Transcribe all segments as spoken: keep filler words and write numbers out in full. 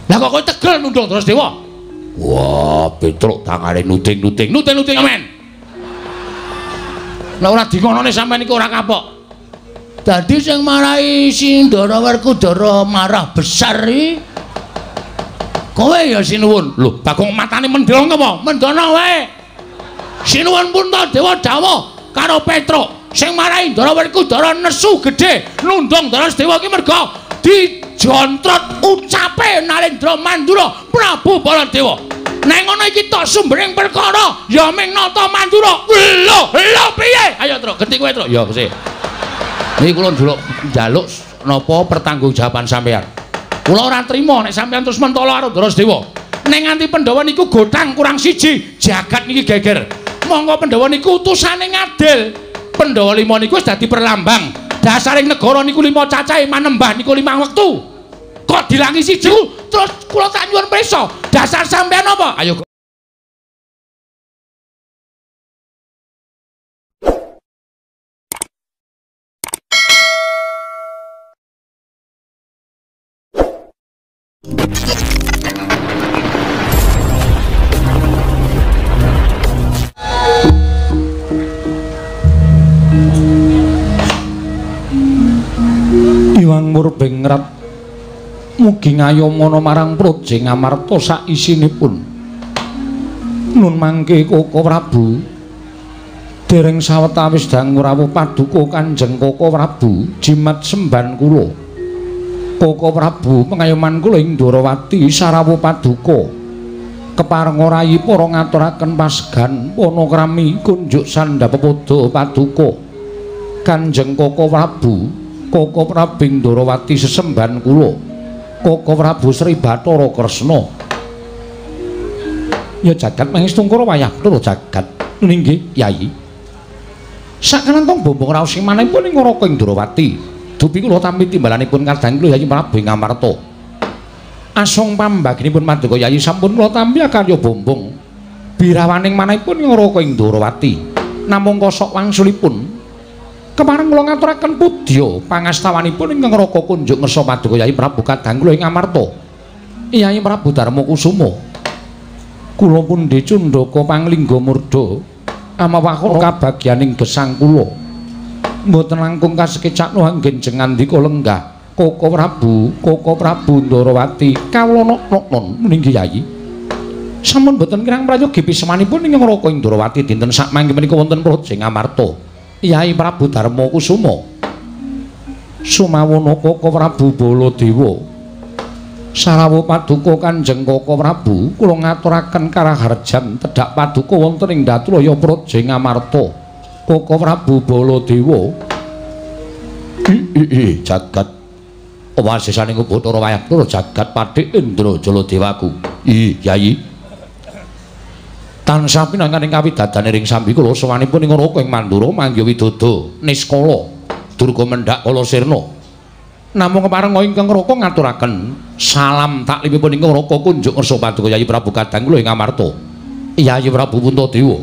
Lah kok kowe tegel nundung Drasdewa? Wah, Petruk tangane nuting-nuting, nuting-nuting men. Lah ora dikonone sampean iku ora kapok. Dadi sing marahi Sindara Werkudara marah besar iki kowe ya sinuwun. Lho, Bagong matane mendhong apa? Mendono wae. Sinuwun Puntadewa dawuh karo Petruk sing marahi Ndara Werkudara nesu gedhe nundung Drasdewa iki merga dijontrot ucape Nalendra Mandura Prabu Baladewa. Neng ngono iki tok sumbering perkara ya ming nata Mandura. Lho, lho piye? Ayo, Truk, genti kowe, Truk. Ya, Gusti. Niki kula njaluk njaluk napa pertanggungjawaban sampean. Kula ora trima nek sampean terus mentala karo Drasdewa. Nek nganti Pandhawa niku godhang kurang siji, jagat niki geger. Monggo Pandhawa niku utusane ngadil. Pandhawa lima niku wis dadi perlambang. Dasaring negara niku lima cacahe manembah niku limang wektu. Kok dilangi siji terus kula tak nyuwun pirsa. Dasar sampean apa? Ayo Iwang Murbengrat mugi ngayomana marang Praja Ngamarta sak isinipun. Nun mangke Koko Prabu dereng sawetawis dangu rawuh paduka Kanjeng Koko Prabu jimat semban kula. Koko Prabu pengayoman kula ing Ndarawati sarawuh paduka kepareng rayi para ngaturaken pasgan panakrami kunjuk sandhapepada paduka Kanjeng Koko Prabu. Koko Prabing Ndarawati sesemban kula Koko Prabu Sri Bathara Kresna. Ya jagat mangestungkara wayah loro jagat nggih Yai. Sakenantong bombong raos sing manahipun ing Ngaraka ing Ndarawati dupi kula tampi timbalanipun kadang kula Yai Prabu Ngamarta. Asong pambaginipun paduka Yai sampun kula tampi karya bombong birawaning manahipun ing Ngaraka ing Ndarawati. Namung kosok wangsulipun kemareng kula ngaturaken pudya pangastawanipun ing Ngaraka kunjuk ngersa paduka Yai Prabu kadang kula ing Ngamarta. Yai Prabu Darma Kusuma. Kula pundhe Cundaka Panglingga Murda amawakon kabagyaning gesang kula. Mboten langkung kasekecak nuanggen jengandika lenggah. Koko Prabu, Koko Prabu Ndarawati kawula nok-nok nggih Yai. Sampun boten kirang prayogi pisemanipun ing Ngaraka ing Ndarawati dinten sak mangke menika wonten Praja Ngamarta. Yai Prabu Darma Kusuma. Sumawana Koko Prabu Baladewa sarawuh paduka Kanjeng Koko Prabu kula ngaturaken karaharjan tedhak paduka wonten ing Datraya Praja Ngamarta. Koko Prabu Baladewa. Ih jagat wasisaning Bathara wayah loro jagat Pathik Indrajala Dewaku. Ih Yai tansah pinanganing kawidadane ring sambi kula sawanipun ing Ngaraka ing Mandura mangya widodha Niskala durga mendhak kala sirna. Namung kepareng ingkang Ngaraka ngaturaken salam taklipipun ing Ngaraka kunjuk ngersa paduka Yai Prabu kadang kula ing Ngamarta. Yai Prabu Puntadewa.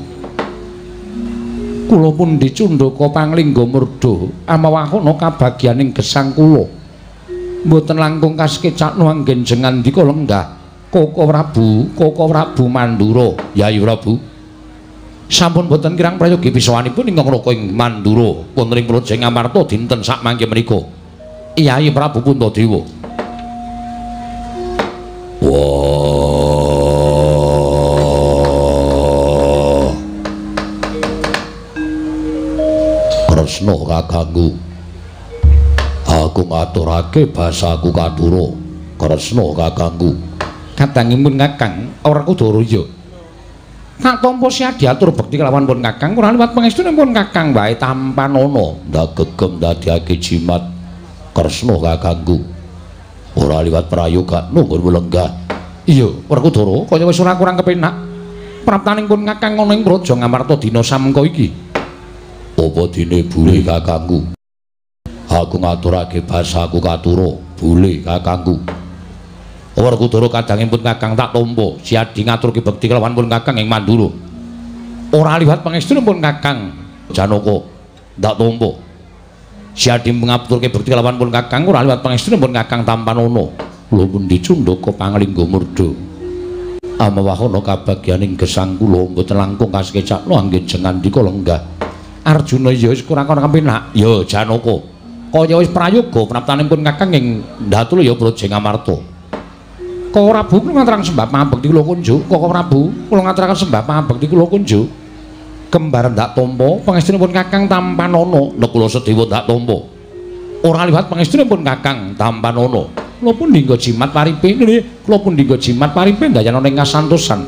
Kula pun dicundhaka Panglingga Murda amawahana kabagyaning gesang kula. Mboten langkung kasekecak nuanggen jengandika lenggah. Koko Prabu, Koko Prabu Mandura, Yai Prabu. Sampun boten kirang prayogi pisawanipun ing Ngaraka ing Mandura wonten ing Praja Ngamarta dinten sak mangke menika. Yai Prabu Puntadewa. Wah. Kresna kakangku. Aku ngaturake basaku katura. Kresna kakangku. Kadangipun Kakang ora Kudaraya. Tak tampa siya diatur bekti kelawan pun Kakang ora liwat pangestunipun Kakang wae tampanana ndak gegem dadiake jimat Kresna kakangku. Ora liwat prayoga nunggun lenggah. Iya, Werkudara kaya wis ora kurang kepenak. Praptaning pun Kakang ana ing Praja Ngamarta dina samengko iki. Apa dene bule kakangku? Aku ngaturake basaku katura, bule kakangku. Werkudara kadangipun Kakang tak tampa siadi ngaturke bekti kelawan pun Kakang ing Mandura. Ora liwat pangestunipun Kakang Janaka tak tampa siadi ngaturke bekti kelawan pun Kakang ora liwat pangestunipun Kakang Tampanana. lho pundi Cundaka panglingga murda amawahana kabagyaning gesang kula mboten langkung kasekecakno anggih ngandika lenggah Arjuna ya wis kurang ana kepenak ya Janaka kaya wis prayoga praptanipun Kakang ing Ndatul ya Brajeng Amarta Koko Prabu kula ngaturaken sembah pangabekti kula kunjuk Koko Prabu kula ngaturaken sembah pangabekti kula kunjuk kembar ndak tampa pangestunipun Kakang Tampanana nek kula sedewa ndak tampa ora liwat pangestunipun Kakang Tampanana kula pun dinggo jimat paripe nggih kula pun dinggo jimat paripe ndayana ing kasantosan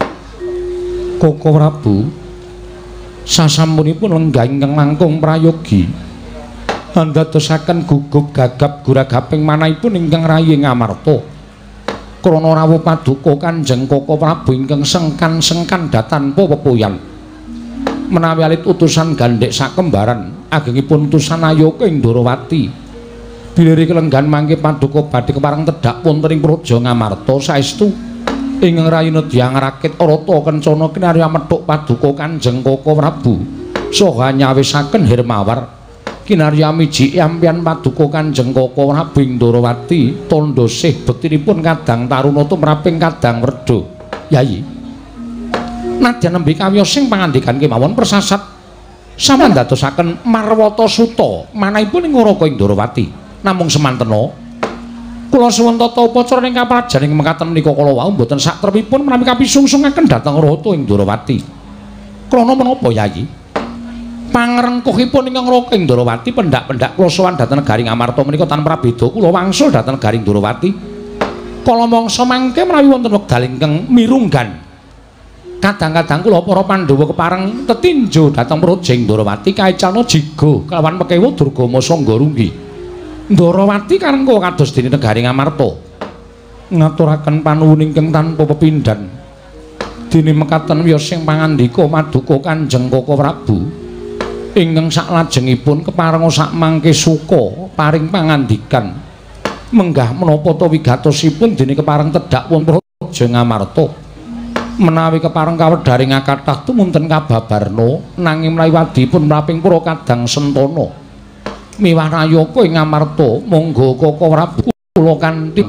Koko Prabu sasampunipun lenggah ingkang langkung prayogi andadosaken gugup gagap guragaping manahipun ingkang rayi Ngamarta krana rawuh paduka Kanjeng Koko Prabu ingkang sengkan-sengkan datanpa pepoyan menawi alit utusan gandhek sakembaran agengipun utusan Ayaka ing Ndorowati bilih kelenggan mangke paduka badhe kepareng tedhak wonten ing Praja Ngamarta saestu ingkang rayi nedya ngrakit arata kencana kinarya methuk paduka Kanjeng Koko Prabu saha nyawisaken Hermawar kinarya miji ampian paduka Kanjeng Koko Prabu ing Ndorowati tandha sih bektinipun kadang taruna tumraping kadang werda Yayi nadyan nembe kawiyosing pangandikan kemawon persasat sampeyan dadosaken Marwata Suta manahipun ing Ngaraka ing Ndorowati namung semantena kula suwun tata upacara ing kaprajan ing mekaten menika kala wau mboten sak trepipun menawi kapisungsungaken dhateng rata ing Ndorowati. Krana menapa Yayi? Pangrengkuhipun ingkang raka ing Ndorowati pendak-pendak kula sowan dhateng negari Ngamarta menika tanpa beda kula wangsul dhateng negari Ndorowati. Kala mangsa mangke menawi wonten wekdal ingkang mirunggan. Kadang-kadang kula para Pandhawa kepareng tetinju dhateng Projeng Ndorowati kaecana jiga kelawan Mekewa Durgama Sangga Runggi. Ndorowati karengga kados dene negari Ngamarta ngaturaken panuwun ingkang tanpa pepindhan dene mekaten wiyosing pangandika Paduka Kanjeng Koko Prabu ingkang saklajengipun keparenga sak mangke suka paring pangandikan menggah menapa ta wigatosipun dene kepareng tedhak wonten Praja Ngamarta menawi kepareng kawedharing kathah tumunten kababarna nanging mlawadipun mraping para kadang sentana miwah Ayaka ing Ngamarta monggo Koko Prabu kula kanthi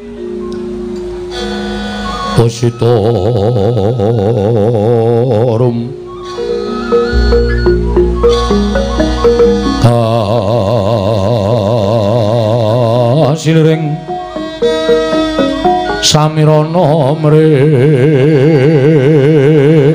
Positorum Kasilring Samirana mrih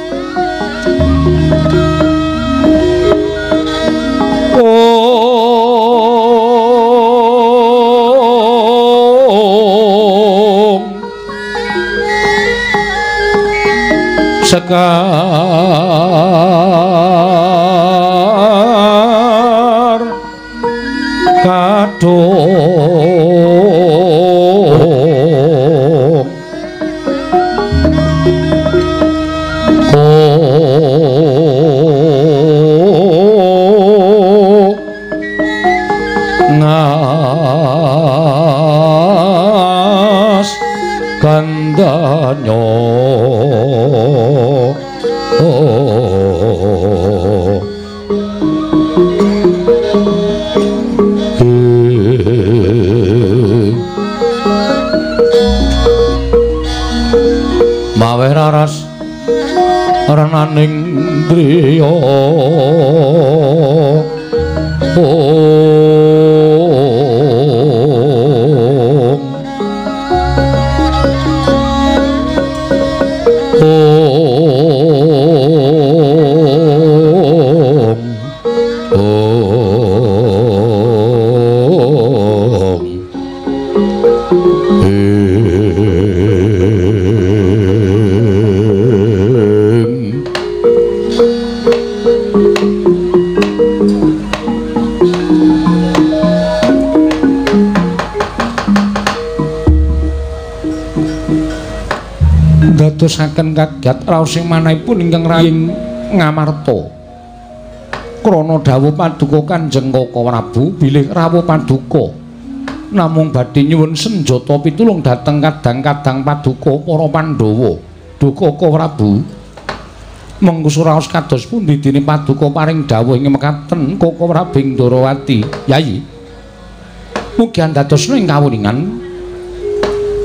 Sekar kadung oh ngas kandanya oh mawe raras renaning driya dadosaken kagat raos sing manahipun ingkang rayi Ngamarta krana dawuh Paduka Kanjeng Koko Prabu bilih rawuh paduka namung badhe nyuwun senjata pitulung dhateng kadang-kadang paduka para Pandhawa duka Koko Prabu mengko raos kados pundi dene paduka paring dawuh ing mekaten Koko Prabu ing Ndorowati Yayi mugi andadosna ing kawuningan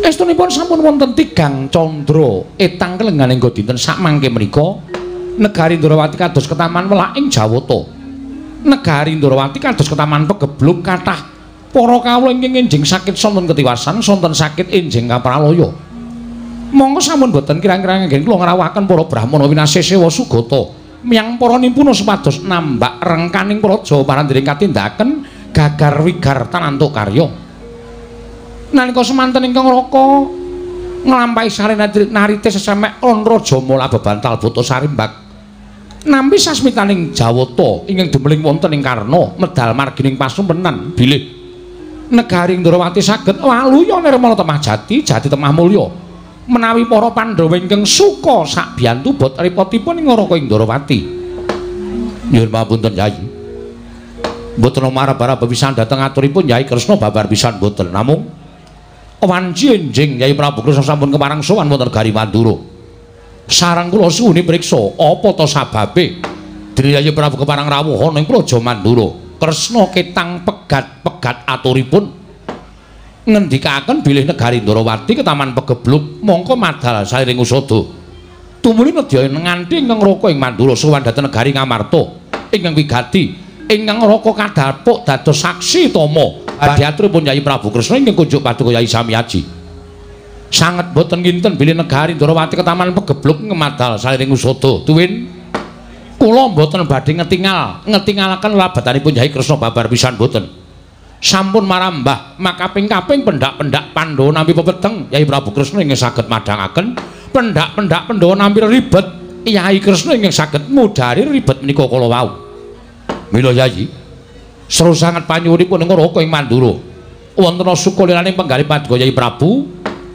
Estunipun sampun wonten tigang candra etang kelenganing nggo dinten sakmangke menika negari Ndrawati kados ketaman welak ing Jawata. Negari Ndrawati kados ketaman pegebluk kathah para kawula ingkang enjing sakit sonten ketiwasan sonten sakit enjing kapralaya. Monggo sampun boten kirang-kirang nggih kula ngrawuhaken para brahmana winasih sewa sugata miyang para nimpuna supados nambak rengkaning praja parandering katindakaken gagar wigar tanantuk karya. Nalika semanten ingkang raka nglampahi sarena narite sesemek lan raja mula bebantal boto sarimbak nampi sasmitaning Jawata ingkang demeling wonten ing Karna medal margining pasumpenan bilih negari Ndrawati saged waluya nirmala temah jati jati temah mulya menawi para Pandhawa ingkang suka sak biyantu bot repotipun ing Raka ing Ndrawati. Nyuwun pamunten Yai. Mboten marah-marah pisan dhateng aturipun Yai Kresna babar pisan mboten namung wanci enjing Yai Prabu Kresna sampun keparang sowan wonten Gari Mandura. Sareng kula suwuni priksa apa ta sababe dene Yai Prabu keparang rawuh ning Praja Mandura. Kresna ketang pegat-pegat aturipun ngendikaken bilih negari Ndrawati ketaman pegebluk mongko madal sairing usada. Tumuli nedya nganti ingkang raka ing Mandura sowan dhateng negari Ngamarta ingkang wigati ingkang raka kadhapuk dados saksi tama badhe aturipun Yai Prabu Kresna ingkang kunjuk paduka Yai Samyaji. Sanget boten kinten bilih negari Ndrawati ketaman pegebluk ngemadal sairing usada. Tuwin kula boten badhe ngetingal ngetingalaken labatanipun Yai Kresna babar pisan boten. Sampun marambah makaping-kaping pendak-pendak Pandhawa nampi pepeteng Yai Prabu Kresna ingkang saged madhangaken pendak-pendak Pandhawa nampi ribet Yai Kresna ingkang saged mudhari ribet menika kala wau. Mila Yai seru sanget panyuwunipun ing Raka ing Mandura wonten sukuliraning penggalih paduka Yai Prabu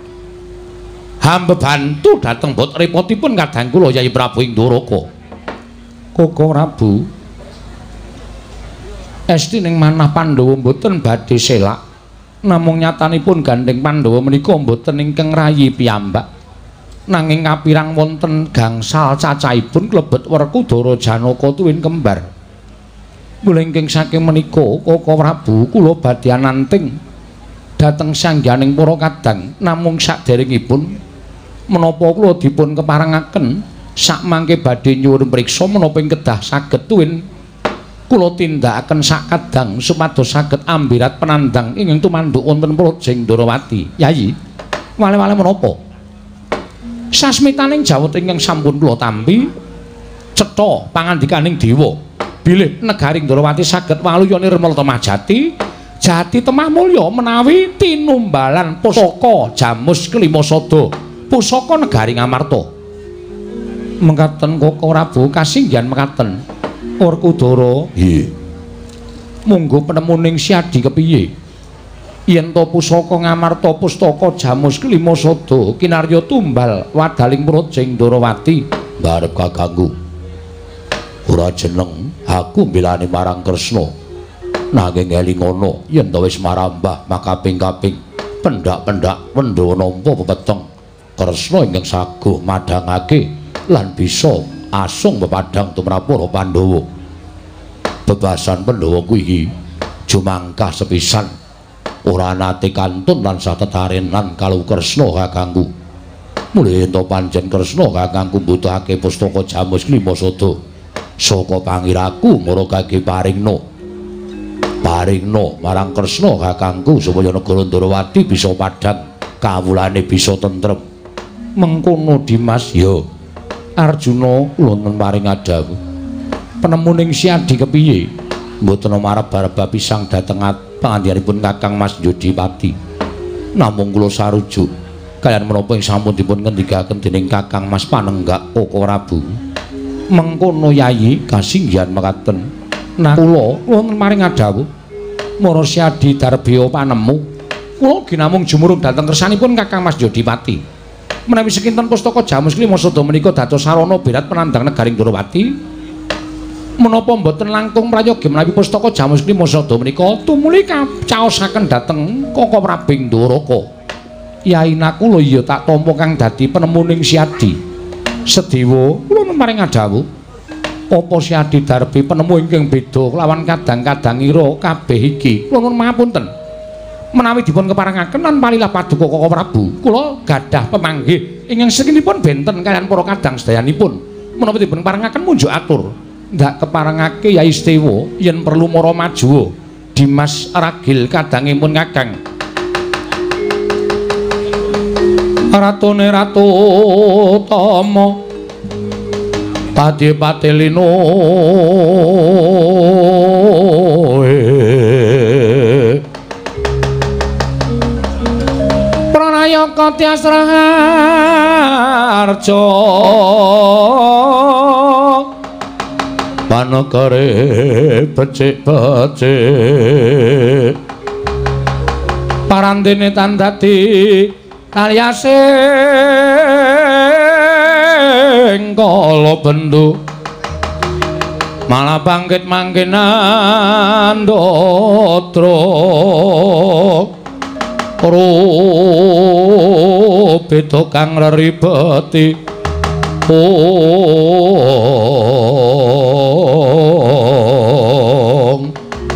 hamba bantu dhateng bot repotipun kadang kula Yai Prabu ing Ndoraka. Koko Prabu esti ning manah Pandhawa mboten badhe selak namung nyatanipun gandeng Pandhawa menika mboten ingkang rayi piyambak nanging kapirang wonten gangsal cacahipun klebet Werkudara Janaka tuwin kembar. Mula ingkang saking menika Koko Prabu kula badhe ananting dhateng sangganing para kadang namung saderengipun menapa kula dipun keparengaken sakmangke badhe nyuwun priksa menapa ing kedah saged tuwin kula tindakaken sakadang supados saged ambirat penandang ingkang tumanduk wonten Projeng Ndrawati. Yai, wale-wale menapa? Sasmitaning Jawata ingkang sampun kula tampi cetha pangandikaning dewa bilih negari Ndrawati saged waluya nirmala temah jati jati temah mulya menawi tinumbalan pusaka Jamus kelima sada pusaka negari Ngamarta. Mengkaten Koko Prabu kasinggihan mekaten Werkudara. Nggih. Monggo penemuning siadi kepiye? Yen to pusaka Ngamarta pustaka Jamus kelima sada kinarya tumbal wadaling Projeng Ndrawati barep kakangku. Ora jeneng aku mbelani marang Kresna nanging elingono yen to wis marambah makaping-kaping pendak-pendak Pandhawa nampa pepeteng Kresna ingkang saguh madhangake lan bisa asung pepadhang tumrap para Pandhawa. Bebasan Pandhawa kuwi jumangkah sepisan ora nate kantun lan satetarenan kalau Kresna kakangku. Mulih ento panjen Kresna kakangku mbutuhake pustaka Jamus kelima sada saka pangiraku marang paringna paringna marang Kresna kakangku supaya negara Ndrawati bisa padhang kawulane bisa tentrem. Mengkono Dimas ya Arjuna wonten paring adhawu penemuning siadi kepiye mboten marep-arep pisang dhateng pangandikanipun Kakang Mas Yodipati namung kula sarujuk kalian menapa ing sampun dipun ngendikaken dening Kakang Mas Panenggak Koko Prabu. Mengkono Yai kasinggihan mekaten. Nah kula wonten maring adhawu mara siadi darbya panemu kula ginamung jumurung dhateng kersanipun Kakang Mas Yodipati menawi sekinten pustaka Jamus kelima sada menika dados sarana berat penandang negari Ndrawati menapa mboten langkung prayogi menawi pustaka Jamus kelima sada menika tumuli kacaosaken dhateng Koko Prabing Ndoraka. Yai nakula iya tak tampa kang dadi penemuning siadi sedewa kula maring adhawu apa siadi darbi penemu ingkang beda lawan kadang-kadangira kabeh iki kula nuwun pangapunten menawi dipun keparengaken lan palilah paduka Koko Prabu kula gadah pemanggih ingkang sakinipun benten kaliyan para kadang sedayanipun menawi dipun keparengaken munjuk atur ndak keparengake Yai Stewa yen perlu mara maju Dimas Ragil kadangipun Kakang Ratune Ratu Tama Pati-pati lino Pranayaka Tyas Raharja Panegare becik-becik Parandene tan dadi kalyasing kala bendu malah bangkit mangkinan dotra rupita kang reribeti ong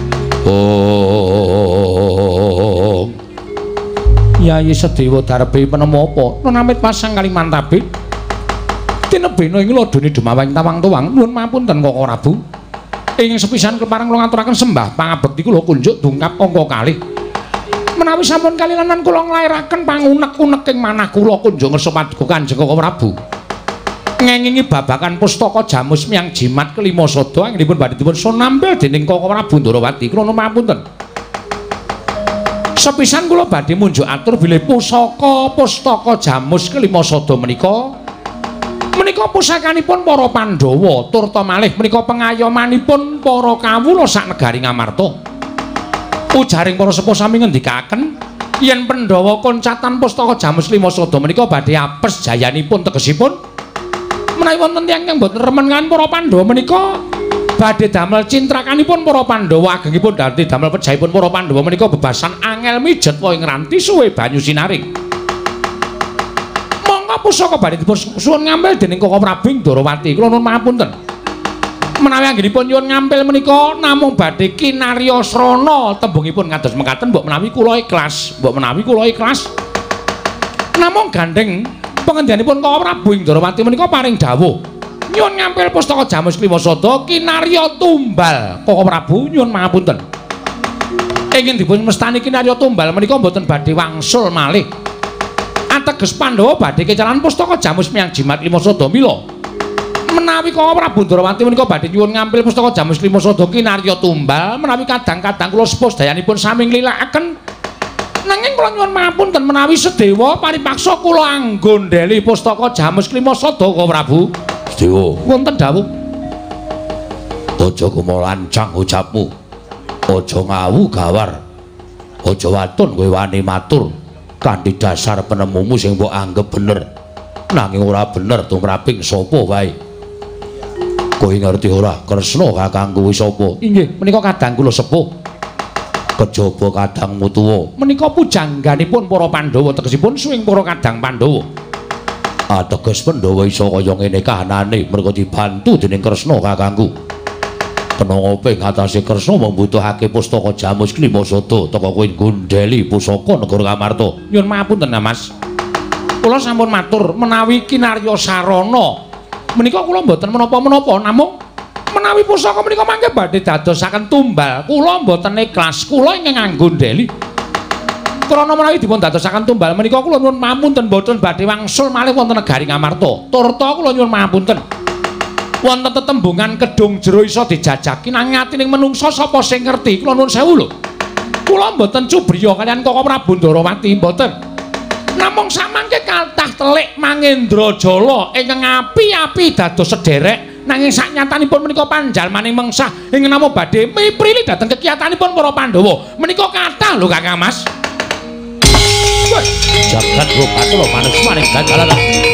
ong Yai Sedewa Darbi penemu apa nonamit pasang kali mantabe tinebena ing ladone Demawang tawang-tawang nuwun mapunten Koko Prabu ing sepisan kepareng kula ngaturaken sembah pangabekti kula kunjuk dungkap angka kalih menawi sampun kalilanan kula nglairaken pangunek-unek ing manah kula kunjuk ngersa paduka Kanjeng Koko Prabu ngengingi babakan pustaka Jamus Miang Jimat kelima sada anggenipun badhe dipun sonampil dening Koko Prabu Ndarawati kula nuwun mapunten sepisan kula badhe munjuk atur bilih pusaka pustaka Jamus kelima sada menika menika pusakanipun para Pandhawa turta malih menika pengayomanipun para kawula sak negari Ngamarta ujaring para sepuh sami ngendikaken yen Pandhawa koncatan pustaka Jamus kelima sada menika badhe apes jayanipun tegesipun menawi wonten tiyang ingkang boten remen kan para Pandhawa menika badhe damel cintrakanipun para Pandhawa agengipun dadi damel pejahipun para Pandhawa menika bebasan angel mijet wae ngranti suwe banyu sinaring. Monggo pusaka badhe dipun suwun ngambil dening Koko Prabu Ndarawati. Kula nuwun mapunten. Menawi anggenipun nyuwun ngampil menika namung badhe kinarya srana tembungipun kados mekaten mbok menawi kula ikhlas, mbok menawi kula ikhlas. Namung gandeng pengendikanipun Koko Prabu Ndarawati menika paring dawuh nyuwun ngampil pustaka Jamus kelima sada kinarya tumbal Koko Prabu nyuwun mapunten ingin dipun mestani kinarya tumbal menika mboten badhe wangsul malih ateges Pandhawa badhe kecalan pustaka Jamus Miang Jimat lima sada mila menawi Koko Prabu Ndarawati menika badhe nyuwun ngampil pustaka Jamus lima sada kinarya tumbal menawi kadang-kadang kula sepuh dayanipun sami nglilakaken nanging kula nyuwun mapunten menawi Sedewa paripaksa kula anggondheli pustaka Jamus kelima sada Koko Prabu Dewa wonten dawuh aja kumalancang ucapmu aja ngawu gawar aja watun kowe wani matur kanthi dasar penemumu sing mbok anggap bener nanging ora bener tumraping sapa wae kowe ngerti ora Kresna kakangku kuwi sapa inggih menika kadang kula sepuh kejaba kadangmu tuwa menika pujangganipun para Pandhawa tegesipun suwing para kadang Pandhawa ateges Pandhawa iso kaya ngene kahanane merga dibantu dening Kresna kakangku kena ngopi ngatasi Kresna membutuhake pustaka Jamus kelima sada teka kowe nggondheli pusaka negara Ngamarta nyuwun mapunten Mas kula sampun matur menawi kinarya sarana menika kula mboten menapa-menapa namung menawi pusaka menika mangke badhe dadosaken tumbal kula mboten ikhlas kula ingkang nggondheli krana menawi dipun dadosaken tumbal menika kula nyuwun mapunten mboten badhe wangsul malih wonten negari Ngamarta. Turta kula nyuwun mapunten. Wonten tetembungan kedung jero iso dijajaki nanging atining menungsa sapa sing ngerti? Kula nuwun sewu lho. Kula mboten cubriya kaliyan Koko Prabu Ndarawati mboten. Namung samangke kathah telik Mangendrajala ingkang api-api dados sederek nanging saknyatanipun menika panjalmaning mengsah ing nama badhe miprili dhateng kekiyatanipun para Pandhawa. Menika kathah lho Kakang Mas. Jagat Rupatula manis maning gagalan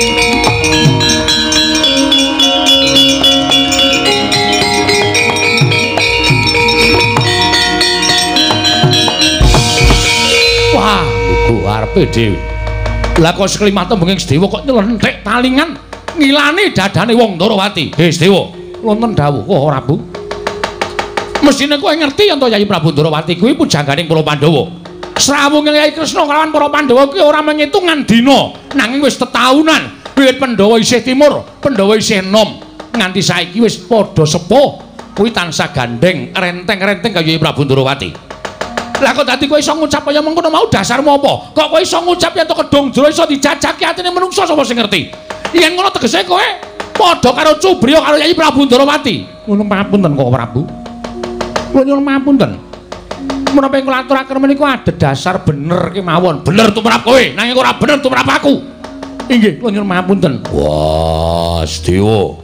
wah buku arepe dhewe lah kok seklimah tembunging Sedewa kok nyelenthik talingan ngilani dadane wong Ndarawati he Sedewa wonten dawuh kok ora Bu mestine kowe ngerti yen to Yai Prabu Ndarawati kuwi pujangganing para Pandhawa Srawunge Kyai Kresna kalawan para Pandhawa kuwi ora mengitungan dina, nanging wis tetahunan. Wiwit Pandhawa isih timur, Pandhawa isih enom, nganti saiki wis padha sepuh. Kuwi tansah gandeng renteng-renteng kaya Kyai Prabu Ndrawati. Lah kok dadi kowe iso ngucap kaya mengkono mau dasarmu apa? Kok kowe iso ngucap yen to kedhong Dra iso dijajaki atine manungsa sapa sing ngerti? Yen ngono tegese kowe padha karo Cubriya karo Kyai Prabu Ndrawati. Ngono papunten kok Prabu. Kula nyuwun papunten. Menapa kula aturaken menika ada dasar bener kemawon. Bener tumrap kowe, nanging ora bener tumrap aku. Inggih, kula nyuwun papunten. Wah, Sedewa.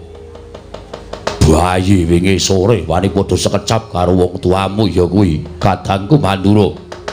Bayi wingi sore wani padha sekecap karo wong tuamu ya kuwi kadangku Mandura.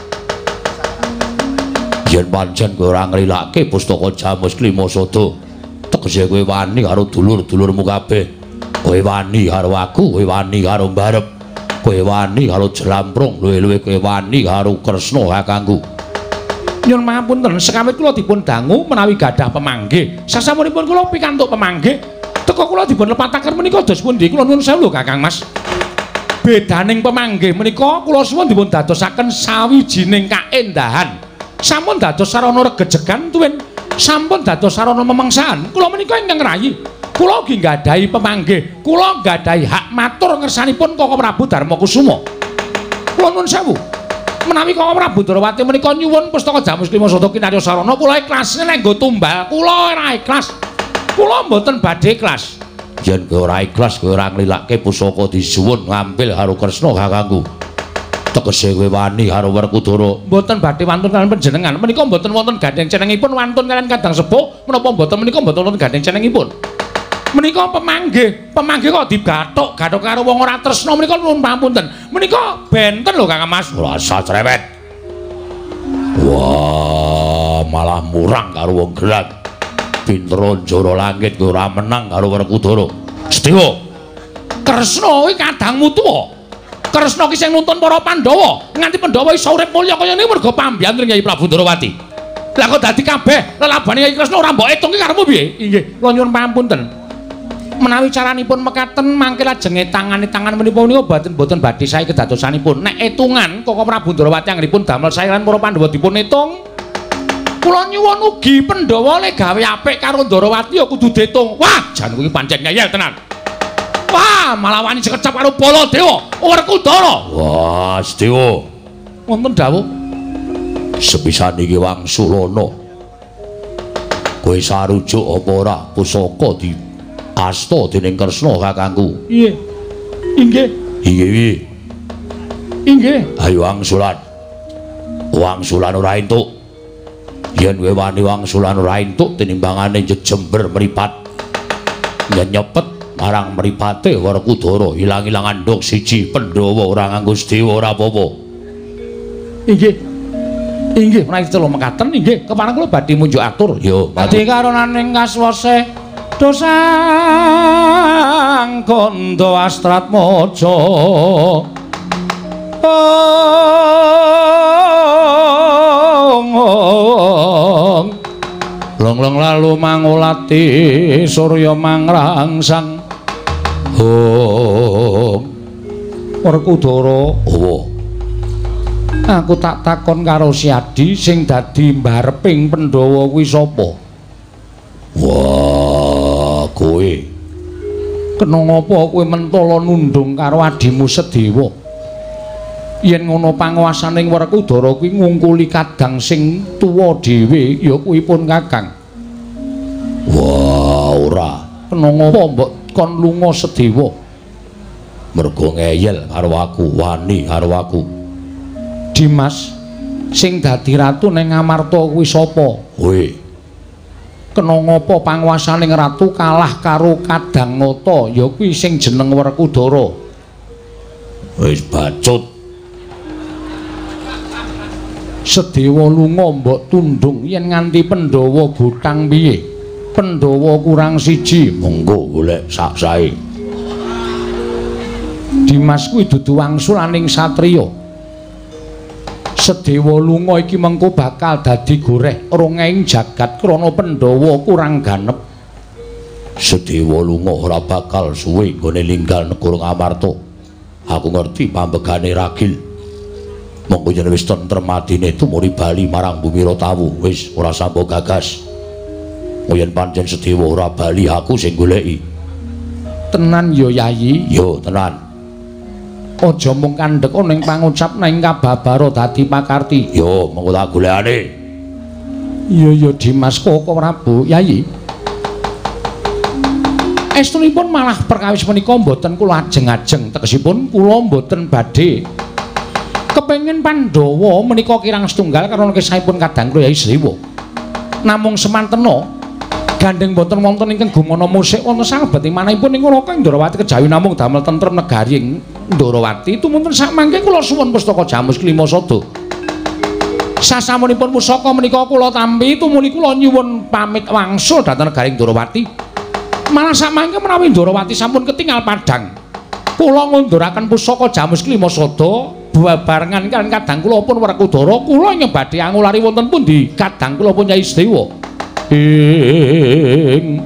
Yen pancen kowe ora nglilake pustaka Jamus Klimasada, tegese kowe wani karo dulur-dulurmu kabeh. Kowe wani karo aku, kowe wani karo Mbarep, kowe wani karo Jelamprung, luwih-luwih kowe wani karo Kresna kakangku. Nyuwun pangapunten, sekawit kula dipun dangu menawi gadah pemanggih. Sasampunipun kula pikantuk pemanggih. Teka kula dipun lepataken menika dos pundi kula nuwun sewu lho Kakang Mas. Bedaning pemanggih menika kula suwun dipun dadosaken sawijining kaendahan. Sampun dados sarana regejegan tuwin sampun dados sarana memengsan. Kula menika ingkang rayi. Kula ugi nggadahi pemanggih. Kula nggadahi hak matur ngersanipun Koko Prabu Darmakusuma. Kula nuwun sewu. Menawi Koko Prabu Ndrawati menika nyuwun pustaka Jamus Klimasada kinarya sarana kula ikhlas nek nggo tumbal. Kula ora ikhlas. Kula mboten badhe ikhlas. Yen kowe ora ikhlas kowe ora nglilake pusaka disuwun ngambil karo Kresna kakangku. Tegese kowe wani karo Werkudara. Mboten badhe wantun kaliyan panjenengan. Menika mboten wonten gandeng cenengipun wantun kaliyan Kadang Sepuh. Menapa mboten menika mboten wonten gandeng cenengipun. Menika pemanggih, pemanggih kok digathuk, gathuk karo wong ora tresna menika nuwun pamunten. Menika benten lho Kakang Mas. Rasa cerewet. Wah, malah murang karo wong gerak. Pinter njara langit kowe ora menang karo Werkudara. Sedewa. Kresna kuwi kadangmu tuwa. Kresna ki sing nuntun para Pandhawa, nganti Pandhawa iso urip mulya kaya ngene merga pambiyantu Kyai Prabu Ndrawati. Lah kok dadi kabeh lelabane Kyai Kresna ora mbok etung ki karepmu piye? Inggih, kula nyuwun pamunten. Menawi caranipun mekaten mangke lajeng tangan-tangan menipun menika boten boten badhe sae kedadosanipun. Nek etungan Koko Prabu Ndrawati anggenipun damel sae lan para Pandhawa dipun etung, kula nyuwun ugi Pandhawa le gawe apik karo Ndrawati ya kudu diitung. Wah, jan kuwi pancen ngeyel tenan. Wah, malah wani sekecap karo Baladewa, Werkudara. Wah, Sedewa. Wonten dawuh. Sepisan iki Wangsulana. Kowe sarujuk apa ora pusaka di asta dening Kresna kakangku? Iye. Inggih. Inggih piye? Inggih. Ayo wangsulan. Wangsulan ora entuk. Yen kowe wani wangsulan ora entuk tinimbangane jejember mripat. Yen nyepet marang mripate Werkudara ilang-ilangan ndok siji Pandhawa ora nganggo Sedewa ora apa-apa. Inggih. Inggih, menawi telu mekaten inggih kepareng kula badhe munjuk atur. Yo, badhe karonaning kaswase dosang kandha Astratmaja. Long-long lalu mangulati Surya mangrangsang. Om Werkudara. Oh. Aku tak takon karo Si Adi sing dadi mbareping Pandhawa kuwi sapa? Wah, kowe. Kena ngapa kowe mentala nundung karo adimu Sedewa? Yen ngono panguwasaning Werkudara kuwi ngungkuli kadang sing tuwa dhewe ya kuwi pun Kakang. Wah, ora. Kena ngapa mbok kon lunga Sedewa? Mergo ngeyel karo aku, wani karo aku. Dimas sing dadi ratu ning Ngamarta kuwi sapa? Kowe. Kena ngapa panguwasaning ratu kalah karo Kadangata ya kuwi sing jeneng Werkudara. Wis bacut. Sedewa lunga mbok tundung yen nganti Pandhawa gutang piye? Pandhawa kurang siji, monggo golek sak sae. Dimas kuwi dudu wangsulaning satriya. Sedewa lunga iki mengko bakal dadi goreh rongeng jagat krana Pandhawa kurang ganep. Sedewa lunga ora bakal suwe nggone linggal negara Ngamarta. Aku ngerti pambegane ragil. Monggo yen wis tentrem adine tumuri bali marang bumi Rotawu, wis ora sampo gagas. Yen pancen Sedewa ora bali aku sing goleki. Tenan ya Yayi? Yo tenan. Aja mung kandhek ning pangucap ning kababaro dadi pakarti. Yo monggo tak golekane. Iya ya Dimas Koko Prabu, Yayi. Estunipun malah perkawis menika mboten kula ajeng-ajeng, tegesipun kula mboten badhe kepengin Pandhawa menika kirang setunggal karena kisahipun kadang kula Yai Sedewa. Namung semantena gandeng boten wonten ingkang gumana musik wonten salebet manahipun ing Raka Ndrawati kejawi namung damel tentrem negari ing Ndrawati tumuntun sak mangke kula suwun pustaka Jamus Klimasada. Sasamunipun pusaka menika kula tampi tumuli kula nyuwun pamit wangsul dhateng negari Ndrawati. Malah sak mangke menawi Ndrawati sampun ketingal padhang. Kula ngunduraken pusaka Jamus Klimasada babarengan kan kadang kula pun Werkudara kula nyebadhe angulari wonten pundi kadang kula pun Nyai Sedewa ing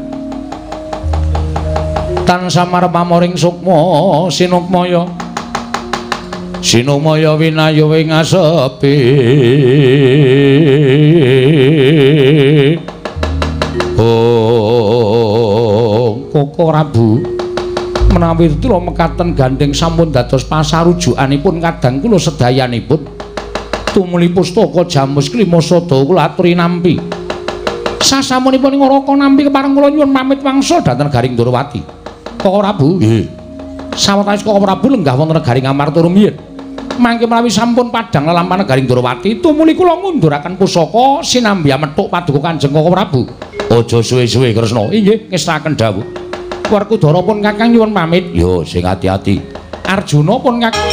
tansah marpamoring sukma sinukmaya sinukmaya winayu ing asepi oh Koko Prabu menawi tira mekaten gandeng sampun dados pasarujukanipun kadang kula sedayanipun tumuli pustaka Jamus Klimasada kula aturi nampi sasamunipun ing Raka nampi kepareng kula nyuwun pamit wangsul dhateng Garing Ndrawati. Koko Prabu nggih sawetawis Koko Prabu lenggah wonten Garing Amarta rumiyin mangke menawi sampun padhang lelampahan Garing Ndrawati tumuli kula ngunduraken pusaka sinambi amethuk paduka Kanjeng Koko Prabu. Aja suwe-suwe Kresna. Inggih ngestaken dawuh. Werkudara pun Kakang nyuwun pamit. Yo sing ati-ati. Arjuna pun Kakang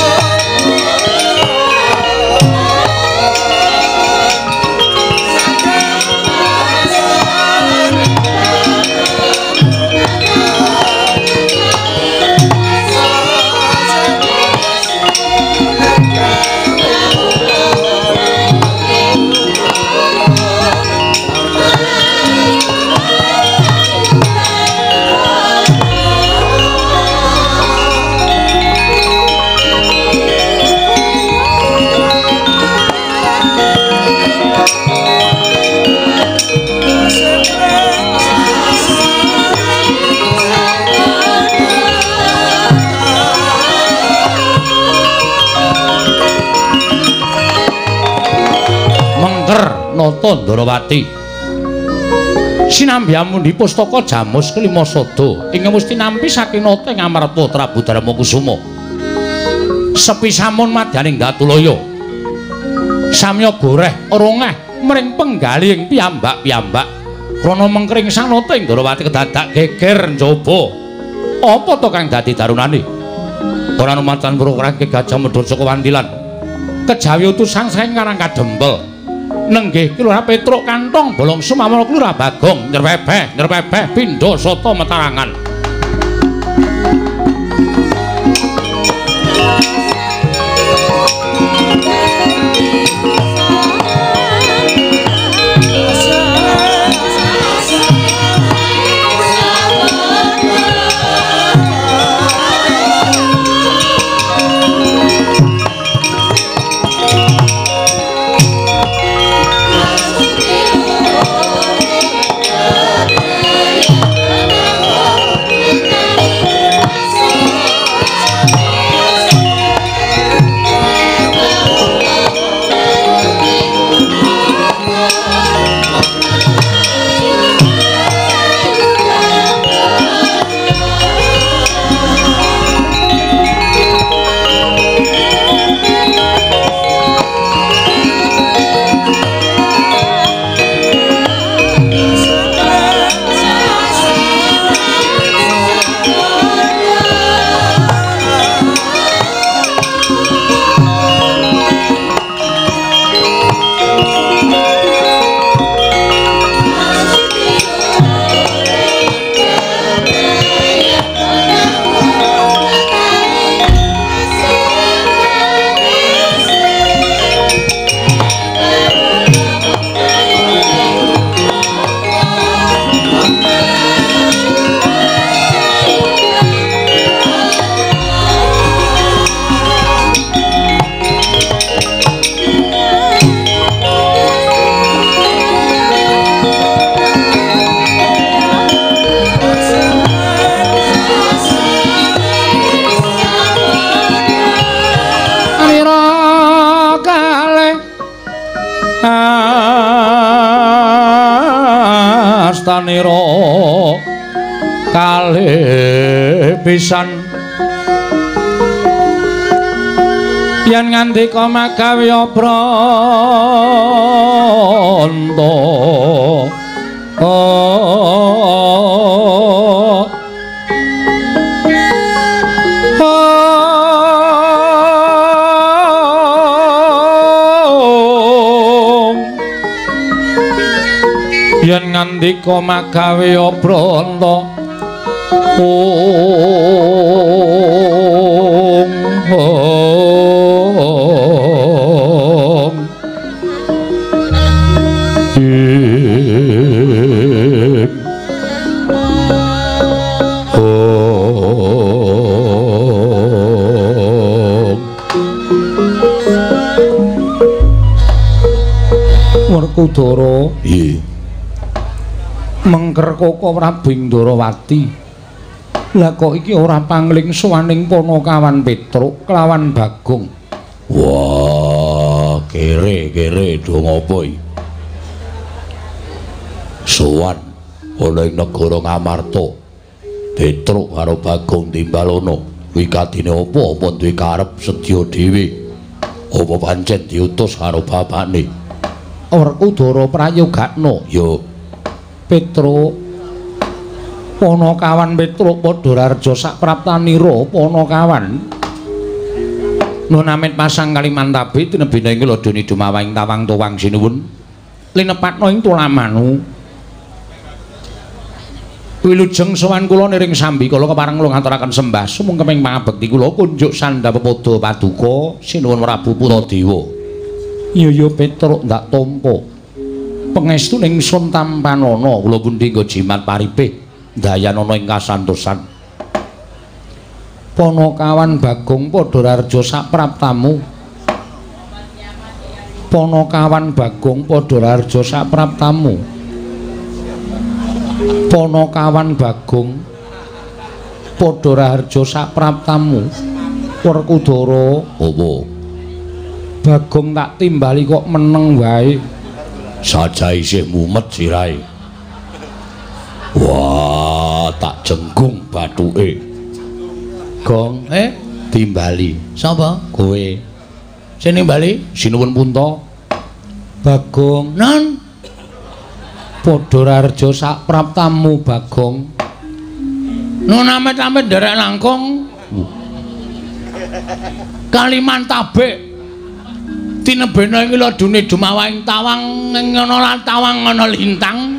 Nata Ndrawati sinambi amundi pustaka Jamus Klimasada ingkang mesti nampi saking nata ing Amarta Prabu Darmakusuma sepi samun madyaning Gatulaya samya goreh rongeh mring penggali ing piyambak-piyambak krana mengkring sang nata ing Ndrawati kedadak geger njaba apa to kang dadi darunane ora numacan prokrake Gajah Medha saka Wandilan kejawi utusan saking Karang Kadempel nenggih Kelurahan Petruk Kantong Bolong Sumamala Kelurahan Bagong nyerpebeh nyerpebeh pindha sata Matarangan. wastanira kalih pisan yen ngandika magawe pranta oh yen ngandika magawe pranta om om Werkudara iya mengker Koko Prabu Ndarawati lah kok iki ora pangling suwaning Panakawan Petruk kelawan Bagong. Wah, kere-kere do ngopo iki? Sowan ana ing negara Ngamarta. Petruk karo Bagong Timbalana. Kuwi kadine apa? Apa duwe karep sedya dhewe? Apa pancen diutus karo bapakne? Werkudara prayogakna. Yo Petruk Panakawan Petruk Padhararja sapraptanira Panakawan Nunamit pasang Kalimantabe tinebina ing ladoni dumawahing tawang towang sinuwun linepatna ing tulamanu wilujeng sowan kula niring sambi kala kepareng kula ngaturaken sembah sumung keping pangabekti kula kunjuk Sandhapada Paduka sinuwun Prabu Puntadewa. Iya ya Petruk ndak tampa pangestuning Sun Tampanana kula pundi nggo jimat paripih dayanana ing kasantosan. Panakawan Bagong Padhararja sapraptamu. Panakawan Bagong Padhararja sapraptamu. Panakawan Bagong Padhararja sapraptamu. Werkudara, apa? Bagong tak timbali kok meneng wae. Saja isih mumet sirahe. Wah, tak jenggung bathuke. Gong, Eh, timbali. sapa? Kowe. Sing nimbali? Sinuwun Punta. Bagong, Nan, Padhararja sapraptamu Bagong. nun amit-amit derek langkung. Kalimantabe. Tinebena iki ladune dumawahing tawang ing ana lan tawang ana lintang.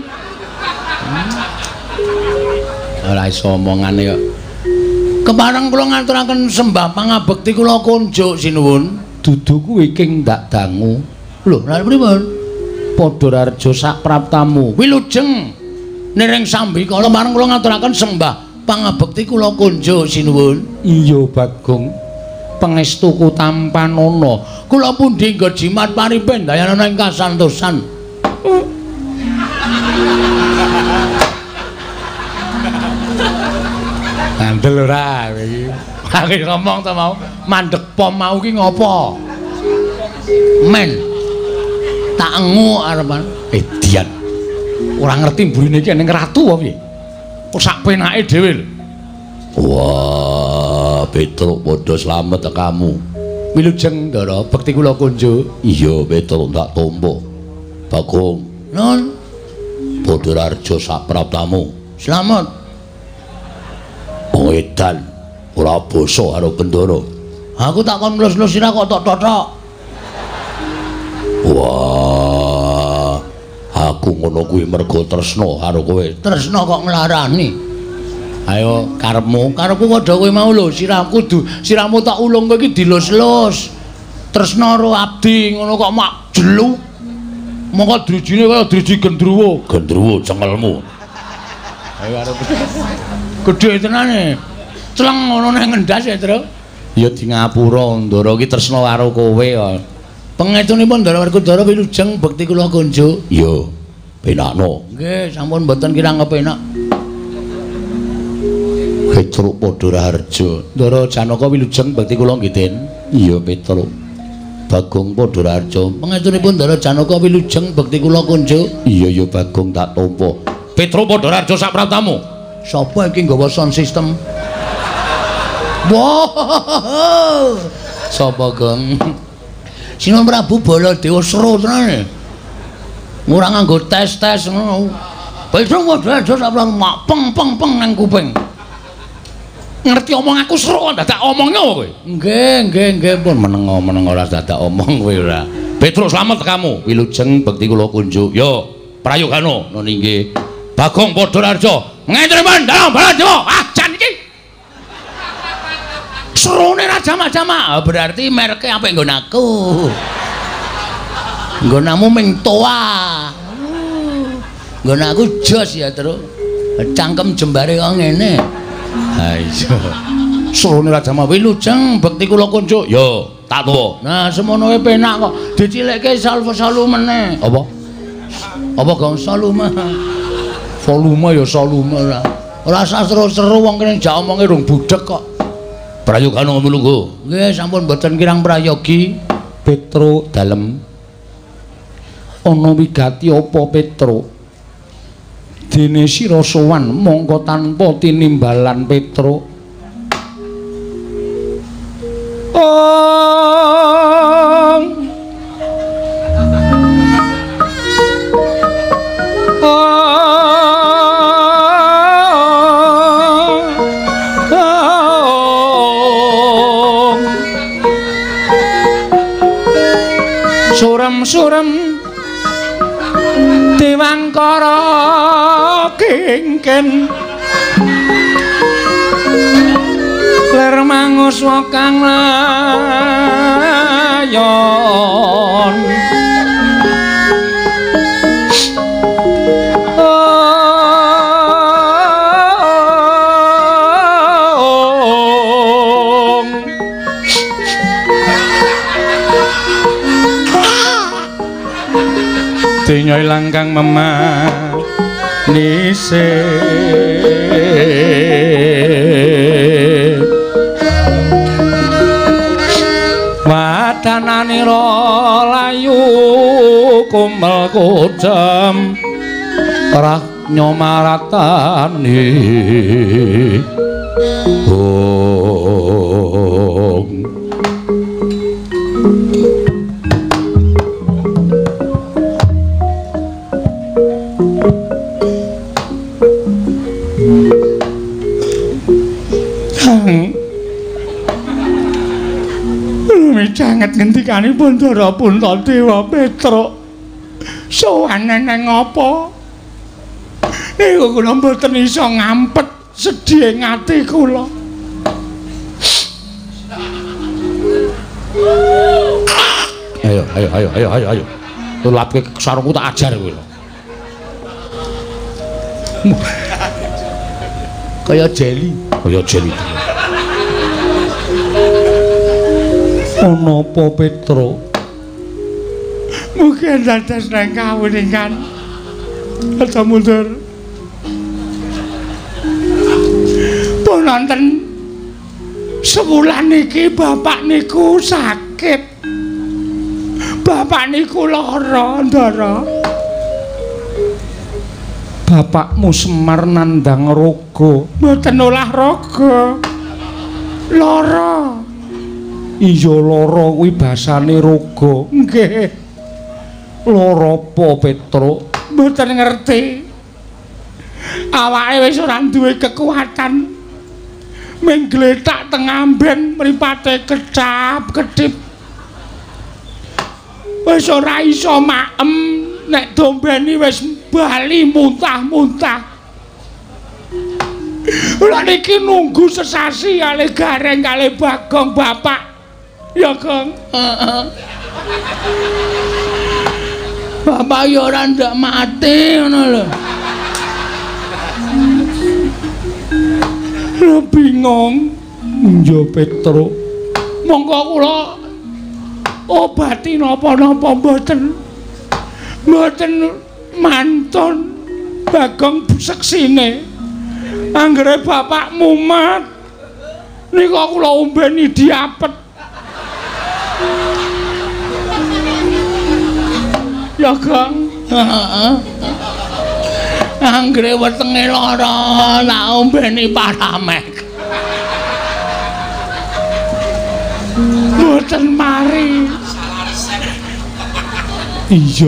Ora iso omongane kok. Kepareng kula ngaturaken sembah pangabekti kula kunjuk sinuwun. Dudu kuwi king ndak dangu. Lho, lha pripun? Padhararja sapraptamu. Wilujeng niring sambi kala marang kula ngaturaken sembah pangabekti kula kunjuk sinuwun. Iya Bagong. Pangestuku Tampanana. Kula pundi nggo jimat paripin dayanana ing kasantosan. Andel ora iki. Aku ngomong ta mau, mandek pom mau ki ngopo? Men. Tak engu arepan. Edian. Ora ngerti mburine iki ning ratu apa piye? Kok sak penake dhewe lho. Wah, Petruk padha slamet kamu. Wilujeng Ndara bekti kula kunjuk. Iya, Petruk tak tampa. Bagong, Nun, Padhararja sapraptamu. slamet. Wong edan ora basa karo Bendara. Aku tak kon mlus-mlus sira kok tok-tok. Wah, aku ngono kuwi mergo tresna karo kowe. Tresna kok nglarani. Ayo karepmu, karepku padha kowe mau lho, sirahku kudu sirahmu tak ulung kowe iki dilus-lus. Tresna karo abdi ngono kok mak jelu. Mongko drijine kaya driji gendruwo. Gendruwo cengelmu. Ayo arep. Gedhe tenane. Celeng ngono nang ngendas ya, Tru. Ya di ngapura Ndara iki tresna karo kowe kok. Pengetunipun Ndara Werkudara wilujeng bekti kula kunjuk. Iya, penakno. Nggih, sampun mboten kirang kepenak. Petruk Padhararja. Ndara Janaka wilujeng bekti kula nggih, Iya, Petruk. Bagong Padhararja. Pengetunipun Ndara Janaka wilujeng bekti kula kunjuk. Iya ya Bagong tak tampa. Petro Padhararja sapratamu. Sapa iki nggawa sound system? Wow. Sapa, Gong? Sinuwun Prabu Baladewa seru tenan. Ora nganggo tes-tes ngono. Petro Padhararja sapratamu peng peng peng nang kuping. Ngerti omong aku seru dadak omongnya kowe. Nggih, nggih, nggih pun menengo-menengo ora dadak omong kowe ora. Petro slamet kamu. Wilujeng bekti kula kunjuk. Yo, prayogano. Nun inggih. Bagong Padhararja ngetremen dalam Baladewa. Ah, jan iki. Serone ra jama-jama. Berarti merke apik nggon aku. Nggonamu ming toa. Nggon aku jos ya, Tru. Cangkem jembare kok ngene. Ha iya. Serone ra jama wilujeng bekti kula kunjuk. Yo, tak tuwa. Nah, semono wae penak kok. Dicilike salvo-salu meneh. Apa? Apa Gong salume? Volume ya salume ora. Ora seru-seru wong kene jak omonge rung budhek kok. Prayogane mulunggu. Nggih, sampun mboten kirang prayogi. Petro dalem. Ana wigati apa Petro? Dene sira sowan mongko tanpa tinimbalan Petro. Oh. Surem-surem Dewangkara kengken ler mangus kang layon Dinyo langkang memanise wadananira layu kumel kudem rah nyomaratani oh Janget ngendikanipun Dara Puntadewa Petro sowan neng apa? Niku kula mboten iso ngampet sedhih ati kula. Ayo, ayo, ayo, ayo, ayo, ayo. Tulapke sarungku tak ajar kowe lho. Kaya jeli, kaya jeli. Ana apa Petro? Mugi dados nang kawuningan. Aja mundur. Pun wonten sewulan iki bapak niku sakit. Bapak niku lara, Ndara. Bapakmu Semar nandhang raga, mboten olah raga. Lara. Iya lara kuwi basane raga. Nggih. Lara apa Petro? Mboten ngerti. Awake wis ora duwe kekuatan. Ming gletak teng amben mripate kecap-ketip. Wis ora iso maem nek dombeni wis bali muntah-muntah. Lah niki nunggu sesasi kali Gareng kali Bagong bapak. Ya, Gong. Heeh. Bapak ya ora ndak mati ngono lho. Lho bingung. Njo Petro. Monggo kula obati napa-napa mboten. Mboten mantun Bagong seksine. Anggere bapak mumat. Nika kula ombeni diapet. Ya, Gong. Heeh. Anggere wetenge lara tak ombeni paramek. Mboten mari. Iya.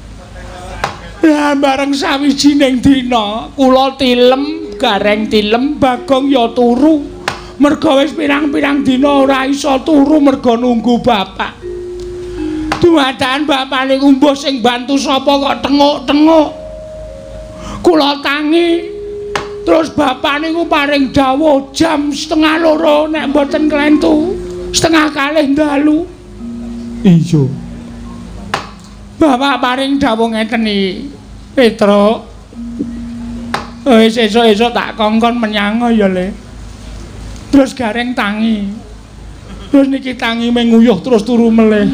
Ya bareng sawijining dina kula tilem, gareng tilem, Bagong ya turu. Merga wis pirang-pirang dina ora iso turu merga nunggu bapak. Dumadakan bapak niku mbuh sing bantu sapa kok tenguk-tenguk. Kula tangi. Terus bapak niku paring dawuh jam setengah loro nek mboten klentu, setengah kalih dalu. Iya. Bapak paring dawuh ngeten iki. Petruk. Wis esuk-esuk tak kongkon menyang ya, Le. Terus gareng tangi. Terus niki tangi menguyuh terus turu meleh.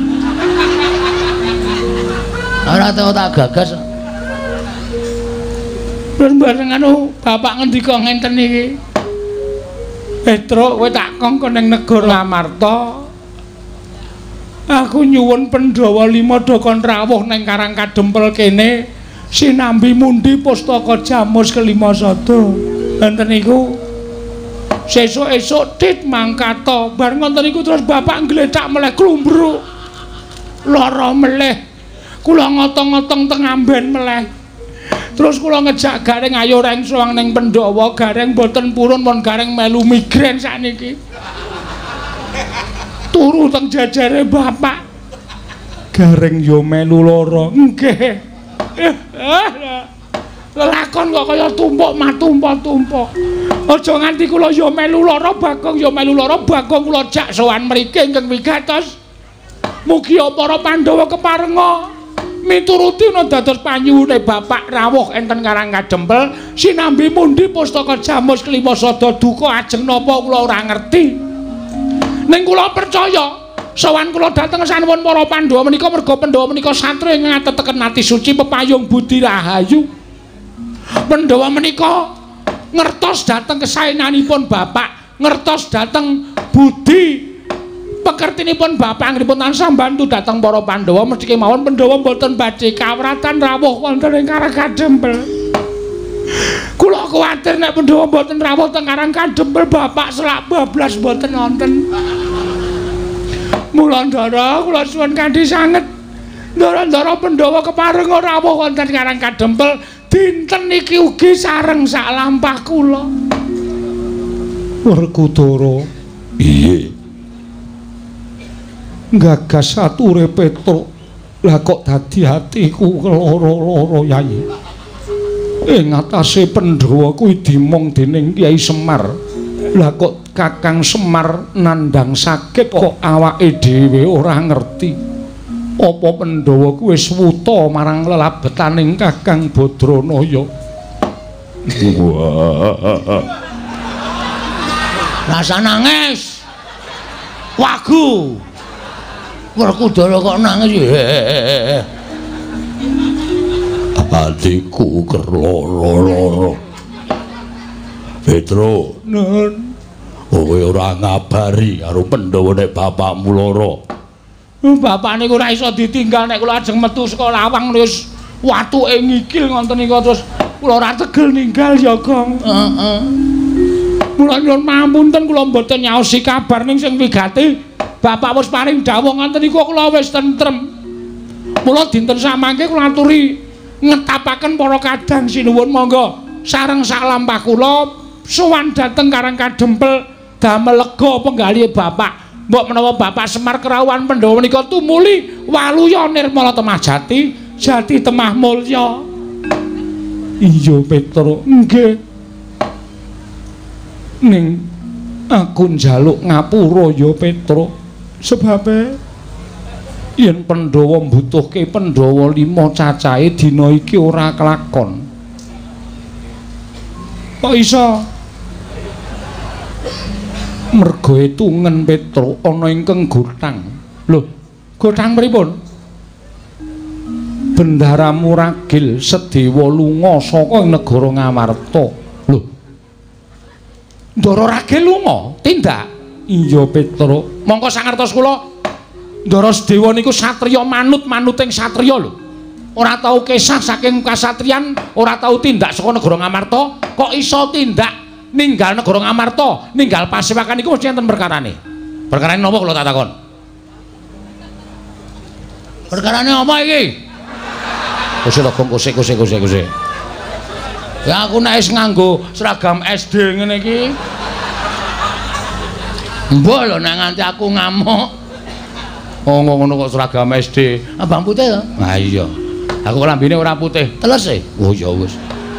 Ora tau tak gagas. Terus bareng anu bapak ngendika ngenten iki. Petruk kowe tak kongkon ning negara Amarta. Aku nyuwun Pandhawa lima dokon rawuh ning Karang Kadempel kene. Sinambi mundi pustaka Jamus kelima sada. Enten niku sesuk-esuk tit mangkata. Bar ngoten niku terus bapak nggletak meleh klumbruk. Lara meleh. Kula ngotong-ngotong teng amben meleh. Terus kula ngejak gareng ayo reng soang ning Pandhawa, gareng boten purun pun gareng melu migren sakniki. Turu teng jajare bapak. Gareng yo melu lara. Nggih. Lelakon kok kaya tumpuk matumpuk-tumpuk. Aja nganti kula ya melu lara, Bagong ya melu lara, Bagong kula jak sowan mriki ingkang wigatos. Mugi para Pandhawa keparenga mituruti ana dados panyuwune bapak rawuh enten Karang Kadempel, sinambi mundi pustaka Jamus kelima sada duka ajeng napa kula ora ngerti. Ning kula percaya sawan kula dhateng sanuwun para Pandhawa menika merga Pandhawa menika satria ingkang ateteken ati suci pepayung budi rahayu. Pandhawa menika ngertos dhateng kesaenanipun bapak, ngertos dhateng budi pekertinipun bapak anggenipun tansah mbantu dhateng para Pandhawa mesti kemawon Pandhawa mboten badhe kawratan rawuh wonten ing Karang Kadempel. Kula kuwatir nek Pandhawa mboten rawuh teng Karang Kadempel bapak selak bablas mboten wonten. Mula ndara kula suwun kanthi sanget ndara-ndara Pandhawa keparenga rawuh wonten Karang Kadempel dinten niki ugi sareng sak lampah kula. Werkudara. Iye. Gagas ature Petruk. Lah kok dadi atiku lara-lara Yayi. Ing atase Pandhawa kuwi dimong dening Kyai Semar. Lah kok Kakang Semar nandang sakit kok awake dhewe ora ngerti. Apa Pandhawa kuwi wis wuta marang lelabetaning Kakang Badranaya? Rasa nangis. Wagu. Werkudara kok nangis. Atiku kerloro-loro. Petruk. Nun. Kowe ora ngabari karo Pandhawa nek bapakmu lara. Bapak niku ora iso ditinggal nek kula ajeng metu saka lawang wis watuke ngikil ngoten niku terus kula ora tegel ninggal ya, Gong. Heeh. Mula nyuwun pamunten kula mboten nyaosi kabar ning sing wigati. Bapak wis paring dawuh ngoten niku kula wis tentrem. Mula dinten samangke kula aturi ngetapaken para kadang sinuwun monggo sareng sak lampah kula sowan dhateng Karang Kadempel damel lega penggalih bapak. Mbok menawa Bapak Semar kerawuhan Pandhawa menika tumuli waluya nirmala temah jati, jati temah mulya. Iya, Petruk. Nggih. Ning aku njaluk ngapura ya, Petruk. Sebabe yen Pandhawa mbutuhke Pandhawa lima cacahe dina iki ora kelakon. Kok iso? Merga etungen Petruk ana ingkang gotang. Lho, gotang pripun? Bendara Muragil Sedewa lunga saka negara Ngamarta. Lho. Ndara Ragil lunga tindak? Iya, Petruk. Mongko sangertos kula Ndara Sedewa niku satriya manut-manuting satriya lho. ora tau kesah saking kasatriyan, ora tau tindak saka negara Ngamarta, kok iso tindak ninggal negara Ngamarta, ninggal Pasewakan iku mesti enten perkarane. Perkarane napa kula tak takon? Perkarane apa iki? Kusik to, kusik kusik kusik kusik. Ya aku nek wis nganggo seragam S D ngene iki. Mbok lho nek nganti aku ngamuk. Oh ngono kok seragam S D. Abang putih to? Nah iya. Aku lambene ora putih, teles e. Oh ya wis.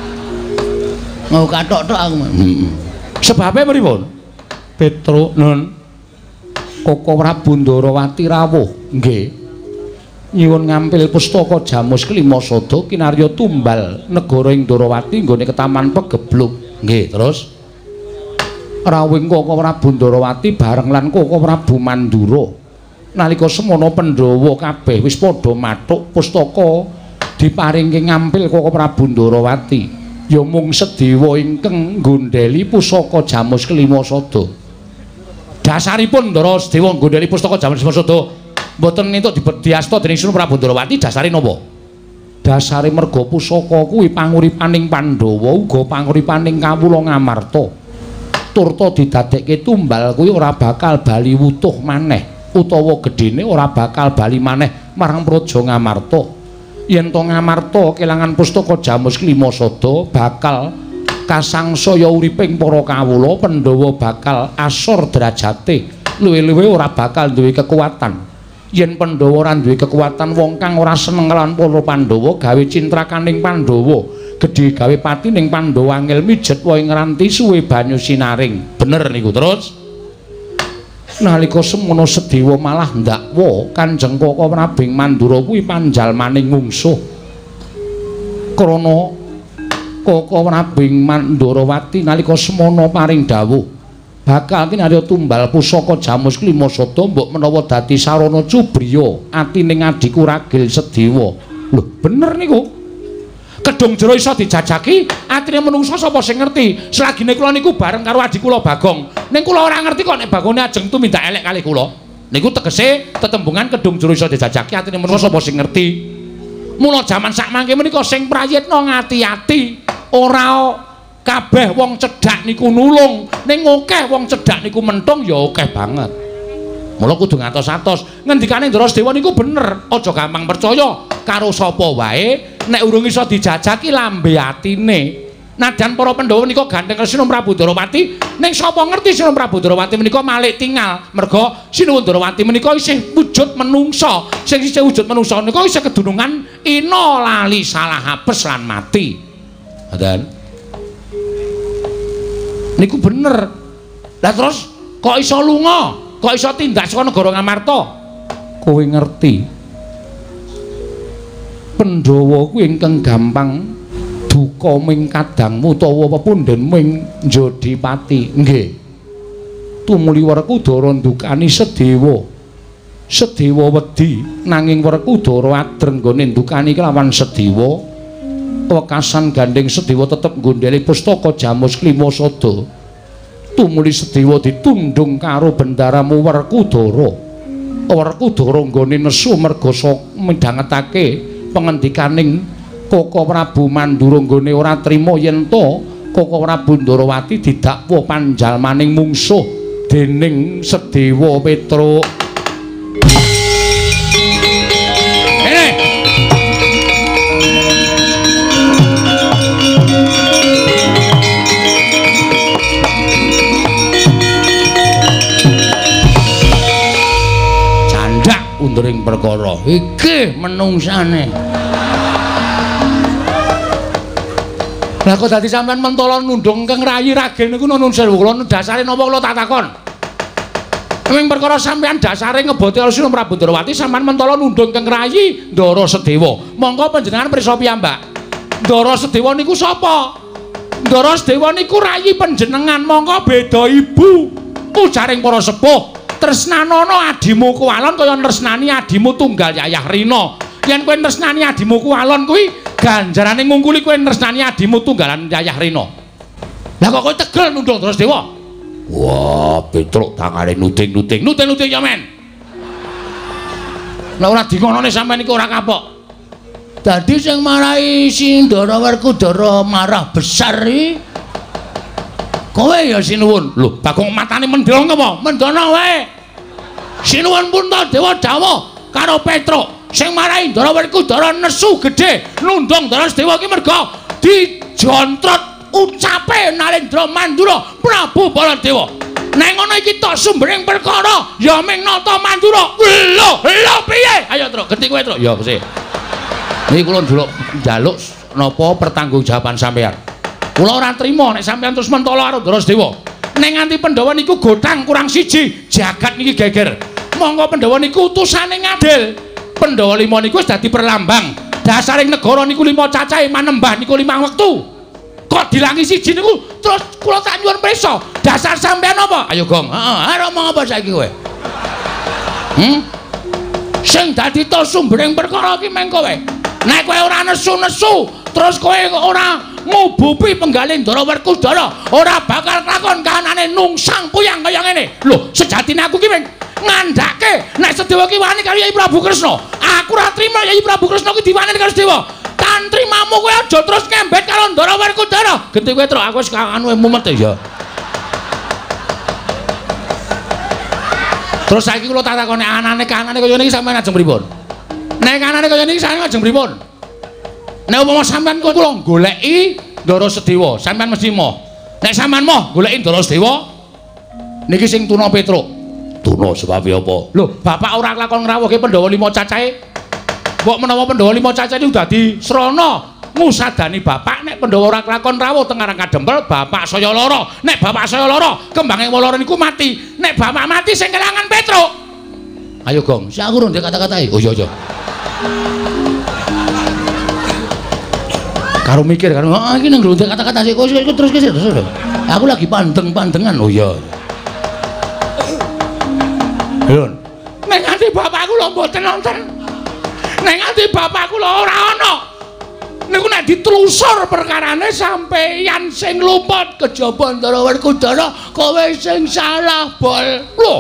Mau kathok-tok aku. Heeh. Sebabe pripun? Petruk Nun. Koko Prabu Ndarawati rawuh. Nggih. Nyuwun ngampil pustaka Jamus Klima Sada kinarya tumbal negara ing Ndarawati nggone ketaman Pegebluk. Nggih, terus rawuhing Koko Prabu Ndarawati bareng lan Koko Prabu Mandura. Nalika semana Pandhawa kabeh wis padha mathuk pustaka diparingke ngampil Koko Prabu Ndarawati. Ya mung Sedewa ingkang nggondheli pusaka Jamus Klima Sada. Dasaripun Ndara Sedewa nggondheli pustaka Jamus Klima Sada mboten entuk diasta dening Sunan Prabu Ndarawati dasare napa? Dasare merga pusaka kuwi panguripaning Pandhawa uga panguripaning kawula Ngamarta. Turta didadekke tumbal kuwi ora bakal bali wutuh maneh utawa gedene ora bakal bali maneh marang Praja Ngamarta. Yen to Ngamarta kelangan pustaka Jamus Klima Sada bakal kasangsaya uriping para kawula, Pandhawa bakal asor derajate, luwih-luwih ora bakal duwe kekuatan. Yen Pandhawa ora duwe kekuatan, wong kang ora seneng lan para Pandhawa gawe cintrakaning Pandhawa, gedhe gawe pati ning Pandhawa angel mijet wae ngranti suwe banyu sinaring. Bener niku. Terus nalika semono Sedewa malah ndakwa Kanjeng Koko Prabu Mandura kuwi panjalmaning mungsuh. Krana Koko Prabu Mandarawati nalika semono paring dawuh bakal kinarya tumbal pusaka Jamus Klima Sada mbok menawa dadi sarana cubriya atining adiku ragil Sedewa. Lho bener niku. Kedung jero iso dijajaki, atine menungsa sapa sing ngerti? Selagine kula niku bareng karo adik kula Bagong. Ning kula ora ngerti kok nek Bagone ajeng tumindak elek kalih kula. Niku tegese tetembungan kedung jero iso dijajaki, atine menungsa sapa sing ngerti? Mula jaman sak mangke menika sing prayitna ngati-ati, ora kabeh wong cedhak niku nulung, ning akeh wong cedhak niku mentung ya akeh banget. Mula kudu ngatos-atos. Ngendikane Ndara Sedewa niku bener, aja gampang percaya karo sapa wae nek urung iso dijajaki lambe atine. Najan para Pandhawa menika gandeng Sinuwun Prabu Ndarawati, ning sapa ngerti Sinuwun Prabu Ndarawati menika malih tinggal. Merga Sinuwun Ndarawati menika isih wujud menungsa. Sing isih wujud menungsa menika isih kedunungan ina lali salah apes lan mati. Ngoten. Niku bener. Lah terus kok iso lunga? Kok iso tindak saka negara Ngamarta? Kowe ngerti? Pandhawa kuwi ingkang gampang duka ming kadangmu utawa pepunden ming Njodipati. Nggih. Tumuli Werkudara ndukani Sedewa. Sedewa wedi nanging Werkudara adreng nggone ndukani kelawan Sedewa. Wekasan gandeng Sedewa tetep nggondheli pustaka Jamus Klima Sada. Tumuli Sedewa ditundung karo bendaramu Werkudara. Werkudara nggone nesu merga midhangetake pengendikaning Koko Prabu Mandura nggone ora trima yen to Koko Prabu Ndarawati didakwa panjalmaning mungsuh dening Sedewa Petruk. Unduring perkara iki menungsane. Lah kok dadi sampean mentala nundung keng rayi ragen niku nuwun sewu kula dasare napa kula tak takon. Ing perkara sampean dasare ngeboti karo Sinuwun Prabu Ndarawati sampean mentala nundung keng rayi Ndara Sedewa. Monggo panjenengan prisa piyambak. Ndara Sedewa niku sapa? Ndara Sedewa niku rayi panjenengan, monggo beda ibu. Ujaring para sepuh. Tresnanono adimu kuwalon kaya tresnani adimu tunggal Yayah Rina. Yen kowe tresnani adimu kuwalon kuwi ganjarane ngungkuli kowe tresnani adimu tunggalan Yayah Rina. Lah kok kowe tegel nundung Ndara Sedewa? Wah, Petruk tangane nuting-nuting. Nuting-nuting ya men. Lah ora dingonone sampean iki ora kapok. Dadi sing marahi Sindara Werkudara marah besar iki kowe ya sinuwun. Lho, Bagong matane mendhong apa? Mendana wae. Sinuwun Puntadewa dawuh karo Petruk sing marahi Ndara Werkudara nesu gedhe nundung Drasdewa iki merga dijontrot ucape Nalendra Mandura Prabu Baladewa. Neng ngono iki tok sumbering perkara ya ming nata Mandura. Lho, lho piye? Ayo Truk, genti kowe Truk. Ya wis. Niki kula njaluk njaluk napa pertanggungjawaban sampean. Kula ora trima nek sampean terus mentala karo Drasdewa. Nek nganti Pandhawa niku godhang kurang siji, jagat niki geger. Monggo Pandhawa niku utusane ngadil. Pandhawa lima niku wis dadi perlambang. Dasaring negara niku lima cacahe manembah niku lima wektu. Kok dilangi siji niku terus kula tak nyuwun pirsa. Dasar sampean apa? Ayo Gong. Heeh, arep ngomong apa saiki kowe? Hmm? Sing dadi to sumbering perkara iki meng kowe. Nek kowe ora nesu-nesu, terus kowe ora ngubupi penggalih Ndara Werkudara, ora bakal lakon kahanane nungsang puyang kaya ngene. Lho, sejatine aku ki meng ngandhake nek Sedewa ki wani karo Yai Prabu Kresna. Aku ora trima Yai Prabu Kresna ki diwani karo Sedewa. Tantrimamu kowe aja terus ngembet karo Ndara Werkudara. Genti kowe Truk, aku wis anu mumet ya. Terus saiki kula tak takoni anane kanane kaya niki sampeyan ajeng pripun? Nek kanane kaya niki sampeyan ajeng pripun? Nek umpama sampeyan kula goleki Ndara Sedewa, sampeyan mesti moh. Nek sampeyan moh goleki Ndara Sedewa, niki sing tuna Petruk. Tuna sebab apa? Lho, bapak ora lakon ngrawuhke Pandhawa lima cacahe. Mbok menawa Pandhawa lima cacahe niku dadi srana ngusadani bapak nek Pandhawa ora lakon rawuh teng Karang Kadempel, bapak saya lara. Nek bapak saya lara, kembange lara niku mati. Nek bapak mati sing kelangan Petruk. Ayo Gong, si aku urung kata-katai. Oh iya iya. Karo mikir karo, ah iki nang ndek kata-kata sik kok terus terus terus. Aku lagi pandeng-pandengan. Oh iya. Lho, nek nganti bapakku lho mboten nonton. Nek nganti bapakku lho ora ana. Niku nek ditelusur perkarane sampeyan sing luput kejaba Ndara Werkudara, kowe sing salah bol. Lho.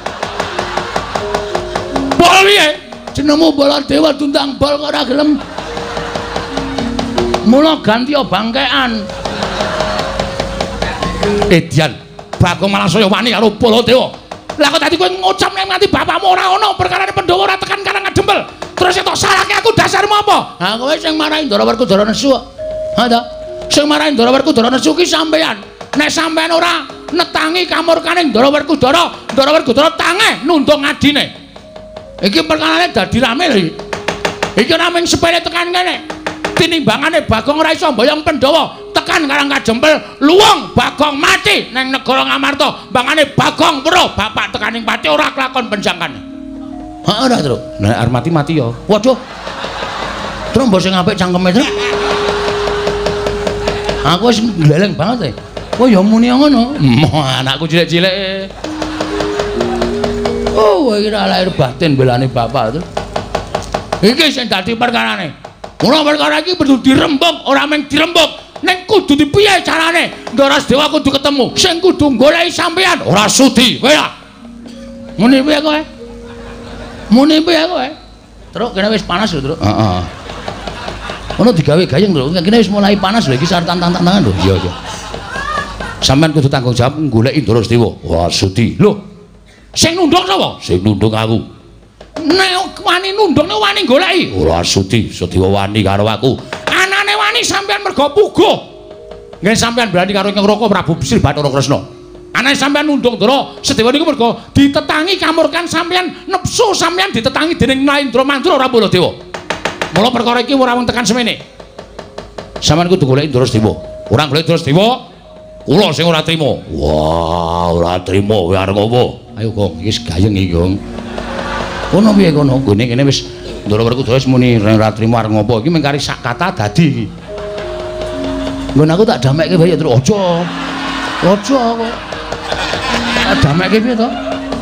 Bol piye? Jenengmu Baladewa tundang bol kok ora gelem. Mula ganti bangkean. Edian, Bagong malah saya wani karo Baladewa. Lah kok tadi kowe ngucap nek nganti bapakmu ora ana perkarane Pandhawa ora tekan Karang Kadempel. Terus tok salahke aku dasarmu apa? Ha kowe sing marahi Ndara Werkudara nesu. Ha ta? Sing marahi Ndara Werkudara nesu ki sampeyan. Nek sampeyan ora netangi kamurkane Ndara Werkudara, Ndara Werkudara tangeh nundung adine. Iki perkarane dadi rame lho iki. Iki ora mung sepele tekan kene. Tinimbangane Bagong ora iso mboyong Pandhawa tekan Karang Kadempel, luwung Bagong mati nang negara Ngamarta. Bangane Bagong weruh bapak tekaning pati ora kelakon penjangkane. Heeh ora, Truk. Nek arep mati-mati ya. Waduh. Truk mbok sing apik cangkeme, Truk. Aku wis gleleng banget e. Oh ya muni ngono. Anakku cilik-cilik. Oh, iki ora lahir batin belane bapak, Truk. Iki sing dadi perkarane. Mula perkara iki kudu dirembug, ora mung dirembug. Ning kudu dipiye carane? Ndara Sedewa kudu ketemu. Sing kudu goleki sampeyan ora sudi. Kowe ya. Muni piye kowe? Muni piye kowe? Truk kene wis panas lho, Truk. Heeh. Ono digawe gayeng lho, kene wis mulai panas lho iki sareng tantang-tantangan lho. Iya, iya. Sampeyan kudu tanggung jawab goleki Ndara Sedewa. Wah, sudi. Lho. Sing nundung sapa? Sing nundung aku. Nek wani nundung nek wani goleki. Ora sudi, Sedewa wani karo aku. Anane wani sampeyan mergo puguh. Nggih sampeyan berani karo Ing Raka Prabu Sri Bathara Kresna. Anane sampeyan nundung Ndara Sedewa niku mergo ditetangi kamurkan sampeyan nepsu sampeyan ditetangi dening Nalendra Mandura ora Baladewa. Mula perkara iki ora wong tekan semene. Sampeyan kudu goleki Ndara Sedewa. Ora goleki Ndara Sedewa, kula sing ora trima. Wah, ora trima kowe arep apa? Ayo Gong, iki gayeng iki Gong. Kono piye kono? Gone kene wis Ndara Werkudara wis muni ora trima arep ngopo iki mung kari sak kata dadi iki. Nggon aku tak damekke bae terus aja. Aja kok. Tak damekke piye to?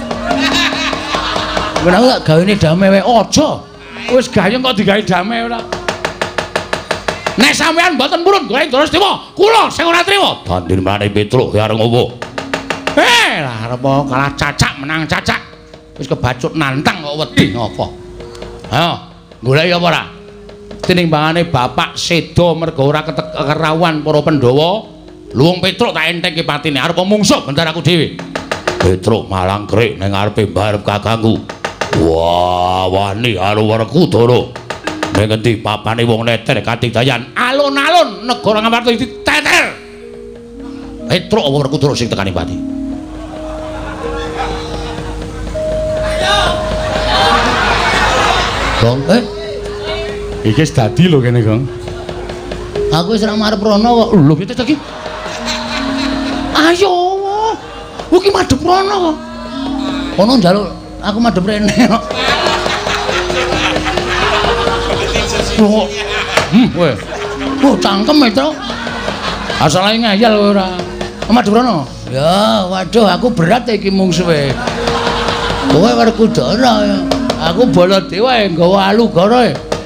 Nggon aku tak gawene damai wae aja. Wis gayeng kok digawe damai ora. Nek sampean mboten purun golek Ndara Sedewa, kula sing ora trima. Dandirmane Petruk arep ngopo? Eh, arep kalah cacak menang cacak. Wis kebacut nantang kok wedi ngopo. Ayo, goleki apa ora? tinimbangane bapak sedo merga ora kerawuhan para Pandhawa. Luwung Petruk tak entengke patine arep mungsuh bendaraku dhewe. Petruk malang krik ning ngarepe mbarep kakangku. Wah, wani karo Werkudara. Ning endi papane wong neter Katidayan alun-alun negara Ngamarta diteter. Petruk apa Werkudara sing tekani pati? Gong, eh? Iki wis dadi lho kene, Gong. Aku wis ora marep rono kok. Lho piye to iki? Ayo. Iki madhep rono kok. Ono njaluk aku madhep rene kok. Oh. Hmm, kowe. Oh, cangkem itu. Asale ngayal kowe ora. Madhep rono. Ya, waduh aku berat iki mungsuhe. Kowe Werkudara ya. Aku Baladewa nggawa alugara.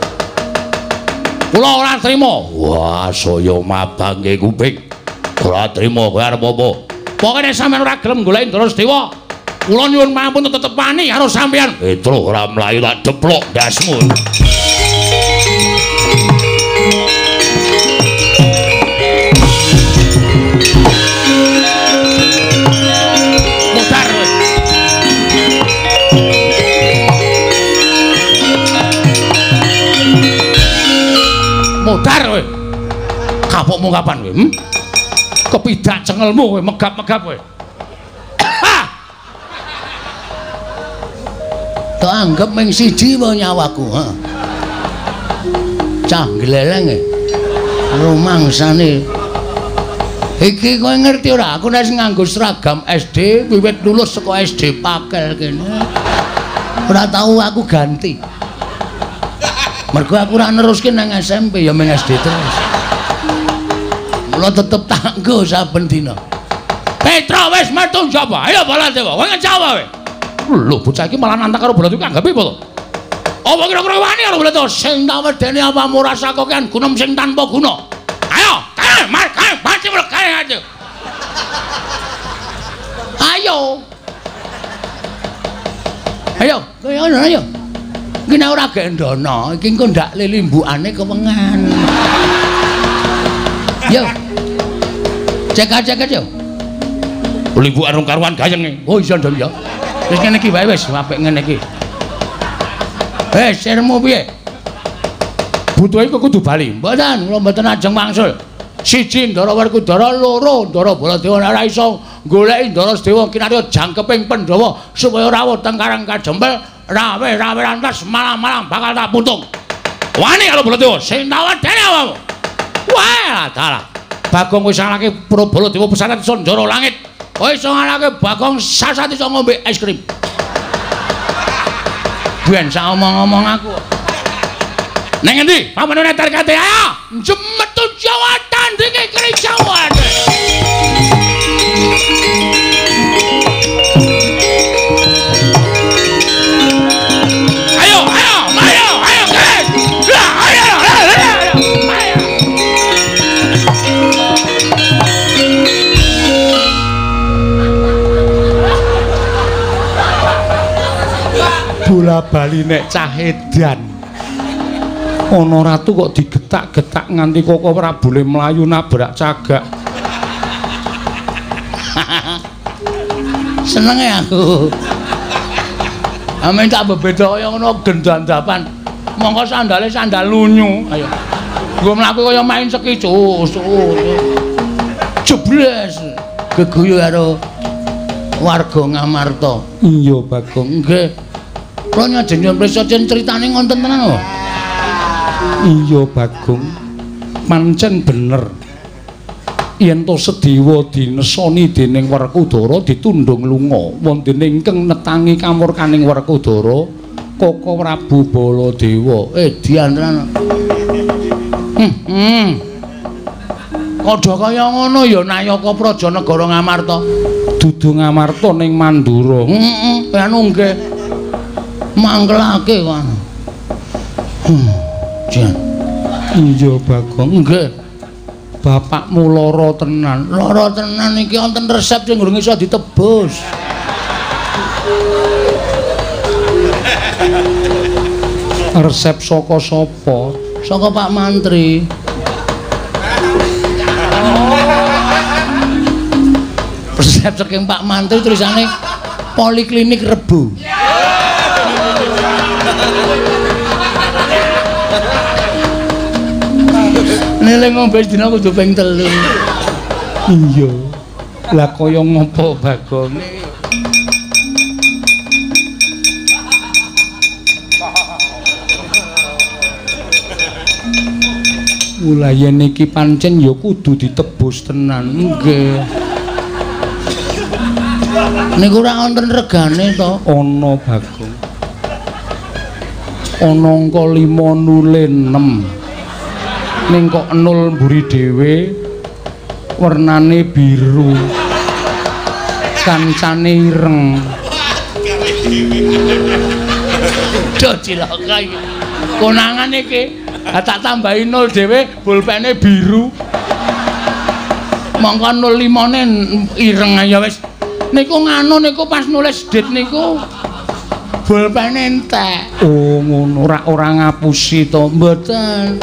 Kula ora trima. Wah, saya mabang nggih kuping. Ora trima kowe arep apa? Pokoke nek sampean ora gelem goleki Drasdewa, kula nyuwun mampun tetep wani karo sampean. Petro ora mlayu tak deplok ndasmu. Mutar kowe. Mutar kowe. Kapokmu kapan kowe? Hm? Kepidak cengelmu kowe megap-megap kowe. Tak anggap ming siji wae nyawaku, ha. Cah gleleng e. Rumangsane. Iki kowe ngerti ora? Aku nek nganggo seragam S D wiwit lulus saka S D Pakel kene. Ora tau aku ganti. Mergo aku ora neruske nang S M P ya ming S D terus. Mula tetep tanggo saben dina. Petra wis metu Jawa. Ayo Baladewa, kowe ngejawa kowe. Lho bocah iki malah nantang karo Baladewa anggape apa to? Apa kira-kira wani karo Baladewa sing tak wedeni apa ora sakokean gunung sing tanpa guna. Ayo, kae mar kae pasti mul kae aja. Ayo. Ayo, kowe ono ayo. Iki nek ora gendono, iki engko ndak lilimbukane kewengan. Yo. Cek-cek yo. Limbukan rong karuan gayenge. Oh iya ndang ya. Wis ngene iki wae wis apik ngene iki. Eh, sermu piye? Butuh iku kudu bali. Mboten, kula mboten ajeng wangsul. Siji Ndara Werkudara, loro Ndara Baladewa ora iso goleki Drasdewa kinarya jangkeping Pandhawa supaya rawuh teng Karang Kajempel, rawe-rawe lantas malang-malang bakal tak puntung. Wani karo Baladewa sing tawadene awakmu. Wah, dalah. Bagong wis ngalake Baladewa pesantren Sandara Langit. Kowe iso ngalake Bagong sasat iso ngombe es krim. Ben sak omong-omong aku. Neng endi? Pamane netar kate ayo. Jemetu Jawa tandinge kericauan. Ayo, ayo, ayo, ayo, guys. Lah, ayo, ayo, ayo. Bola bali nek cah edan. Ana ratu kok digetak-getak nganti Koko Prabule mlayu nabrak cagak. Seneng ya aku. Amen tak bebeda kaya ngono gendandapan. Monggo sandale sandal lunyu. Ayo. Nggo mlaku kaya main sekicus. Jebles. Geguyu karo warga Ngamarta. Iya, Bagong. Nggih. Kula nyajeng prisa critane ngonten tenan kok. Iya Bagong, pancen bener. Yen to Sedewa dinesoni dening Werkudara ditundung lunga wonten ingkang netangi kamurkaning Werkudara, Koko Prabu Baladewa. Eh diantran. Hmm. hmm. Kodha kaya ngono ya Nayaka Praja Negara Ngamarta. Dudu Ngamarta ning Mandura. Heeh, hmm, anu nggih. Mangkelake kok. Hmm. Jan. Iya Bagong. Nggih. Bapakmu lara tenan. Lara tenan iki wonten resep sing durung iso ditebus. Resep saka sapa? Saka Pak Mantri. Resep saking Pak Mantri tulisane Poliklinik Rebo. Nile ngombe sedina kudu ping telu. Iya. Lah kaya ngopo Bagong? Mulai niki pancen ya kudu ditebus tenan. Nggih. Niku ora wonten regane to? Ana Bagong. Ana angka lima nule enam. Ning kok nol mburi dhewe warnane biru. Kancane ireng. Do cilaka iki. Konangan iki tak tambahi nol dhewe pulpene biru. Mongko nol limane ireng ya wis. Niku nganu niku pas nulis dit niku pulpene entek. Oh ngono, ora ora ngapusi to, mboten.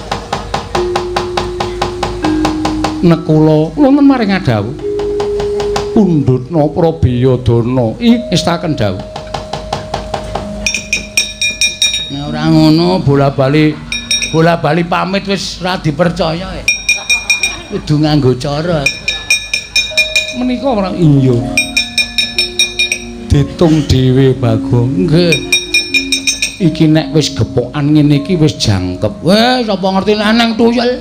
Nek kula wonten maring dawuh. Pundhutna Prabiyadana istaken dawuh. Nek ora ngono bola-bali bola-bali pamit wis ora dipercaya. Kudu nganggo cara. Menika ora iya. Ditung dhewe Bagong. Nggih. Iki nek wis gepokan ngene iki wis jangkep. Weh, sapa ngerti lanang tuyul.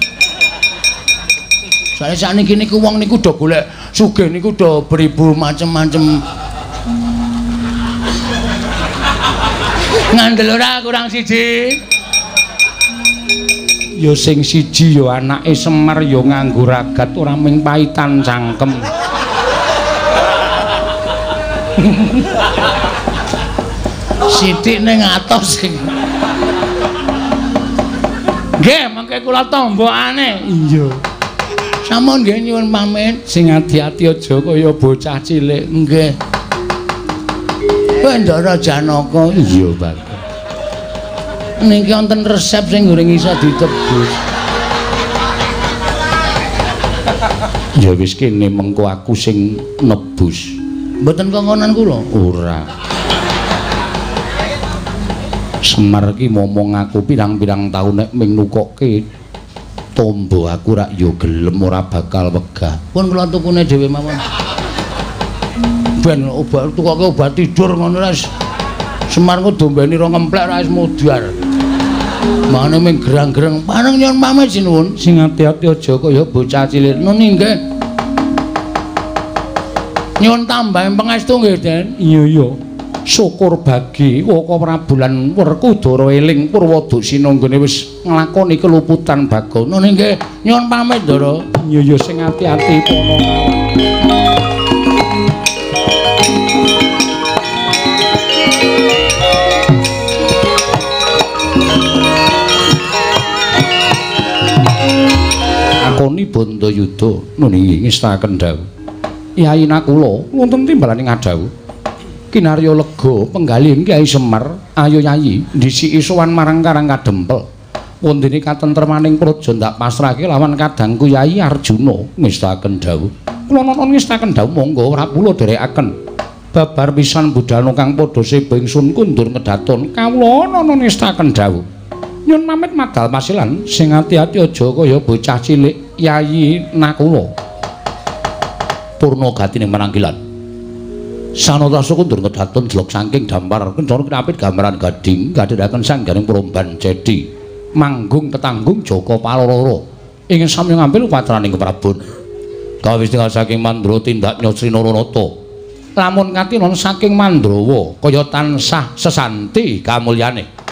Soale sakniki niku wong niku do golek sugih niku do beribu macem-macem. Ngandel ora kurang siji. Ya sing siji ya anake Semar ya nganggo ragat ora ming paitan cangkem. Sithik ning atos sing. Nggih, mengke kula tombokane. Iya. Sampun nggih nyuwun pamit. Sing ati-ati aja kaya bocah cilik. Nggih. Bendara Janaka. Iya, Pak. Niki wonten resep sing goreng iso ditebus. Ya wis kene mengko aku sing nebus. Mboten kongkonan kula. Ora. Semar ki momong aku pirang-pirang taun nek ming nukokke tombo aku rak ya gelem ora bakal wegah. Pun kula tukune dhewe mawon. Ben obat tukoke obat tidur ngono ras. Semar ku dombeni ro ngemplek ra wis mudhar. Mane ming gerang-gerang pareng nyuwun pamit sinuwun. Sing ati-ati aja kaya bocah cilik. Nuni nggih. Nyuwun tambahi pangestu nggih, Den. Iya iya. Syukur bagi Waka Prabu lan Werkudara eling Purwadasina nggone wis nglakoni keluputan Bagong. Nuni nggih, nyuwun pamit, Ndara. Iya iya sing ati-ati pono. Akoni Bandayuda nuni ngestaken dawuh. Yai Nakula wonten timbalan ing dawuh. Kinarya lega penggalih Kyai Semar, ayo Yayi ndhisiki sowan marang Karang Kadempel. Wondene katentremaning praja ndak pasrahke lawan kadangku Yai Arjuna ngestaken dawuh. Kula nuwun ngestaken dawuh monggo Prabu derekaken. Babar pisan budalna kang padha seba ingsun kundur ngedaton kawula nuwun ngestaken dawuh. Nyun pamit madal pasilan sing ati-ati aja kaya bocah cilik Yayi Nakula. Purna gatine menanggilan. Sanatasa kundur ngedaton jelok saking dampar kencana knapit gambaran gading gadhekaken sanggaring Promban Cedi. Manggung tetanggung Jaka Paloro. Ingin sami ngambil patraning keprabon. Kawistingan saking Mandra tindak Nyosri Naranata. Lamun katinon saking Mandrawa kaya tansah sesanti kamulyane.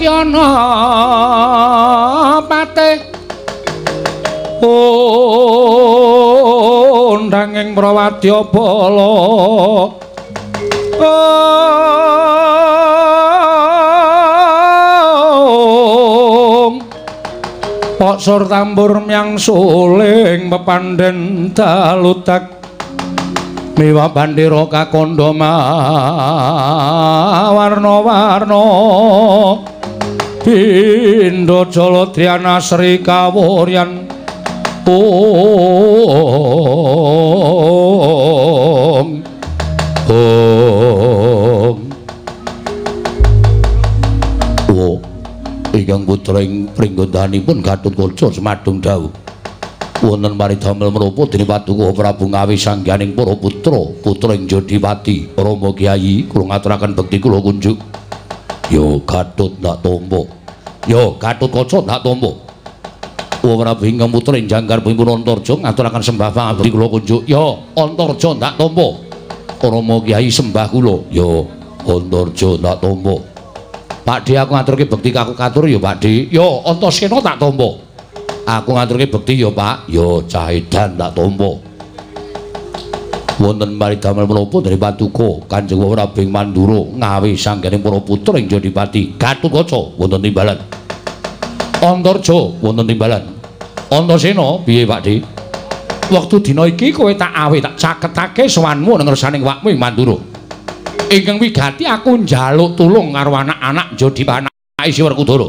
iki ana patih undanging Prawadya Bala Pak sur tambur myang suling pepandhen dalutak miwa bandira kakandha warna-warna pindha Jaladhyana Sri Kawuryan Om Om Oh ingkang putreng pringgondanipun Gatotkaca semadung dawuh wonten paridamel menapa dening Paduka Prabu Ngawi sangganing para putra putreng Jodiwati Rama Kyai kula ngaturaken bekti kula kunjuk ya Gatot ndak tampa ya Gatotkaca ndak tampa Wa Prabu ingkang putreng Jangkar Pipun Antarja ngaturaken sembah pangabekti kula kunjuk ya Antarja ndak tampa Rama Kyai sembah kula ya Antarja ndak tampa Pakde aku ngaturke bekti kaku katur ya Pakde ya Antasena tak tampa aku ngaturke bekti ya Pak ya Cahedan tak tampa wonten paridamel menapa dari Paduka Kanjeng Prabu Mandura Ngawi sangganing para putra ing Jodipati Gatotkaca wonten timbalan Antarja wonten timbalan Antasena piye Pakde wektu dina iki kowe tak awe tak caketake sowanmu nang ngersaning wakmu ing Mandura ingkang wigati aku njaluk tulung karo anak-anak Jodipati isi Werkudara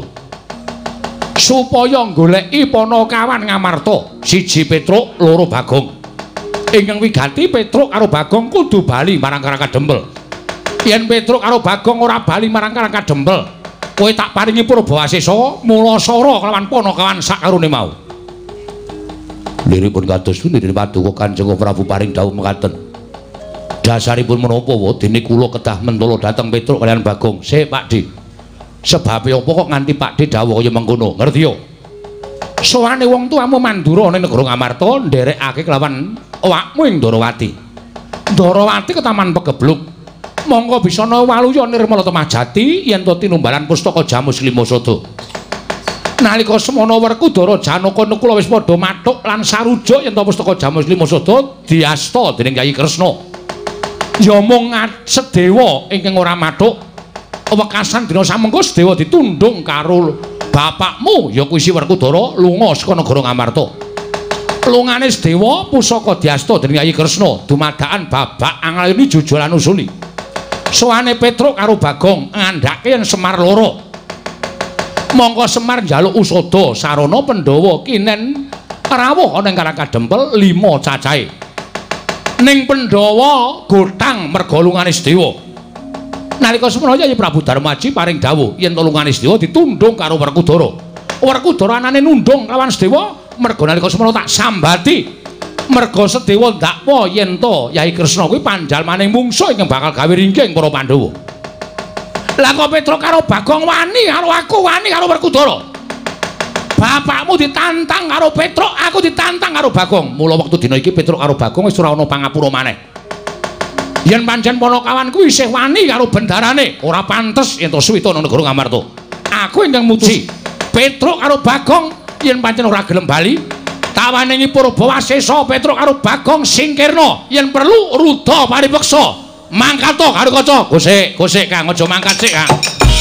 supaya goleki Panakawan Ngamarta siji Petruk loro Bagong ingkang wigati Petruk karo Bagong kudu bali marang Karangkadempel yen Petruk karo Bagong ora bali marang Karangkadempel kowe tak paringi Purbawasesa Mulasara kelawan Panakawan sakarone mau liripun kados pundi dening Paduka Kanjeng Prabu paring dawuh mekaten dasaripun menapa wae dene kula kedah mentala dhateng Petruk kaliyan Bagong sik Pakde sebabe apa kok nganti Pakde dawuh kaya mengkono ngerti yo sowane wong tuamu Mandura ning negara Ngamarta nderekake kelawan awakmu ing Ndarawati Ndarawati ketaman pegebluk monggo bisa ana waluya nirmala temajati yen to tinumbalan pustaka Jamus Klimasada nalika semana Werkudara Janaka Nukula wis padha mathuk lan sarujuk yen to pustaka Jamus Klimasada diasta dening Kyai Kresna ya mung Sedewa ingkang ora mathuk wekasan dina samengko Sedewa ditundhung karo bapakmu ya kuwi si Werkudara lunga saka negara Ngamarta lungane Sedewa pusaka diasta dening Kyai Kresna dumadakan babak anglayani jujulan usuli sowane Petruk karo Bagong ngandhake yen Semar loro mongko Semar njaluk usada sarana Pandhawa kinen rawuh ana ing Karangkadempel lima cacahe ning Pandhawa gotang merga lungane Sedewa nalika semana Kyai Prabu Darmaji paring dawuh yen lungane Sedewa ditundhung karo Werkudara Werkudara anane nundhung lawan Sedewa merga nalika semana tak sambati merga Sedewa ndakwa yen to Kyai Kresna kuwi panjalmaning mungsuh ingkang bakal gawe ringking para Pandhawa lah kok Petruk karo Bagong wani karo aku wani karo Werkudara bapakmu ditantang karo Petruk aku ditantang karo Bagong mula wektu dina iki Petruk karo Bagong wis ora ana pangapura maneh yen pancen Panakawan kuwi isih wani karo bendarane ora pantes yen to suwita nang negara Ngamarta aku ingkang mutusi Petruk karo Bagong yen pancen ora gelem bali tawaningi Purbawasesa Petruk karo Bagong singkirna yen perlu rudha paripeksa mangkat to karo kaca gosik gosik Kang aja mangkat sik Kang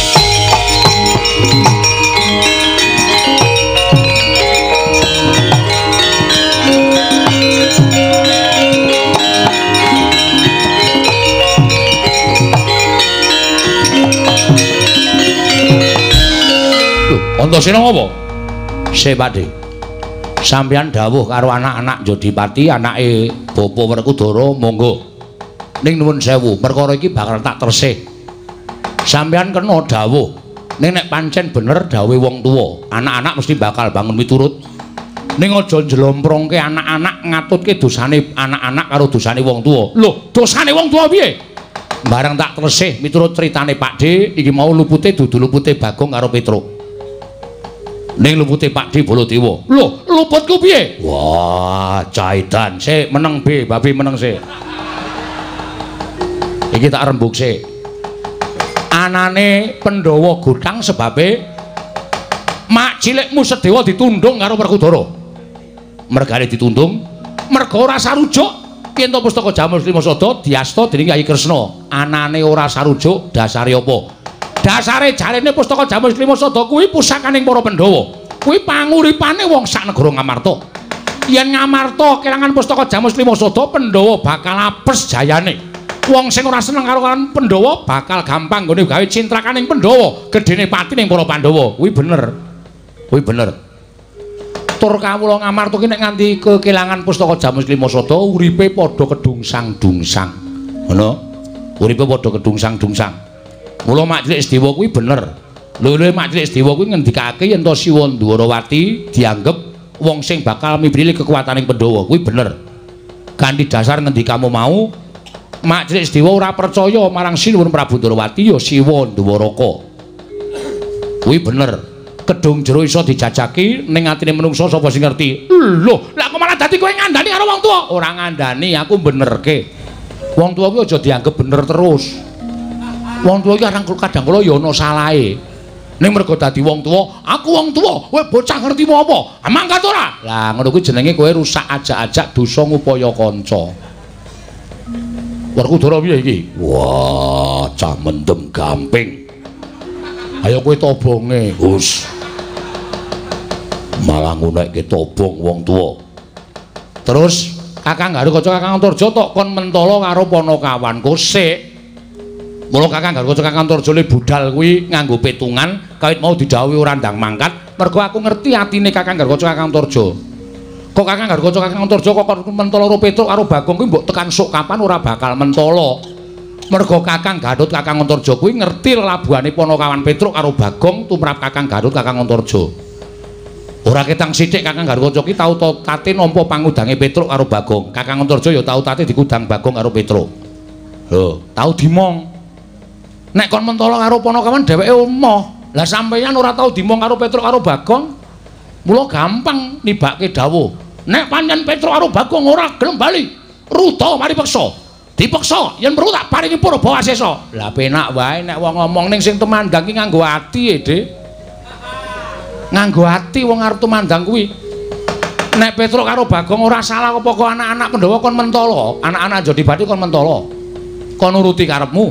Antasena ngopo? Sik Pakde. Sampeyan dawuh karo anak-anak Jodipati, anake Bapa Werkudara, monggo. Ning nuwun sewu, perkara iki bakal tak tresih. Sampeyan kena dawuh. Ning nek pancen bener dawuhe wong tuwa, anak-anak mesti bakal bangun miturut. Ning aja njlomprongke anak-anak ngatutke dosane anak-anak karo dosane wong tuwa. Lho, dosane wong tuwa piye? Bareng tak tresih miturut critane Pakde, iki mau lupute dudu lupute Bagong karo Petruk. Ning lupute Pakde Baladewa. Lho, luputku piye? Wah, Cahedan. Sik meneng B, babi meneng sik. Iki tak rembug sik. Anane Pandhawa gotang sebabe mak cilikmu Sedewa ditundung karo Werkudara. Mergane ditundung merga ora sarujuk yen to pustaka Jamus Klimasada diasta dening Kyai Kresna. Anane ora sarujuk dasare apa? Dasare jarene pustaka Jamus Klimasada kuwi pusakaning para Pandhawa. Kuwi panguripane wong sak negara Ngamarta. Yen Ngamarta kelangan pustaka Jamus Klimasada, Pandhawa bakal apes jayane. Wong sing ora seneng karo Pandhawa bakal gampang nggone gawe cintrakaning Pandhawa, gedene pati ning para Pandhawa. Kuwi bener. Kuwi bener. Tur kawula Ngamarta ki nek nganti kekelangan pustaka Jamus Klimasada uripe padha kedungsang-dungsang. Ngono. Uripe padha kedungsang-dungsang. Mula Majelis Dewa kuwi bener. Lho lho Majelis Dewa kuwi ngendikake yen to Siwa Ndwarawati dianggep wong sing bakal mibrili kekuwataning Pandhawa. Kuwi bener. Kanthi dasar ngendikamu mau Majelis Dewa ora percaya marang Sinuwun Prabu Ndwarawati ya Siwa Ndwaraka. Kuwi bener. Kedung jero iso dijajaki ning atine menungsa sapa sing ngerti. Lho, lha kok malah dadi kowe ngandani karo wong tuwa? Ora ngandani, aku benerke. Wong tuwa kuwi aja dianggep bener terus. Wong tuwa iki kadang kala ya ana salahe. Ning mergo dadi wong tuwa, aku wong tuwa, kowe bocah ngerti apa? Mangkat ora? Lah ngono kuwi jenenge kowe rusak ajak-ajak dosa ngupaya kanca. Werkudara piye iki? Wah, cah mendem gamping. Ayo kowe tobonge, Gus. Malah ngunekke tobong wong tuwa. Terus Kakang Garukaca Kakang Antarja tok kon mentala karo Panakawanku sik. Mula Kakang Garukaca Kakang Antarja le budal kuwi nganggo petungan kawit mau didhawuhi ora ndang mangkat mergo aku ngerti atine Kakang Garukaca Kakang Antarja. Kok Kakang Garukaca Kakang Antarja kok mentala karo Petruk karo Bagong kuwi mbok tekan sok kapan ora bakal mentala. Mergo Kakang Gatot Kakang Antarja kuwi ngerti labuhane Panakawan Petruk karo Bagong tumrap Kakang Gatot Kakang Antarja. Ora ketang sithik Kakang Garukaca ki tau tate nampa pangudange Petruk karo Bagong. Kakang Antarja ya tau tate dikudang Bagong karo Petruk. Lho, tau dimong. Nek kon mentala karo Panakawan dheweke emoh. Lah sampeyan ora tau dimong karo Petruk karo Bagong. Mula gampang nibake dawuh. Nek pancen Petruk karo Bagong ora gelem bali, ruta mari peksa. Dipeksa yen perlu tak paringi Purabawasesa. Lah penak wae nek wong ngomong ning sing temandang ki nganggo ati, Dik. Nganggo ati wong arep tumandang kuwi. Nek Petruk karo Bagong ora salah apa kok anak-anak Pandhawa kon mentala, anak-anak Jodibati kon mentala. Kon nuruti karepmu.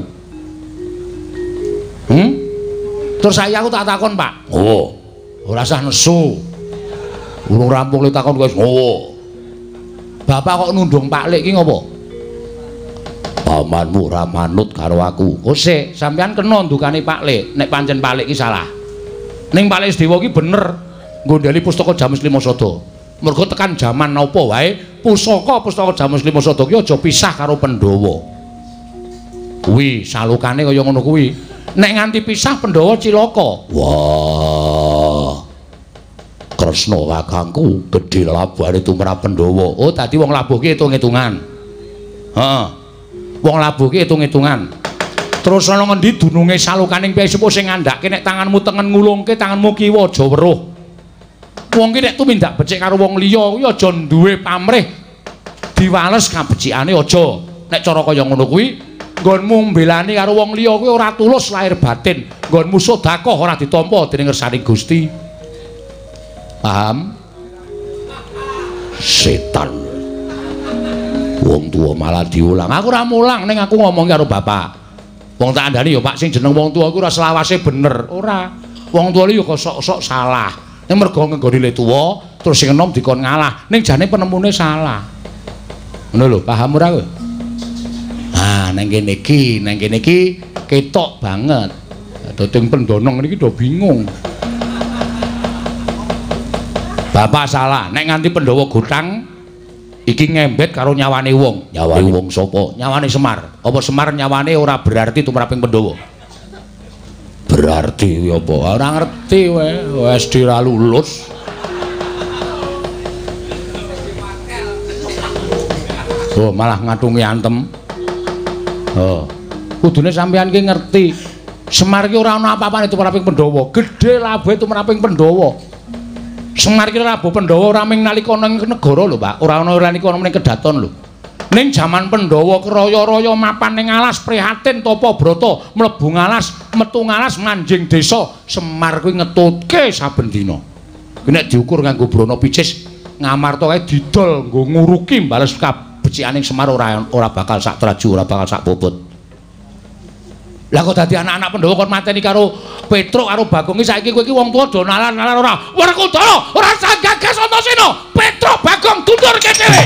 Hmm? Terus saya aku tak takon, Pak. Oh, ora usah nesu. Urung rampung le takon wis. Oh. Bapak kok nundung Pak Lik ki ngopo? Pamanmu ora manut karo aku. Oh, sik, sampean kena ndukane Pak Lik. Nek pancen Pak Lik ki salah. Ning Pak Lik Dewa ki bener nggondheli pustaka Jamus Klimasada. Mergo tekan jaman napa wae pusaka pustaka Jamus Klimasada ki aja pisah karo Pandhawa. Kuwi salukane kaya ngono kuwi. Nek nganti pisah Pandhawa cilaka. Wah. Kresna kakangku gedhe labuhane tumrap Pandhawa. Oh, dadi wong labuh ki itung-itungan. Heeh. Wong labuh ki itung-itungan. Terus ana ngendi dununge salukaning Kyai Sepuh sing ngandhake nek tanganmu tengen ngulungke tanganmu kiwa aja weruh. Wong ki nek tumindak becik karo wong liya kuwi aja duwe pamrih. Diwales kabecikane aja. Nek cara kaya ngono kuwi nggonmu mbelani karo wong liya kuwi ora tulus lahir batin. Nggonmu sedekah ora ditampa dening ngersani Gusti. Paham? Setan. Wong tuwa malah diulang. Aku ora mulang ning aku ngomong karo bapak. Wong tak andani ya Pak sing jeneng wong tuwa iku ora selawase bener. Ora. Wong tuwa iki ya kok sok-sok salah. Ning mergo nggone le tuwa terus sing enom dikon ngalah. Ning jane penemune salah. Ngono lho, paham ora kowe? Ah, nang kene iki, nang kene iki ketok banget. Dating pendonong niki do bingung. Bapak salah. Nek nganti Pandhawa gutang iki ngembet karo nyawane wong. Nyawane wong sapa? Nyawane Semar. Apa Semar nyawane ora berarti tumraping Pandhawa? Berarti kuwi apa? Ora ngerti kowe. Wis dira lulus. Oh, malah ngatungi antem. Oh. Kudune sampeyan ki ngerti. Semar ki ora ana apa-apane tumraping Pandhawa. Gedhe labuhe tumraping Pandhawa. Semar ki Prabu Pandhawa ora ming nalika nang negara lho, Pak. Ora ana ora niku ana ning kedaton lho. Ning jaman Pandhawa keraya-raya mapan ning alas prihatin Tapa Brata mlebu ngalas metu ngalas manjing desa Semar kuwi ngetutke saben dina. Kuwi nek diukur nganggo brana picis Ngamarta kae didol nggo nguruki bales kabecikaning Semar ora ora bakal sak traju ora bakal sak bobot. Lah kok dadi anak-anak Pandhawa kon mateni karo Petruk karo Bagong iki saiki kowe iki wong tuwa do nalar-nalar ora. Werkudara ora sagagas Antasena. Petruk Bagong tundurke dhewe.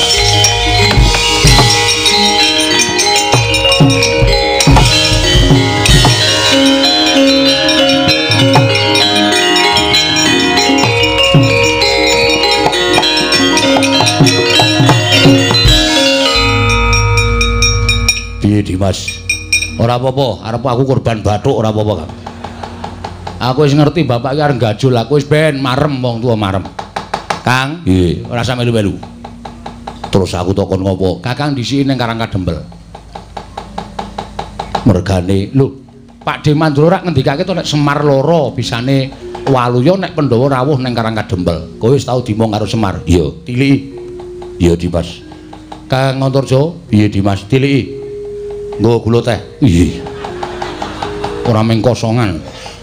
Piye Dimas? Ora apa-apa, arep aku korban bathuk ora apa-apa, Kang. Aku wis ngerti bapak iki arep gajul, aku wis ben marem wong tuwa marem. Kang, nggih, ora usah melu-melu. Terus aku takon ngopo? Kakang disiki ning Karang Kadempel. Mergane, lho, Pak Demandra rak ngendikake to nek Semar loro bisane waluya nek Pandhawa rawuh ning Karang Kadempel. Kowe wis tau dimong karo Semar? Iya, tiliki. Iya, Dimas. Kang Antarja, piye Dimas? Tiliki. Nggo gula teh. Iya. Ora meng kosongan.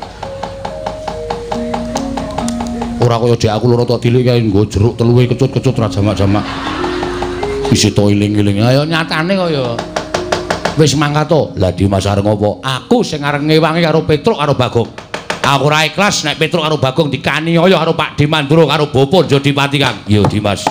Ora kaya dek aku loro tok tilik kae nggo jeruk teluwe kecut-kecut ra jamak-jamak. Isi to iling-iling. Ayo nyatane kaya wis mangkat to. Lah Dimas arep ngopo? Aku sing arep ngewangi karo Petruk karo Bagong. Aku ora ikhlas nek Petruk karo Bagong dikaniaya karo Pak Demandra karo Bapak Jodipati Kang. Yo Dimas.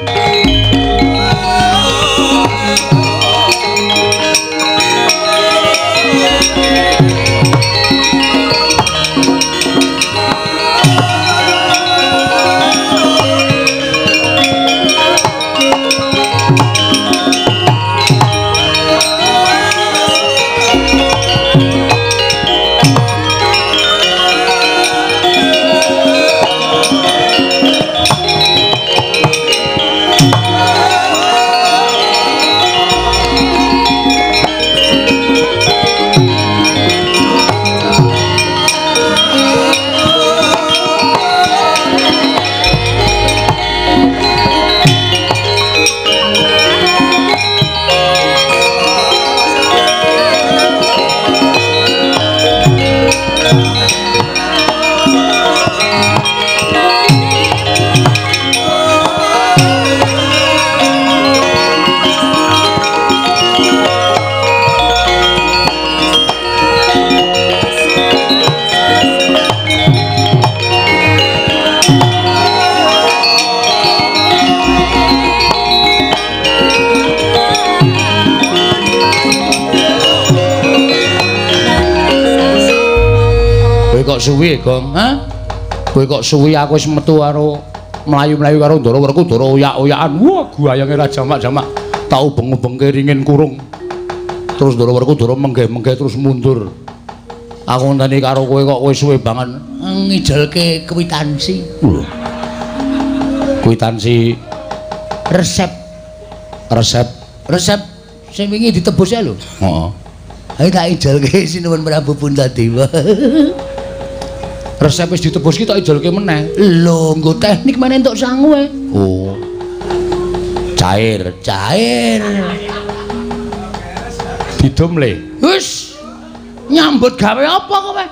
Kok suwi, Gong? Hah? Kowe kok suwi aku wis metu karo mlayu-mlayu karo Ndara Werkudara oyak-oyakan. Wah, guayange ra jamak-jamak. Tau beng-bengke ringin kurung. Terus Ndara Werkudara menggeh-menggeh terus mundur. Aku ngenteni karo kowe kok kowe suwe banget ngijelke kwitansi. Lho. Kwitansi resep resep resep sing wingi ditebus ya lho. Heeh. Ayo tak ijelke sinuwun Prabu Puntadewa. Resep wis ditebus ki tak ijelke meneh. Lho, nggo teknik meneh entuk sangu e. Oh. Cair, cair. Didom le. Wis nyambut gawe apa kowe?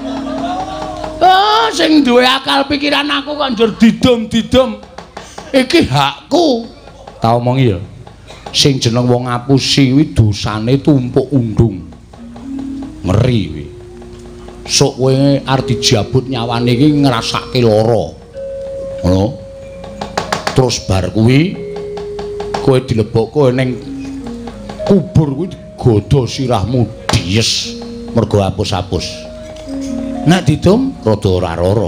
Ah, sing duwe akal pikiran aku kok njur didom-didom. Iki hakku. Tak omongi ya. Sing jeneng wong ngapusi kuwi dosane tumpuk undung. Ngeri kuwi. Sok kowe arep dijabut nyawane iki ngrasake lara. Ngono. Terus bar kuwi kowe dilebokke ning kubur kuwi digodho sirahmu dies mergo hapus-hapus. Nek didom rada ora lara.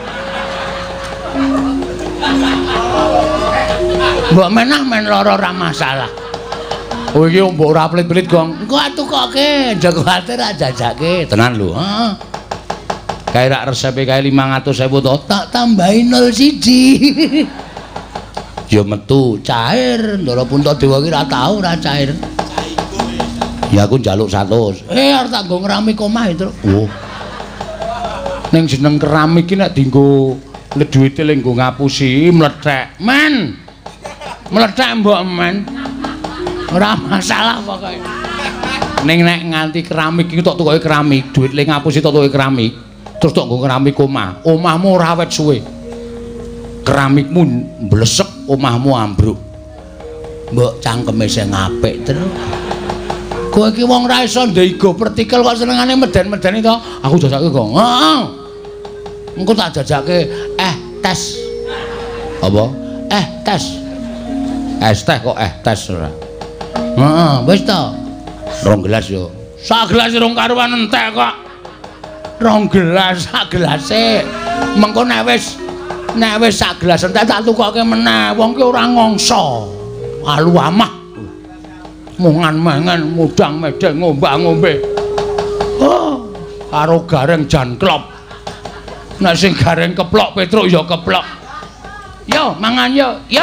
Mbok menah men lara ora masalah. Oh iki mbok ora pelit-pelit, Gong. Engko atukoke, jago ati ra jajake. Tenan lho, heeh. Kae rak resepe kae limang atus ewu to, tak tambahi nol siji. Ya metu cair, Ndara Puntadewa ki ra tau ra cair. Ya aku njaluk seratus. Eh arep tak nggo ngeramik omah, Tru. Oh. Ning jeneng keramik ki nek dienggo le duwite le nggo ngapusi mlethek. Men. Mlethek mbok men. Ora masalah pokoke. Ning nek nganti keramik iki tok tukoke keramik, duit ling ngapusi tok tukoke keramik. Terus tok nggo keramik omah. Omahmu ora awet suwe. Keramikmu mblesek, omahmu ambruk. Mbok cangkeme sing apik terus. Kowe iki wong ra iso ndeigo partikel kok senengane meden-medeni to. Aku jajake kok. Heeh. Engko tak jajake eh tes. Apa? Eh tes. Es teh kok eh tes ora. Heeh, wis to. Rong gelas yo. Sak gelas rong karuan entek kok. Rong gelas sak gelase. Mengko nek wis nek wis sak gelas entek tak tukoke meneh. Wong ki ora ngongso. Alu amah. Mungan mangan mudang medeng ngombak-ngombe. Oh, karo gareng jan klop. Nek sing gareng keplok Petruk ya keplok. Yo mangan yo. Yo.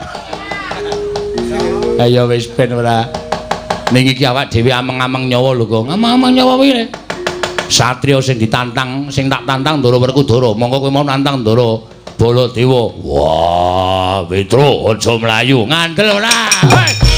Ayo wis ben ora. Ning iki awak dhewe ameng-ameng nyawa lho kok. Ameng-ameng nyawa piye? Satriya sing ditantang, sing tak tantang Ndara Werkudara. Monggo kowe mau nantang Ndara Baladewa. Wah, Petruk aja mlayu. Ngandel ora. Hei.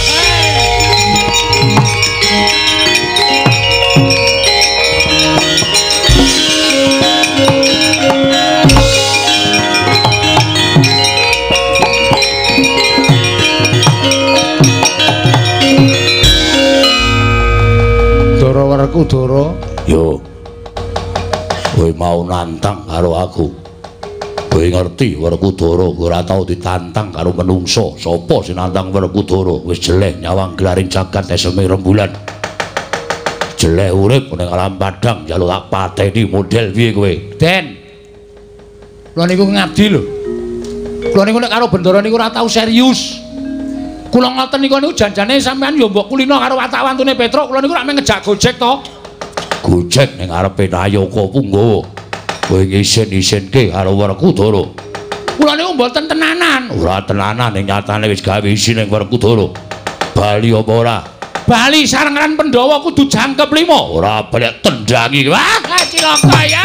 Ndara Werkudara, yo. Kowe mau nantang karo aku. Kowe ngerti Werkudara ora tau ditantang karo menungso. Sapa sing nantang Werkudara? Wis jeleh nyawang gelaring jagat eseme rembulan. Jeleh urip ning alam padang njaluk tak pateni model piye kowe? Den. Kula niku ngabdi lho. Kula niku nek karo Bendara niku ora tau serius. Kula ngoten niku niku janjane sampean yo mbok kulino karo watak-wantune Petruk. Kula niku rak ngejak Gojek to. Gojek ning arepe Nayaka Punggawa. Kowe ngisin-isinke karo Werkudara. Kula niku mboten tenanan. Ora tenanan ning nyatane wis gawe isin ning Werkudara. Bali apa ora? Bali sarengan Pandhawa kudu jangkep lima. Ora balik tendangi. Wah, kacilaka ya.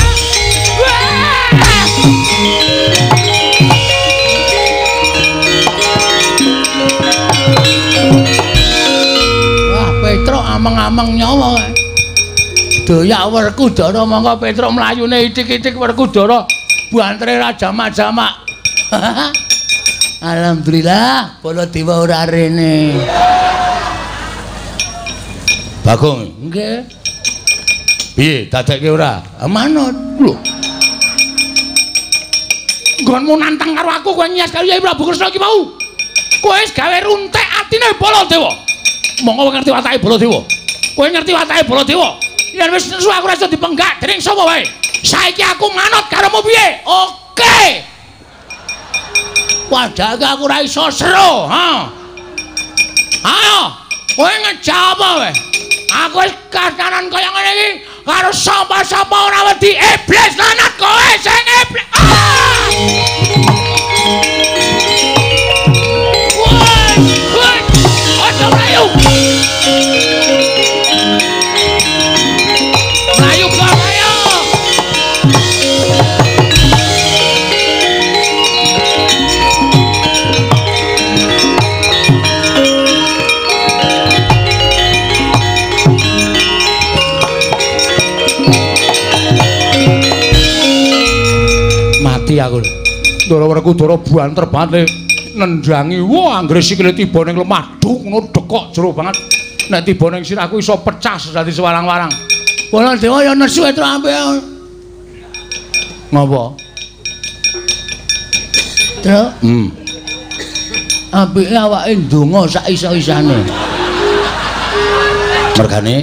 Wah, Petruk ameng-ameng nyawa. Doyak Werkudara monggo Petruk mlayune itik-itik Werkudara buantre ra jamak-jamak. Alhamdulillah Baladewa ora rene. Bagong, nggih. Piye dadekke ora? Manut. Lho. Nggonmu nantang karo aku kowe nyas karo Kyai Prabu Kresna iki mau. Kowe wis gawe runtek atine Baladewa. Monggo ngerti watake Baladewa. Kowe ngerti watake Baladewa. Yen wis nesu aku ora iso dipenggak dening sapa wae. Saiki aku manut karomu piye? Oke. Padahal aku ora iso sero, ha. Ayo, kowe ngejawab wae. Aku wis kakanan kaya ngene iki karo sapa-sapa ora wedi iblis lanat kowe sing iblis. Ah! Woi, woi. Aja mlayu. Mlayu kok ayo. Aku Ndara Werkudara buanter banget nendangi. Wah, anggere sikile tiba ning lemah duk ngono dekok jero banget. Nek tiba ning sirahku iso pecah dadi sewarang-warang. Baladewa ya nesu itu ampe. Ngapa? Terus? Hmm. Apike awake ndonga sak iso-isane. Mergane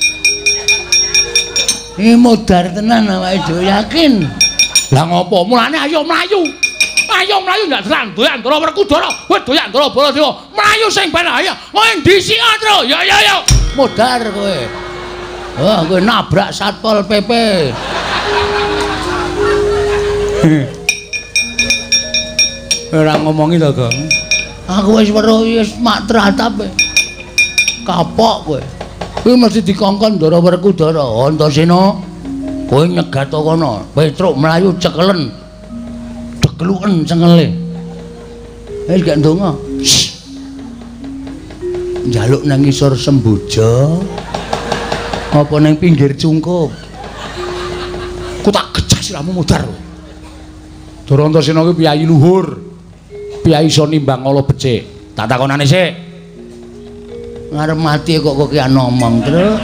iki modar tenan awake dhewe yakin. Lah ngopo? Mulane ayo mlayu. Ayo mlayu ndak tenan doyan Ndara Werkudara. Wis doyan Ndara Baladewa. Mlayu sing ben ayo. Kowe ndisi atro. Ya ya ya. Modar kowe. Wah, kowe nabrak Satpol P P. Ora ngomongi to, Gong. Aku wis weruh wis mak tratap. Kapok kowe. Kowe mesti dikongkon Ndara Werkudara. Antasena. Kowe nyegat kono, Petruk mlayu cekelen. Degluken cengele. Wis gak ndonga. njaluk nang ngisor Semboja apa nang pinggir cungkup ku tak gejah siramu mudar Durantasena kuwi piyayi luhur piyayi iso nimbang ala becik tak takonane sik ngarep mati kok kok ki ngomong terus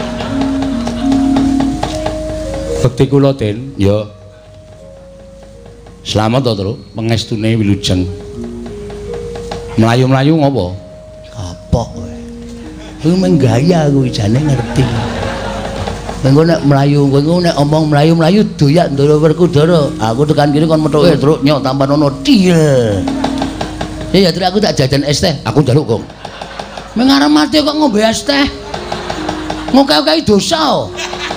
bekti kula Den ya selamat to Tru pengestune wilujeng mlayu-mlayu ngopo kapok kowe kuwi menggaya kuwi jane ngerti engko nek mlayu kowe nek omong mlayu-mlayu doyak ndara Werkudara aku tekan kene kon methuke Truk nyok tampan ono til ya Truk aku tak jajan es teh aku njaluk Gong mengarep mati kok ngombe es teh ngoke-oke dosa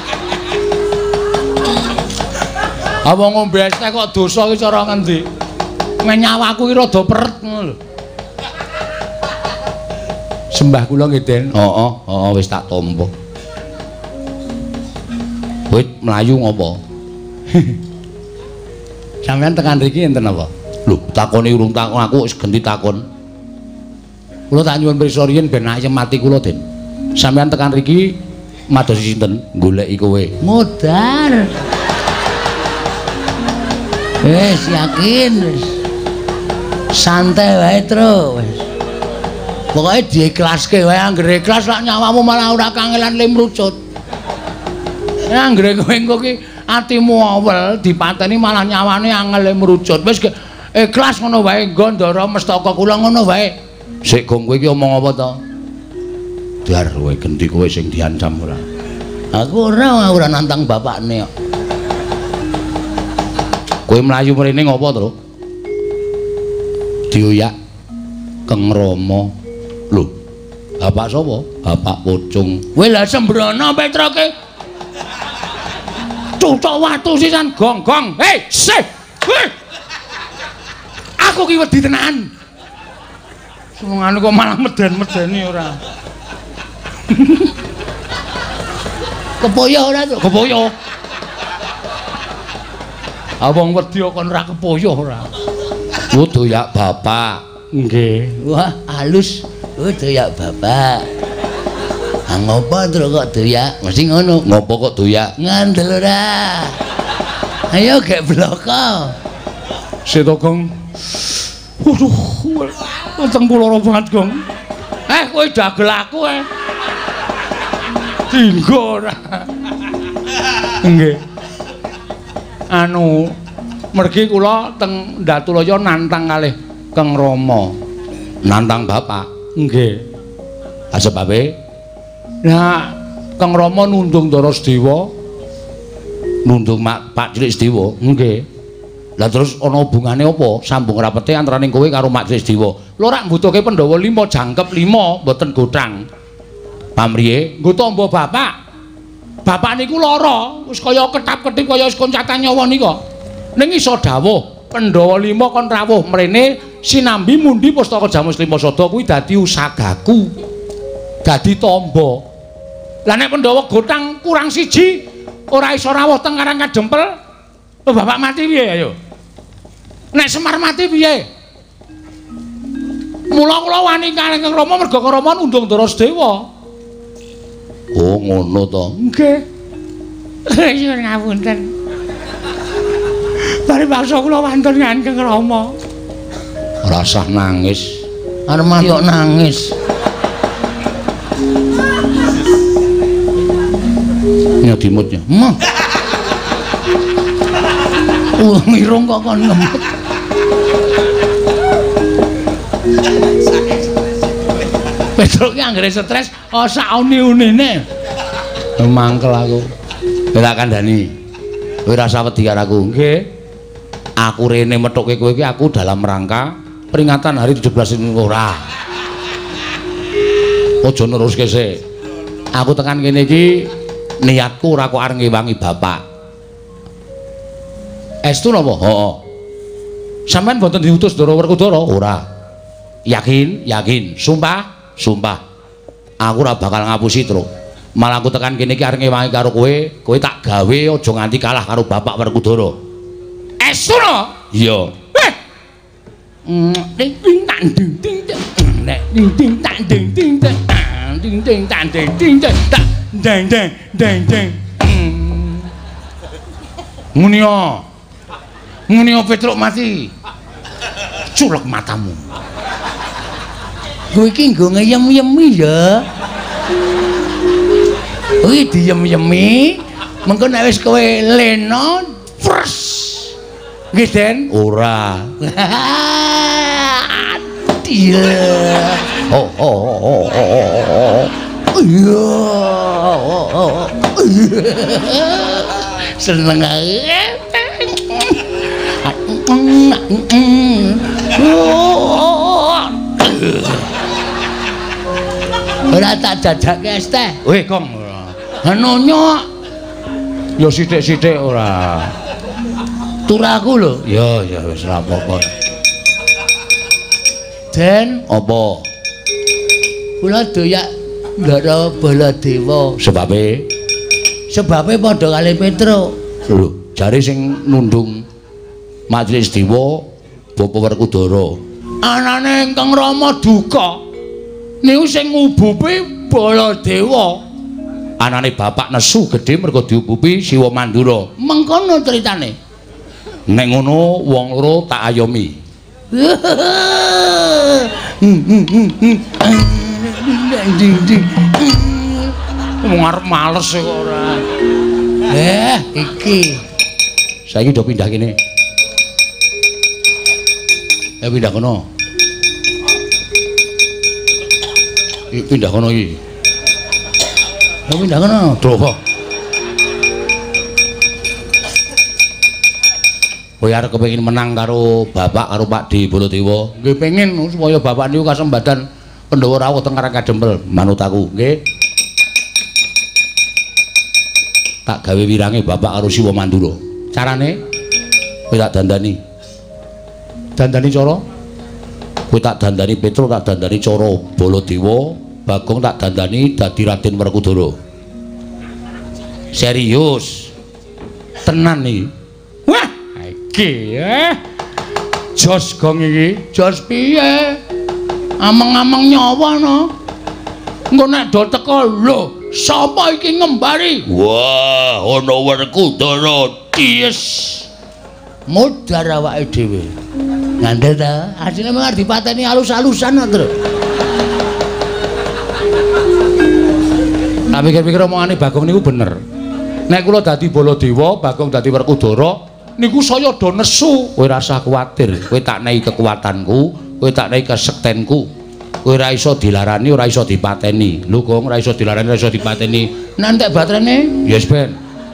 apa ngombe es teh kok dosa ki cara ngendi men nyawaku ki rada peret ngono lho sembah kula nggih Den heeh heeh wis tak tampa wit mlayu ngopo sampean tekan mriki enten apa lho takoni urung takon aku wis genti takon kula tak nyuwun pirsa riyin ben ayem mati kula Den sampean tekan mriki madosi sinten goleki kowe modar wis yakin wis santai wae Tru wis pokoke diiklaske wae anggere ikhlas lak nyawamu malah ora kangelan limrucut anggere kowe engko ki atimu awel dipateni malah nyawane angel limrucut wis ikhlas ngono wae Gandara mestaka kula ngono wae sik Gong kowe iki omong apa to dar kowe genti kowe sing diancam ora aku ora ora nantang bapakne kok kowe mlayu mrene ngopo Tru dioyak Keng Rama lho bapak sapa bapak Pucung kowe lha sembrono Petroke cucuk watu sisan gong-gong hei sih aku ki wedi tenan semongane kok malah meden-medeni ora kepoyo ora Tru kepoyo abang wedi kok ora kepoyo ora oh doyak bapak nggih wah halus oh doyak bapak ah ngopo Tru kok doyak mesti ngono ngopo kok doyak ngandel ora ayo gek bloko Seto Gong waduh weteng kula ora banget Gong eh kowe dagel aku eh dinggo ora nggih anu mergi kula teng Ndatulaya nantang kalih Keng Rama nantang bapak nggih ha sebabe nah Keng Rama nundung Ndara Sedewa nundung mak Pak Cilik Sedewa nggih lah terus ana hubungane apa sambung rapete antaraning kowe karo Mak Cilik Sedewa lho rak mbutuhke Pandhawa lima jangkep lima mboten gothang pamriye nggo tamba bapak bapak niku lara wis kaya ketap-ketip kaya wis koncatan nyawa nika ning iso dawuh Pandhawa lima kon rawuh mrene sinambi mundi Pustaka Jamus Lima Sada kuwi dadi usagaku dadi tamba lah nek Pandhawa gothang kurang siji ora iso rawuh teng Karang Kadempel lho bapak mati piye ayo nek Semar mati piye mula kula wani kalih Kang Rama merga Kang Rama nundung Ndara Sedewa oh ngono to nggih nyuwun ngapunten bari bangsa kula wonten kan Kang Rama ora usah nangis arep kok nangis ya dimutnya mah uh ngirung kok kon ngemut Petruk ki anggere stres oh sak uni-unine mangkel aku kowe tak kandhani kowe rasa wedi karo aku nggih aku rene methuke kowe iki aku dalam rangka peringatan hari tujuh belas ini ora aja neruske sik aku tekan kene iki niatku ora kok arep ngewangi bapak estu napa heeh sampean mboten diutus Ndara Werkudara ora yakin yakin sumpah sumpah aku ora bakal ngapusi Tru malah aku tekan kene iki arep ngewangi karo kowe kowe tak gawe aja nganti kalah karo bapak Werkudara estu no iya ding ding tak ding ding nek ding ding tak ding ding tan ting ting tan ting ting ting deng deng deng deng. Ngene yo. Ngene yo Petruk mati. Culek matamu. Kowe iki nggo ngeyem-yemi ya. Kuwi diyem-yemi, mengko nek wis kowe lena, pres. Nggih, Den? Ora. Iya. Oh oh oh oh. Iya. Seneng ae. Ora tak jajake es teh. Weh, Kong. Anu nyok. Ya sithik-sithik ora. Turaku lho. Ya ya wis ora apa-apa. Den, apa? Kula doyak Ndara Baladewa. Sebabe? Sebabe padha kali Petruk. Lho, jare sing nundung Majelis Dewa Bapa Werkudara. Anane Kang Rama duka. Niku sing ngubupi Baladewa. Anane bapak nesu gedhe mergo diubupi Siwa Mandura. Mengkono critane. Nek ngono wong loro tak ayomi. Wong arep males kok ora. Eh, iki. Saiki do pindah kene. Eh pindah kono. Iki pindah kono iki. Ya pindah kono, Drowo. Kowe arep kepengin menang karo bapak karo Pak Di Baladewa. Nggih pengin supaya bapak niku kasembadan Pandhawa rawuh teng Karang Kadempel, manut aku, nggih. Tak gawe wirange bapak karo Siwa Mandura. Carane kowe tak dandani. Dandani cara? Kowe tak dandani Petruk, tak dandani cara Baladewa, Bagong tak dandani dadi Raden Werkudara. Serius. Tenan iki. Wah, iki eh. Jos Gong iki. Jos piye? Ameng-ameng nyawa no. Engko nek do teko lho, sapa iki ngembari? Wah, ana Werkudara Ties. Mudhar awake dhewe. Ngandel ta, asline mung arep dipateni alus-alusan kok, Tru. Tak pikir-pikir omongane Bagong niku bener. Nek kula dadi Baladewa, Bagong dadi Werkudara, niku saya do nesu. Kowe ora usah kuwatir, kowe tak nehi kekuatanku, kowe tak nehi kesektenku. Kowe ora iso dilarani, ora iso dipateni. Lho, Gong, ora iso dilarani, ora iso dipateni. Nek entek batrene, yes ben.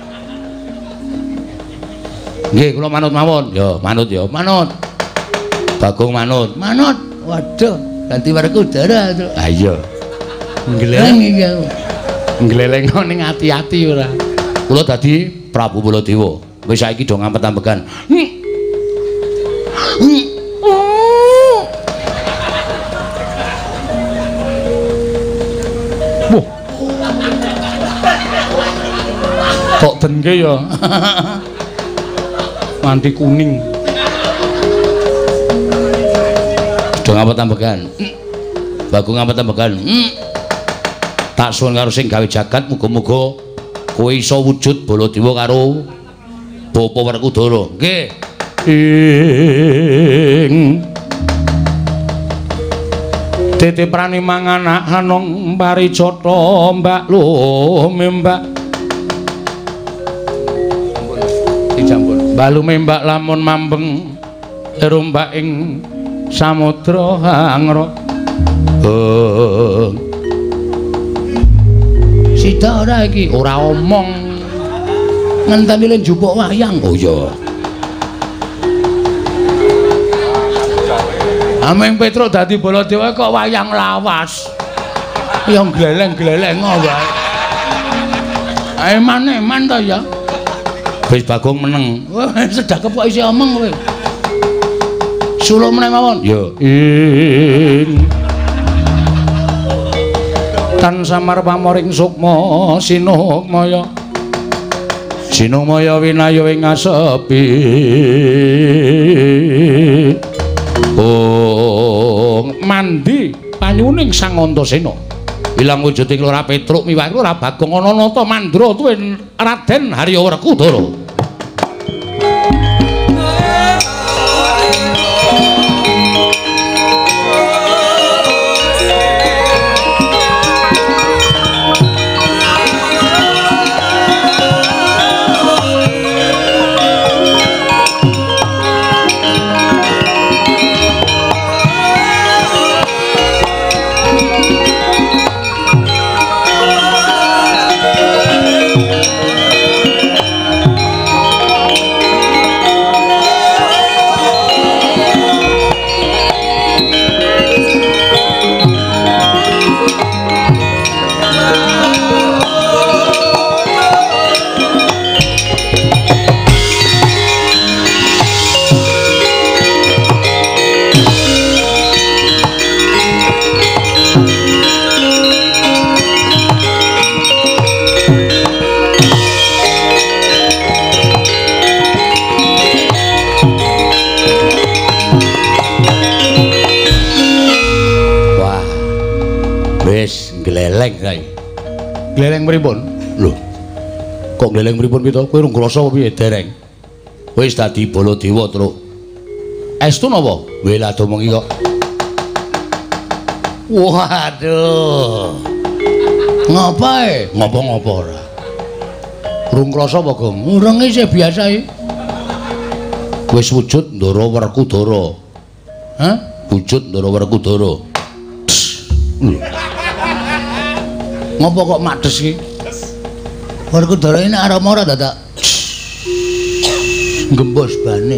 Nggih, kula manut mawon. Ya, manut ya, manut. Bagong manut. Manut. Waduh, dadi Werkudara. Ha iya. Ngleleng iki aku. Ngleleng ning ati-ati ora. Kula dadi Prabu Baladewa. Wis saiki do ngampet-ampekan. Wah. Kok denke ya. Manti kuning. Do ngampet-ampekan. Bagong ngampet-ampekan. Tak suwun karo sing gawe jagat muga-muga kowe iso wujud Baladewa karo Bapa Werkudara. Nggih. Ing titiprane manganak hanong paricata Mbak Lumembak. Dijambul. Mbak Lumembak lamun mambeng rombak ing samudra hangra. Oh. Sida ora iki, ora omong. Ngenteni le njupuk wayang. Oh iya. Ameng Petruk dadi Baladewa kok wayang lawas. Ya gleleng-gleleng wae. Eman-eman to ya. Wis Bagong meneng. Wah, sedakep kok isih omong kowe. Sula meneh mawon. Ya. Ing tan samar pamoring sukma sinukmaya sinukmaya winayu ing asepi oh mandi panyuning Sang Antasena Ilang wujuding Lora Petruk miwah Lora Bagong ana nata mandra tuwin Raden Harya Werkudara. Gleleng kae. Gleleng pripun? Lho. Kok gleleng pripun pito? Kowe rung krasa piye dereng? Wis dadi Baladewa, Truk. Estu napa? Wela domongi kok. Waduh. Ngapae? Ngopo-ngopo ora. Rung krasa apa, Gong? Urung isih biasa iki. Wis wujud Ndara Werkudara. Hah? Wujud Ndara Werkudara. Ngopo kok mades iki? Werkudara ini arep ora dadak. Gembos bane.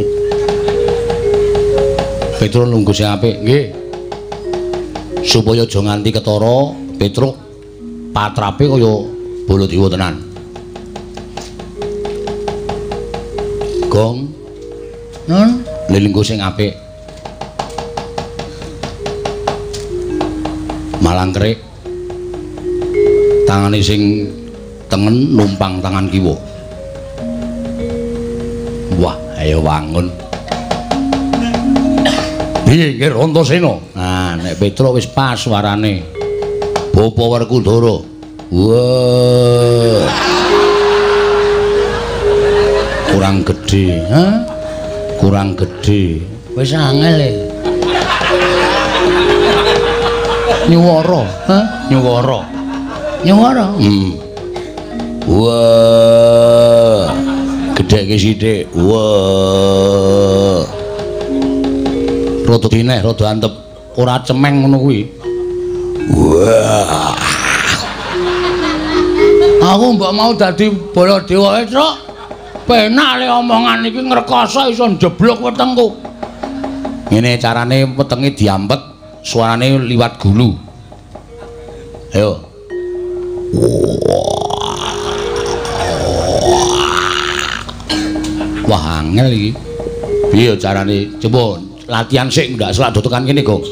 Petruk nunggu sing apik, nggih. Supaya aja nganti ketara, Petruk patrape kaya Baladewa tenan. Gong. Nun, lelenggo sing apik. Malangkrik. Tangane sing tengen numpang tangan kiwa. Wah, ayo wangun. Piye nggih Antasena? Nah, nek Petruk wis pas suarane. Bapa Werkudara. Wah. Kurang gedhe, ha? Kurang gedhe. Wis angel e. Nyuwara, ha? Nyuwara. Nyuwara. Hmm. Wah. Gedheke sithik. Wah. Rada dineh, rada antep. Ora cemeng ngono kuwi. Wah. Aku mbok mau dadi Baladewa wae, Truk. Penak le omongan iki ngrekoso iso njeblok wetengku. Ngene carane wetenge diampet, suarane liwat gulu. Ayo. Wah, angel iki. Piye carane? Coba latihan sik ndak selak do tekan kene, Gong.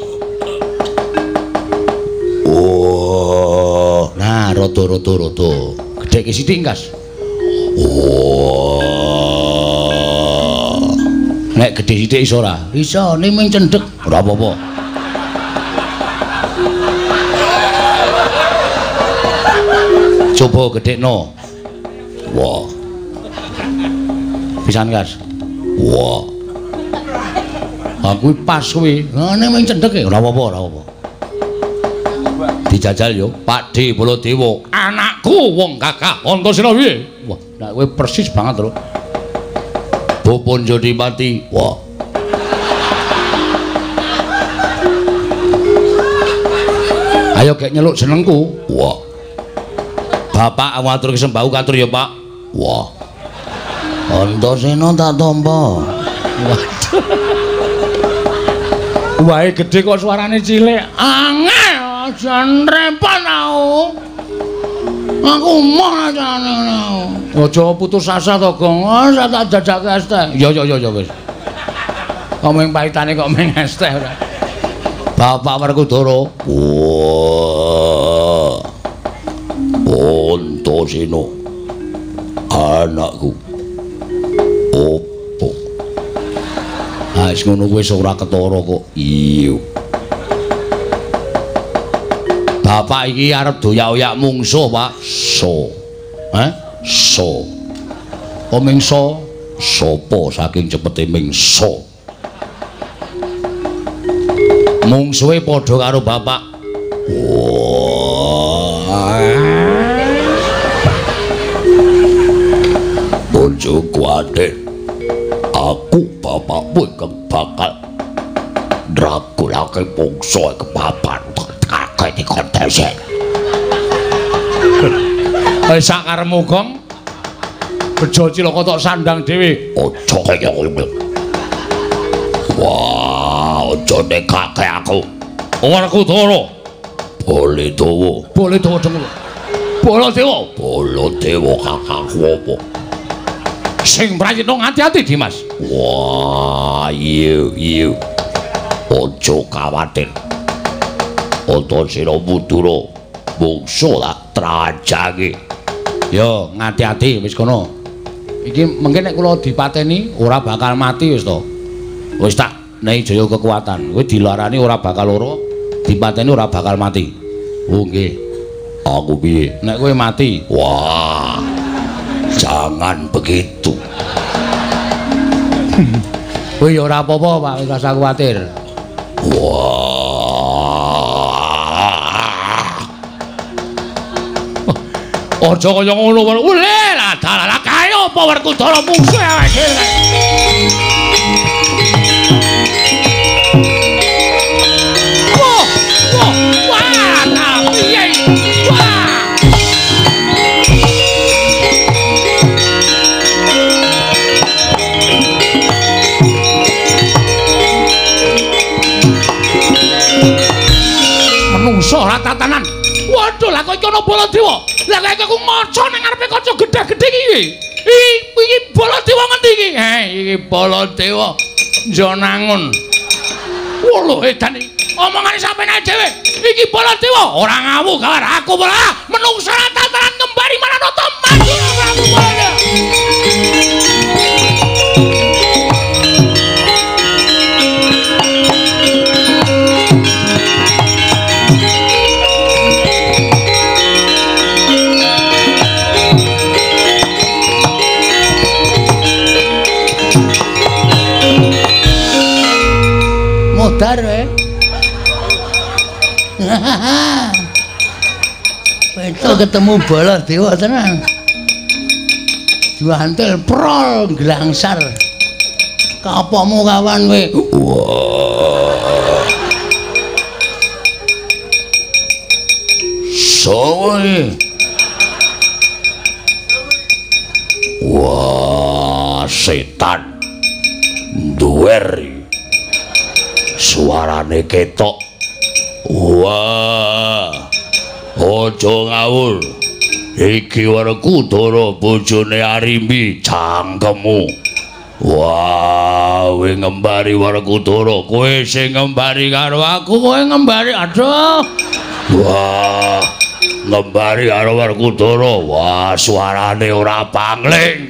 Oh, nah rada-rada rada. Gedheke sithik, Kas. Oh. Nek gedhe sithik iso ora? Iso, ning mung cendhek. Ora apa-apa. Coba gedhekno. Wah. Pisan, Kas. Wah. Aku pas kuwi. Ngene mung cendhek ora apa-apa, ora apa-apa. Dijajal yo, Pakde Baladewa, anakku wong Kakang Antasena piye? Wah, nek kowe persis banget, Lho. Bapa Jodimati. Wah. Ayo gek nyeluk jenengku. Wah. Bapak matur kesembah katur ya, Pak. Wah. Antasena tak tampa. Waduh. Wae gedhe kok suarane cilik. Angel jan repot aku. Aku mah jane. Aja putus asa to, Gong. Ora tak jajake es teh. Ya ya ya ya wis. Kok mung paitane kok mung es teh ora. Bapak Werkudara. Wah. Antasena. Anakku. Opo? Ah, wis ngono kuwi ora ketara kok. Iya. Bapak iki arep doyak-oyak mungsuh, Pak. So. Hah? So. Oh mingso sapa saking cepete mingso. Mungsuhe padha karo bapak. Bojo kuatir. Aku bapakmu ingkang bakal ndragulake mungsuhe kepapan kakek iki kontese. Wis sakaremu, Gong. Bejo cilaka tok sandang dhewe. Aja kaya ngono. Wah, aja nekake aku. Werkudara. Bole dawa. Bole dawa dengkul. Baladewa. Baladewa kakangku apa? Sing prayitna ngati-ati, Dimas. Wah, iya, iya. Aja kuwatir. Antasena Mudura mungsuh tak trajange. Yo, ngati-ati wis kono. Iki mengke nek kula dipateni ora bakal mati wis to. Wis tak nehi jaya kekuatan. Kowe dilarani ora bakal lara, dipateni ora bakal mati. Oh nggih. Aku piye? Nek kowe mati, wah. Jangan begitu. Kowe ya ora apa-apa, Pak, ora usah kuwatir. Wah. Aja kaya ngono. Weh, lah dalah kae apa Werkudara mungsuh awake dhewe. Wah, wah, wah, piye? Wah. Menungso ora tatanan. Waduh, lah kok iki ana Baladewa. Lah kok aku maca ning ngarepe kaca gedhe-gedhe iki. Iki Baladewa ngendi iki? Heh, iki Baladewa Jonangun. Wah lho edan iki. Omongane sampeyan dhewe. Iki Baladewa ora ngawuh gawar aku malah menungsa tataran kembali Maranata maju Prabu Baladewa. Modar we. Betul ketemu Baladewa tenan. Juantel prol glangsar. Kapamu kawan we? Wah. Soe. Wah, setan. Duwer. Suarane ketok. Wah. Aja ngawur. Iki Werkudara bojone Arimbi cangkemmu. Wah, kowe ngembari Werkudara, kowe sing ngembari karo aku, kowe ngembari. Aduh. Wah. Ngembari karo Werkudara. Wah, suarane ora pangling.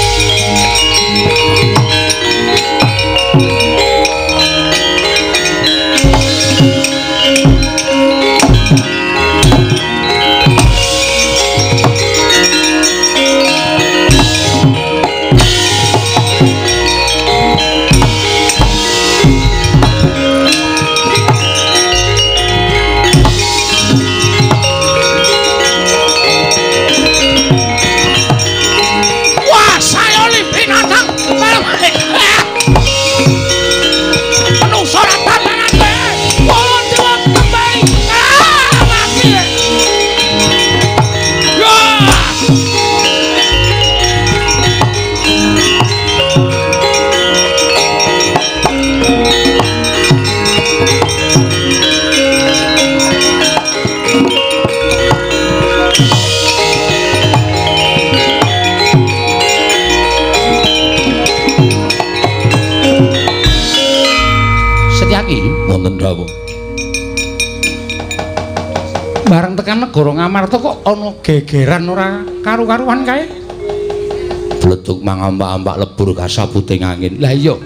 Bareng tekan negara Ngamarta kok ana gegeran ora karu-karuan kae. Bledug mangambak-ambak lebur kasabuting angin. Lah iya.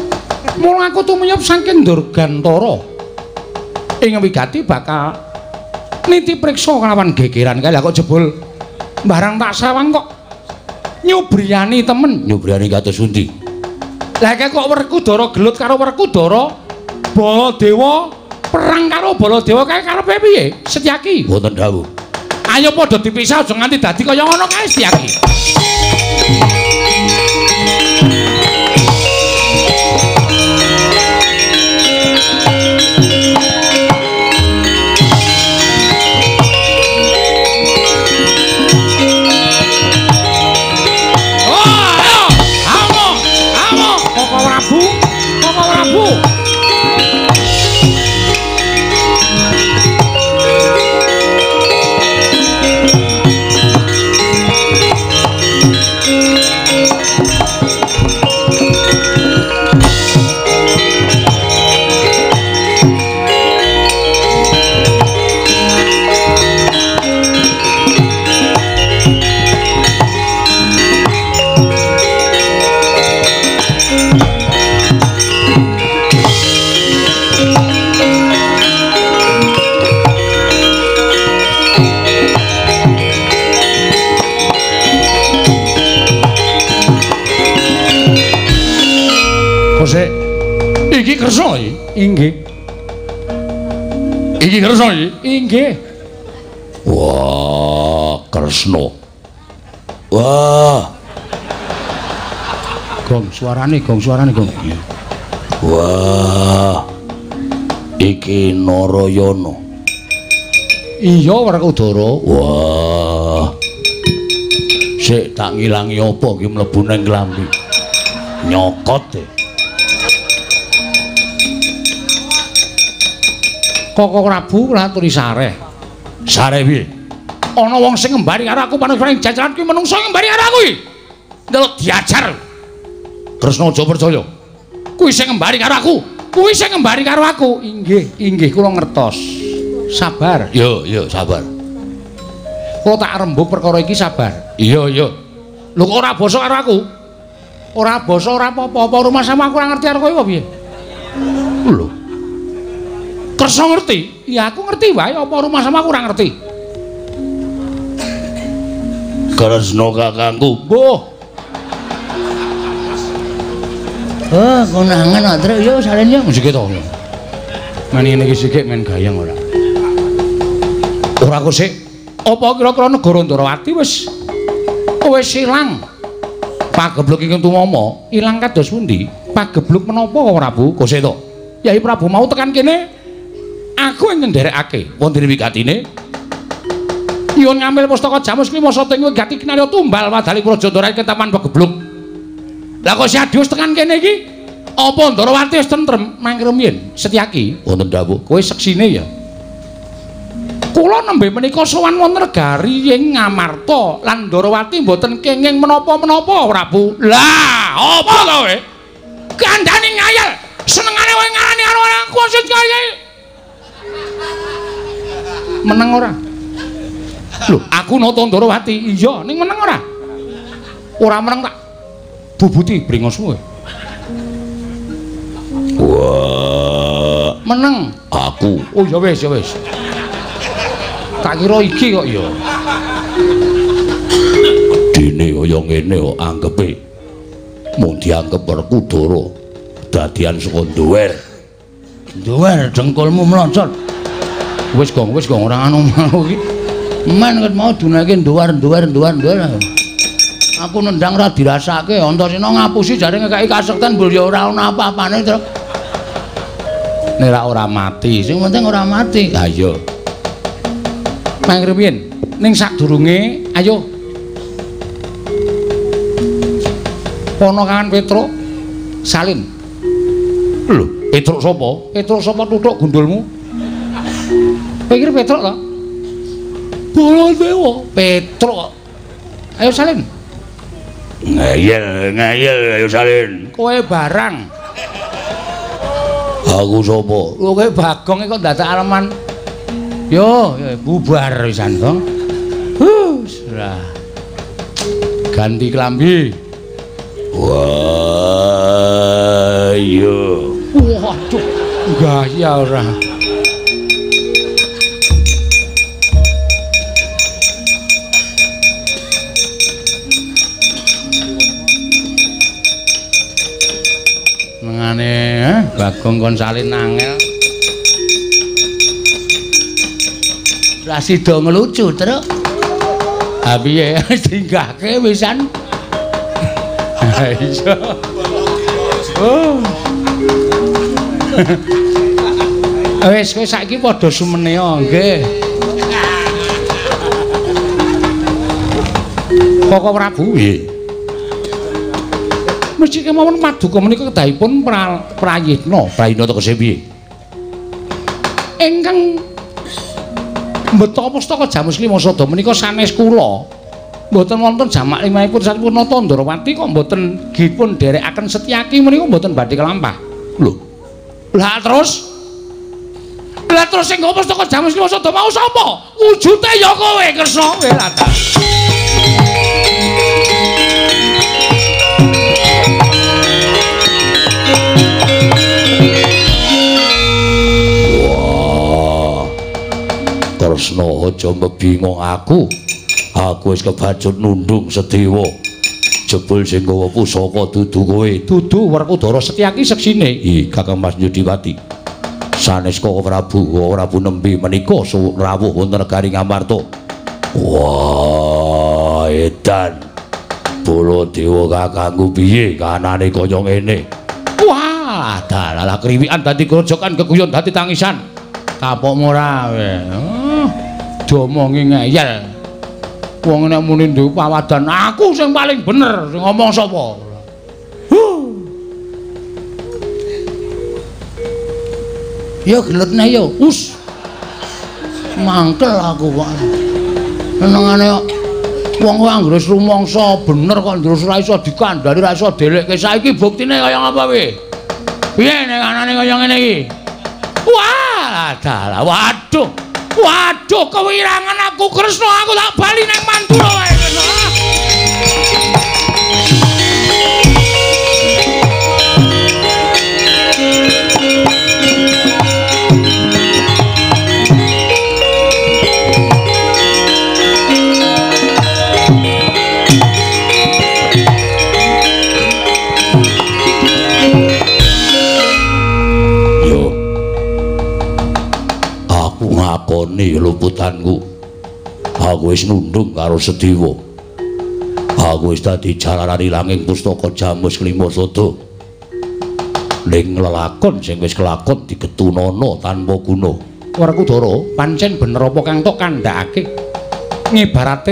Mula aku tumuyup saking Durgantara. Ing wigati bakal niti priksa kelawan gegeran kae lah kok jebul barang tak sawang kok nyubriyani temen. Nyubriyani kados pundi? Lah kok Werkudara gelut karo Werkudara Baladewa perang karo Baladewa kae karepe piye? Setyaki. Wonten dawuh. Ayo padha dipisah aja nganti dadi kaya ngono kae Setyaki. Iki Kresna iki? Inggih. Iki Kresna iki? Inggih. Wah, Kresna. Wah. Gong suarane, gong suarane, gong. Wah. Iki Narayana. Iya, Werkudara. Wah. Sik tak ngilangi apa iki mlebu nang klambi. Nyokot e. Koko Prabu ngaturi sareh. Sareh piye? Ana wong sing ngembari karo aku panusuning jajaran kuwi menungso ngembari karo aku iki. Ndelok diajar. Kresna aja percaya. Kuwi sing ngembari karo aku. Kuwi sing ngembari karo aku. Inggih, inggih kula ngertos. Sabar. Yo, yo, sabar. Kula tak rembug perkara iki sabar. Iya, iya. Lho kok ora basa karo aku? Ora basa ora apa-apa, apa rumah sama aku ora ngerti karo kowe apa piye? Lho. Kresna ngerti? Ya aku ngerti wae, apa rumah sama aku ora ngerti. Kresna kakangku. Mbuh. Oh, konangan Atrek yo salen yo. Sik to. Men ngene iki sik men gayeng ora. Ora kok sik. Apa kira-kira negara Ndarawati wis wis ilang? Pagebluk ingkang tumama ilang kados pundi? Pagebluk menapa Prabu? Kok sik to. Yai Prabu mau tekan kene aku yang ngendherekake wonten wigatine Yun ngambil pustaka Jamus kuwi masa teng wigati kinarya tumbal wadali Praja Ndarawati ketaman pagebluk. Lah kok Siadius tekan kene iki apa Ndarawati wis tentrem mangkremin Setyaki wonten dawuh kowe seksine ya. Kula nembe menika sowan wonten negari ing Ngamarta lan Ndarawati mboten kenging menapa-menapa Prabu. Lah apa to kowe? Kandhane ngayal senengane kowe ngarani karo aku Setyaki. Meneng ora? Lho, aku nata Ndarawati. Iya, ning meneng ora? Ora meneng tak bubuti bringosmu. Wah, meneng aku. Oh ya wis, ya wis. Tak kira iki kok ya. Dene kaya ngene kok anggepe. Mung dianggep Werkudara dadian saka nduwer. Nduwer dengkulmu mlocot. Wis gong, wis gong ora anu mau iki. Men ket mau dunake nduwer-nduwer nduwer-nduwer. Aku nendang ra dirasake, Antasena ngapusi jare ngekeki kasekten mbul ya ora ana apa-apane, Truk. Nek ora mati, Sing penting ora mati. Ha iya. Mangrepiyen ning sadurunge ayo. Ponokan Petruk salin. Lho, Petruk sapa? Petruk sapa tuthuk gundulmu? Pikir Petruk to? Baladewa, Petruk. Ayo salin. Ngayel, ngayel ayo salin. Kowe barang. Aku sapa? Lho kowe Bagong kok dadak aleman. Yo, yo bubar wisan, Gong. Hus, lah. Ganti klambi. Wah, yo. Waduh, gaya ora. Anane eh, Bagong kon salin angel. Ra sida ngelucu, Truk. Ha piye dinggahke wisan? Ha iya. Oh. Wis kowe saiki padha sumenea nggih. Koko Prabu nggih. Mesti kemawon paduka menika kedahipun prayitna, prayitna tegese piye? Ingkang mbeta pustaka Jamus Klimasada menika sanes kula. Mboten wonten jamak limahipun sampurna Tandrawati kok mboten dipun dherekaken Setyaki menika mboten badhe kelampah. Lho. Lah terus Lah terus sing ngopo pustaka Jamus Klimasada mau sapa? Wujude ya kowe Kresna Wirata. Kresna aja mbingung aku. Aku wis kebacut nundung Sedewa. Jebul sing gawa pusaka dudu kowe, dudu Werkudara Setyaki seksine. Ih, Kakang Mas Yudiwati. Sanes Koko Prabu, Koko Prabu nembe menika rawuh wonten negari Ngamarta. Wah, edan. Baladewa kakangku piye kanane kaya ngene? Wah, dalalah kriwikan dadi grojokan keguyon dadi tangisan. Kapok ora we. Diomongi ngeyel. Wong nek muni duwe pawadan aku sing paling bener sing ngomong sapa? Huh. Ya geletne ya, us. Mangkel aku kok. Senengane wong kuwi anggere rumangsa bener kok terus ora iso dikandhani, ora iso delekke. Saiki buktine kaya ngapa piye? Piye nek anane kaya ngene iki? Wah, dalah waduh. Waduh, kewirangan aku Kresna, aku tak bali nang Mandura wae Kresna. Ngakoni luputanku. Aku wis nundung karo Sedewa. Aku wis dadi jalaran ilanging pustaka Jamus Klimasada. Ning lelakon sing wis kelakon digetunana tanpa guna. Werkudara, pancen bener apa kang tok kandhakake? Ngibarate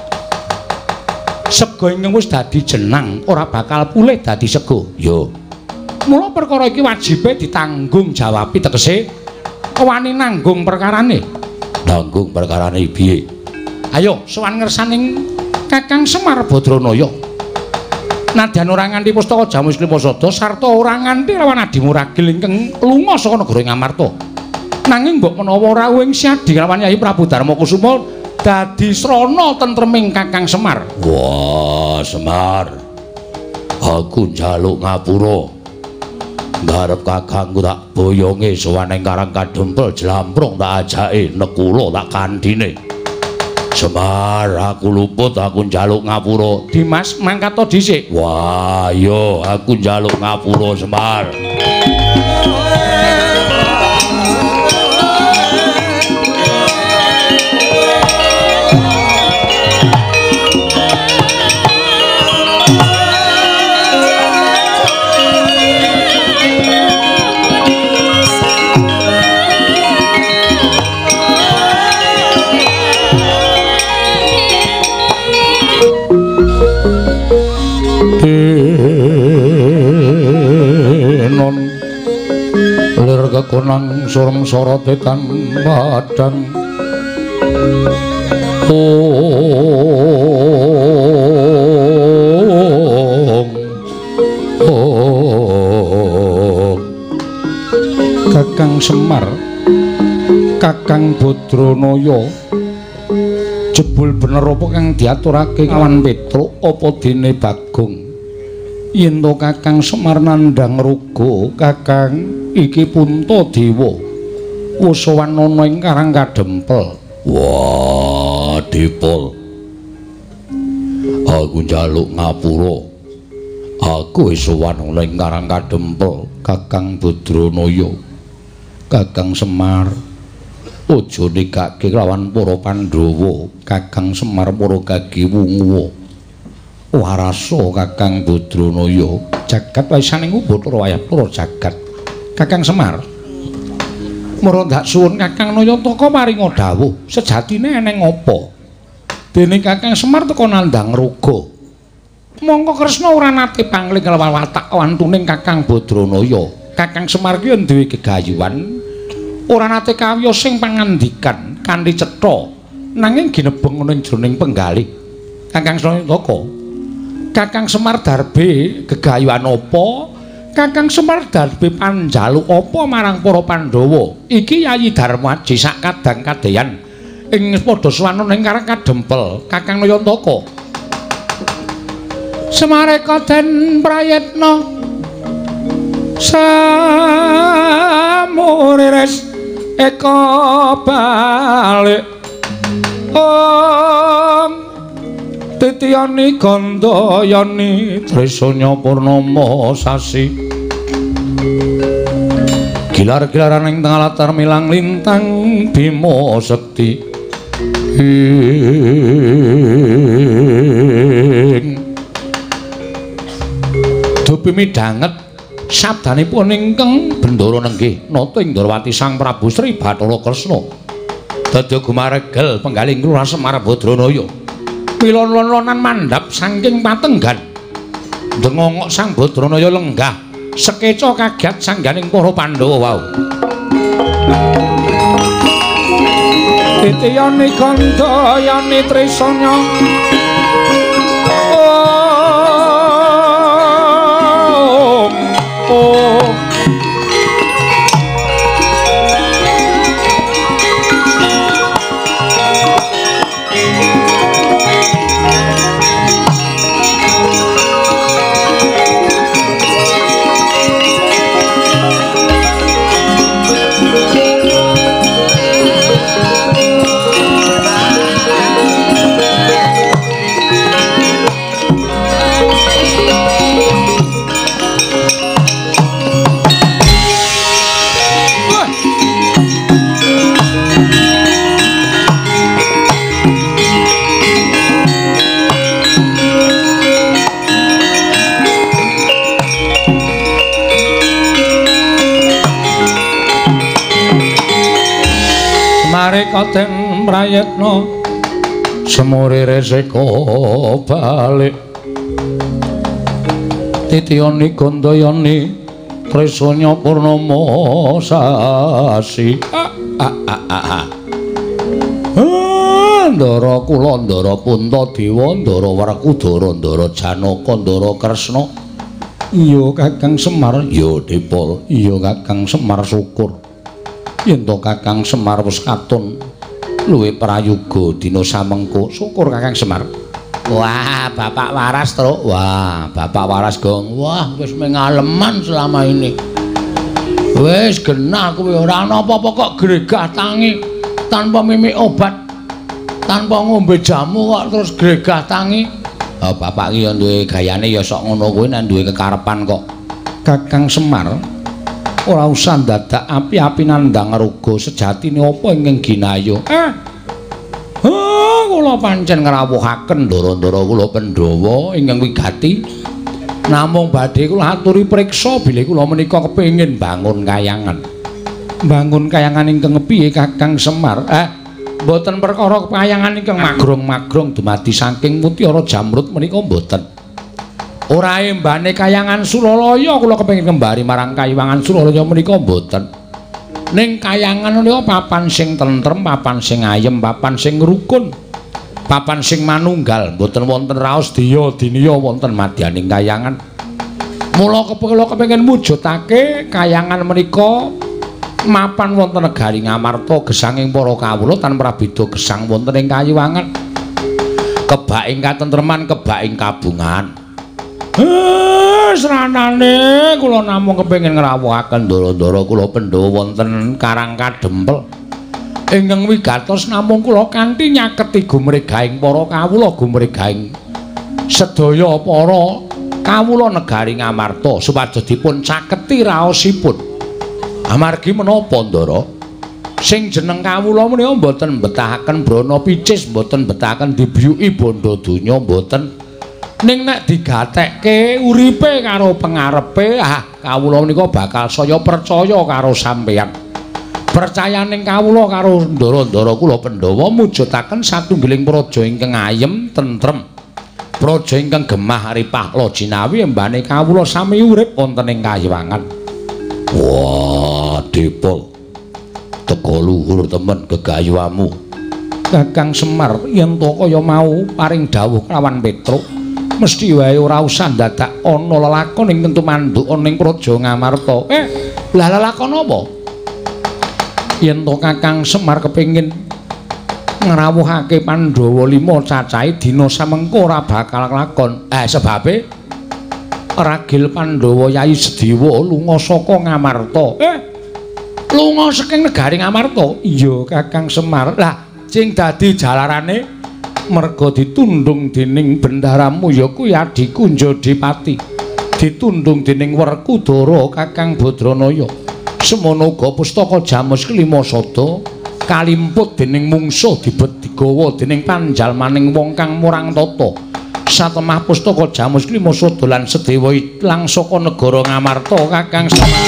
sega ingkang wis dadi jenang ora bakal pulih dadi sega. Ya. Mula perkara iki wajibe ditanggung jawabi tegese wani nanggung perkarane. Nanggung perkarane piye? Ayo sowan ngersaning Kakang Semar Badranaya. Nadyan ora nganti pustaka Jamus Klimasada sarta ora nganti lawan adimu ragil ingkang lunga saka negara Ngamarta. Nanging mbok menawa rawuh ing siadi lawan Yayi Prabu Darmakusuma dadi srana tentreming Kakang Semar. Wah, Semar. Aku njaluk ngapura. Ngarep kakangku tak boyonge sowan ing Karang Kadempel Jlamprung tak ajake nekula tak kandhine. Semar, aku luput, aku njaluk ngapura. Dimas, mangkat to dhisik. Wah, iya, aku njaluk ngapura Semar. Non lir kekonang surem sorotetan badan om om Kakang Semar Kakang Badranaya jebul bener apa kang diaturake kawan Petruk apa dene Bagong? Yen to Kakang Semar nandhang ruga, Kakang iki Puntadewa wis sowan ana ing Karang Kadempel. Wah, Dipol. Aku njaluk ngapura. Aku wis sowan ning Karang Kadempel, Kakang Badranaya. Kakang Semar aja negake lawan para Pandhawa, Kakang Semar para gage wungu. Warasa Kakang Badranaya, jagat waisane Bathara wayah para jagat. Kakang Semar mara ndak suwun Kakang Nayantaka maringa dawuh, sejatine eneng apa? Dene Kakang Semar teka nandhang raga. Mongko Kresna ora nate pangling lawan watak wantuning Kakang Badranaya. Kakang Semar ki duwe gegayuhan, ora nate kawiyos sing pangandikan kanthi cetha, nanging ginebeng ning jroning penggalih. Kakang Nayantaka, Kakang Semar darbe gegayuhan apa? Kakang Semar darbe panjaluk apa marang para Pandhawa? Iki Yayi Darmaji sak kadang kadeyan ing padha swana ning Karang Kadempel. Kakang Nayantaka, Semareka den prayitna samurires eka balik om titiyani gandayani tresanya purnama sasi gilar-gilaran ing tengah latar milang lintang Bima Sekti dupi midhanget sabdanipun ingkang Bendara nenggih nata ing Ndrawati Sang Prabu Sri Bathara Kresna dadi gumaregel penggaling Lurah Semar Badranaya milon-lonan mandhap saking patenggan ndengongok Sang Badranaya lenggah sekeca kagiat sangganing para Pandhawa wau titiyani gandayani tresanya oh Katen prayetna semurire seka balik titiyani gandayani tresanya purnama sasi Ndara kula Ndara Puntadewa Ndara Werkudara Ndara Janaka Ndara Kresna iya Kakang Semar ya Dipol iya Kakang Semar syukur yen to Kakang Semar wis katon luwih prayoga dina samengko syukur Kakang Semar. Wah, Bapak Waras truk. Wah, Bapak Waras Gong. Wah, wis mengaleman selama ini. Wis genah kuwi ora ana apa-apa kok gregah tangi tanpa mimik obat, tanpa ngombe jamu kok terus gregah tangi. Oh, Bapak ki ya duwe gayane ya sok ngono kuwi nek duwe kekarepan kok. Kakang Semar ora usah dadak api-api nandhang raga sejatine apa ingkang ginaya. Eh. Oh, kula pancen ngrawuhaken ndara-ndara kula Pandhawa ingkang wigati. Namung badhe kula aturi priksa bilih kula menika kepengin bangun kayangan. Bangun kayangan ingkang piye Kakang Semar? Eh, mboten perkara kayangan ingkang magrong-magrong dumadi saking Mutiara Jamrut menika mboten. Ora embane kayangan Sulalaya kula kepengin kembari marang kayiwangan Sulalaya menika mboten. Ning kayangan menika papan sing tentrem, papan sing ayem, papan sing rukun. Papan sing manunggal, mboten wonten raos diya diniya wonten madyaning kayangan. Mula kepengin kepengin mujudake kayangan menika mapan wonten negari Ngamarta gesanging para kawula tanpa beda gesang wonten ing kayiwangan. Kebak ing katentreman, kebak ing kabungan. Eh, seranane kula namung kepengin ngrawuhaken ndara-ndara kula Pandhawa wonten Karang Kadempel. Ingkang wigatos namung kula kanthi nyaketi gumregahing para kawula, gumregahing sedaya para kawula negari Ngamarta supados dipun caketi raosipun. Amargi menapa Ndara? Sing jeneng kawula menika mboten betahaken brana picis, mboten betahaken dibyuki bondo donya mboten. Ning nek digatekke uripe karo pengarepe, ah kawula menika bakal saya percaya karo sampeyan. Percayaning kawula karo ndara-ndara kula Pandhawa mujudaken satunggiling praja ingkang ayem tentrem. Praja ingkang gemah ripah lojinawi embane kawula sami urip wonten ing kayiwangan. Wah, Dipol. Teka luhur temen gegayuhamu. Kakang Semar yen to kaya mau paring dawuh kelawan Petruk, mesti wae ora usah dadak ana lelakon ing tumanduk ana ing praja Ngamarta. Eh, lah lelakon apa? Yen to Kakang Semar kepengin ngrawuhake Pandhawa lima cacahe dina samengko ora bakal lakon. Eh sebabe ragil Pandhawa Yayi Sedewa lunga saka Ngamarta. Eh lunga saking negari Ngamarta? Iya Kakang Semar. Lah sing dadi jalarane merga ditundung dening bendaramu ya kuwi adiku Njodipati. Ditundung dening Werkudara Kakang Badranaya. Semono uga pustaka Jamus kelima sada kalimput dening mungsuh dibet digawa dening panjalmaning wong kang murang tata. Satemah pustaka Jamus kelima sada lan Sedewa ilang saka negara Ngamarta Kakang Semar.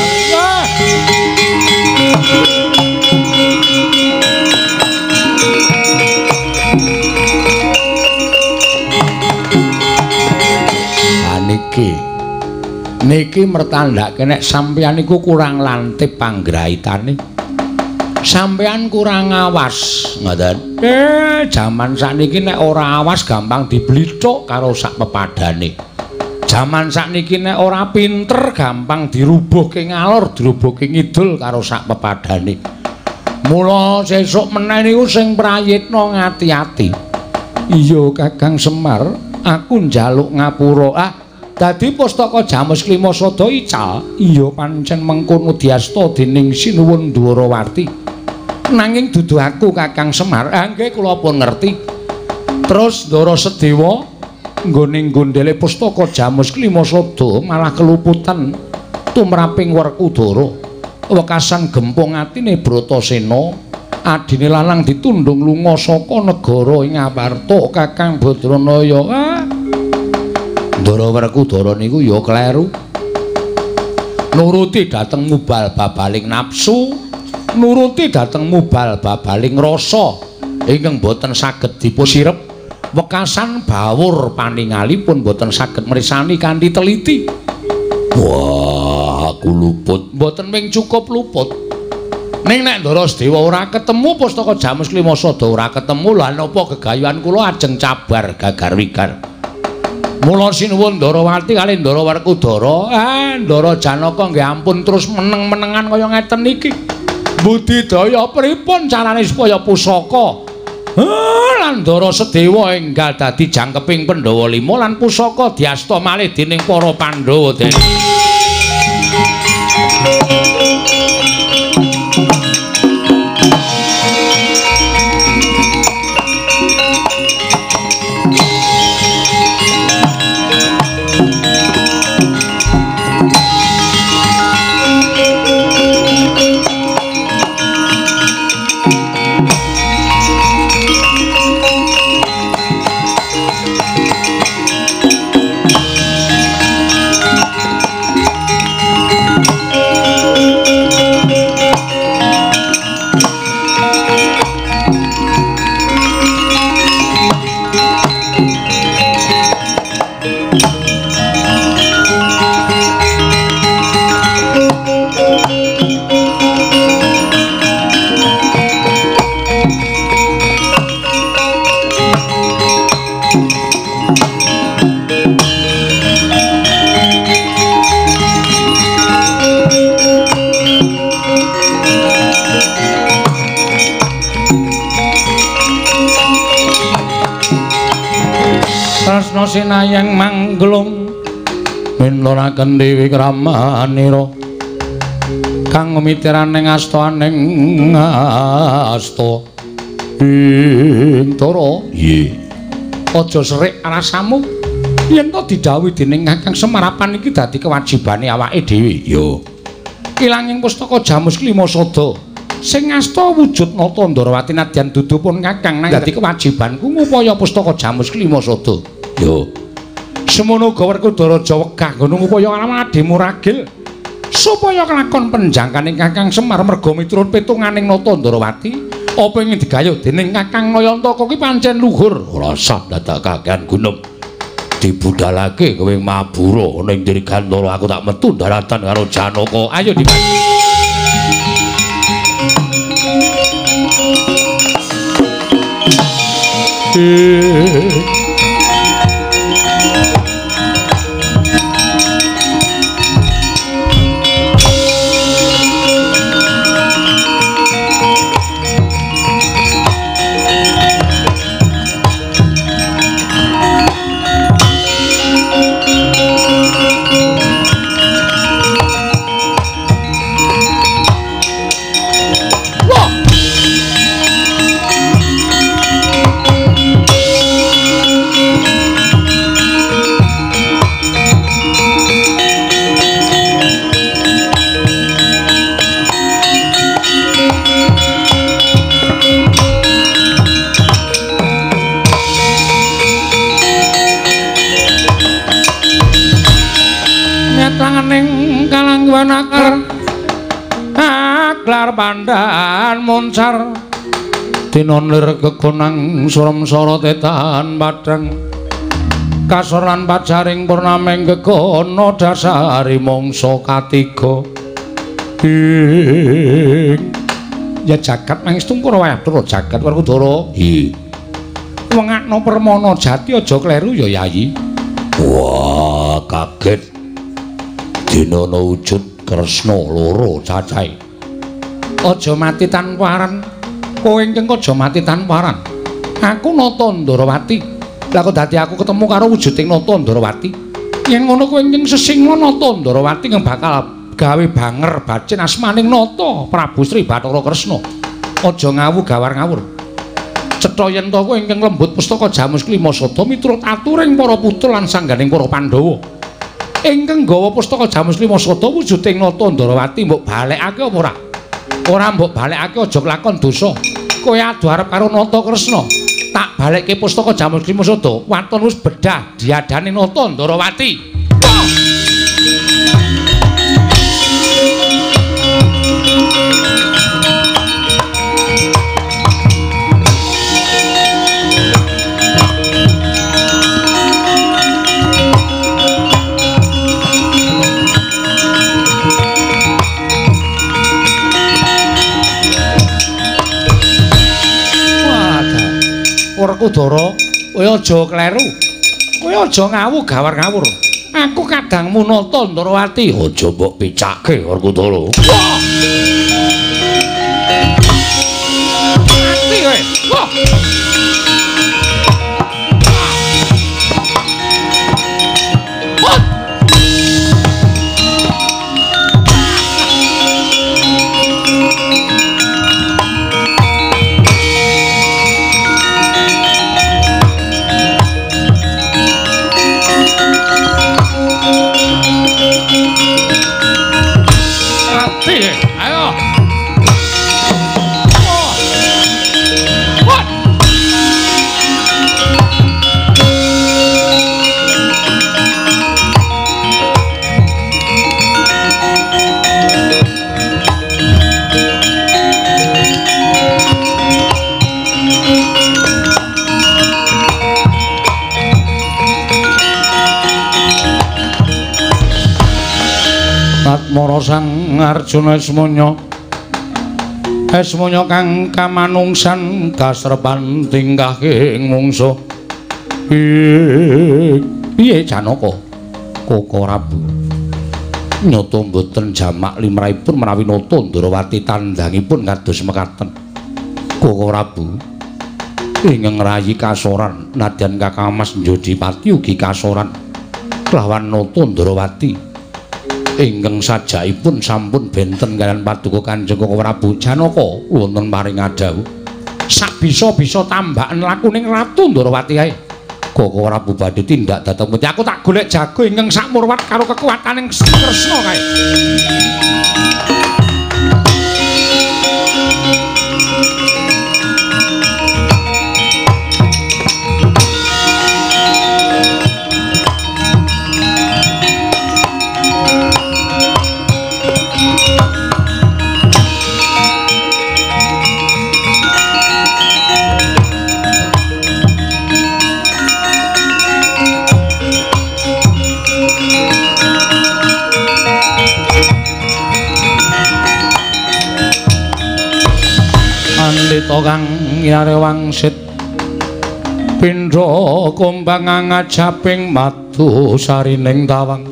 Niki niki mertandhake nek sampeyan iku kurang lantip panggraitane. Sampeyan kurang awas, ngoten. Eh, jaman sakniki nek ora awas gampang diblithuk karo sak pepadane. Jaman sakniki nek ora pinter gampang dirubuhke ngalor, dirubuhke ngidul karo sak pepadane. Mula sesuk meneh niku sing prayitna ngati-ati. Iya Kakang Semar, aku njaluk ngapura. Ah, dadi pustaka Jamus kelima sada ical. Iya pancen mengkono diasta dening Sinuwun Dwarawati. Nanging dudu aku Kakang Semar. Ah nggih kula pun ngerti. Terus Ndara Sedewa nggone gondele pustaka Jamus kelima sada malah keluputan tumraping Werkudara. Wekasan gempung atine Bratasena, adine lanang ditundung lunga saka negara ing Ngamarta Kakang Badranaya. Ah Ndara Werkudara niku ya kleru. Nuruti dhateng mubal babaling nafsu, nuruti dhateng mubal babaling rasa ingkang boten saged dipusirep. Wekasan bawur paningalipun boten saged mrisani kanthi teliti. Wah, aku luput, boten mung cukup luput. Ning nek Ndara Sedewa ora ketemu pustaka Jamus kelima sada ora ketemu, lha napa gegayuhan kula ajeng cabar gagar-wigar. Mula sinuwun Ndarawati kalih Ndara Werkudara, ah Ndara Janaka nggih ampun terus meneng-menengan kaya ngeten iki. Budidaya pripun carane supaya pusaka lan Ndara Sedewa enggal dadi jangkeping Pandhawa lima lan pusaka diasta malih dening para Pandhawa dene. Tresna sinayang manglung minuraken Dewi Kramanira kang mitiraning astaning asta Bintara. Nggih. Aja serik rasamu. Yen to didhawuhi dening Kakang Semarapan iki dadi kewajibane awake dhewe. Yo. Ilanging pustaka Jamus Klimasada sing ngasta wujud nata Ndarawati nadyan dudu pun Kakang nang dadi kewajibanku ngupaya pustaka Jamus Klimasada. Yo. Semono uga Werkudara wegah nggono ngupaya alamane Ragil supaya kelakon penjangkaning Kakang Semar merga miturut pitunganing nata Ndarawati apa ingin digayuh dening Kakang Nayantaka ki pancen luhur ora sah dadak kakehan gunung dibudalake kowe mabura ning Diri Gantara aku tak metu daratan karo Janaka ayo di Wanakar aklar pandan moncar tinonlir kekonang suram sorotetan padang kasoran pacaring purnameng kekono dasari mongso katiga ya jagat nangis tungkur waduh jagat Werkudara hi wengakno permono jati aja kleru ya yayi wah kaget dina wujud Kresna loro cacahe. Aja mati tanpa aran. Kowe ingkang aja mati tanpa aran. Aku Nata Ndarawati. Lah kok dadi aku ketemu karo wujuding Nata Ndarawati. Yen ngono kowe ingkang sesingna Nata Ndarawati kang bakal gawe banger bacin asmaning Nata Prabu Sri Bathara Kresna. Aja ngawu gawar ngawur. Cetha yen to kowe ingkang lembut pustaka Jamus Klimasada miturut aturing para putra lan sangganing para Pandhawa. Ingkang nggawa pustaka Jamus Klimasada wujuding Nata Ndarawati mbok balekake apa ora? Ora mbok balekake aja kelakon dosa. Kowe adu arep karo Nata Kresna. Tak balekke pustaka Jamus Klimasada, waton wis bedah diadani Nata Ndarawati. Werkudara, kowe aja kleru. Kowe aja ngawu gawar ngawur. Aku kadangmu Nata Ndarawati. Aja mbok picake Werkudara. Mati kowe. Wah. Atmara Sang Arjuna Esmanya Esmanya kang kamanungsan kasrepan tingkah ing mungsuh piye Janaka Koko Prabu nyata mboten jamak limrahipun menawi Nata Ndarawati tandhangipun kados mekaten Koko Prabu ingkang rayi kasoran nadyan Kakang Mas Njodipati ugi kasoran kelawan Nata Ndarawati ingkang sajaipun sampun benten kaliyan paduka Kanjeng Koko Prabu Janaka wonten paring adhawuh sak bisa-bisa tambaken lakuning Ratu Ndarawati ae Koko Prabu badhe tindak dhateng pundi aku tak golek jago ingkang sakmurwat karo kekuwataning Kresna kae. Andita kang nyare wangsit pindha kumbang ngajaping madu sarining tawang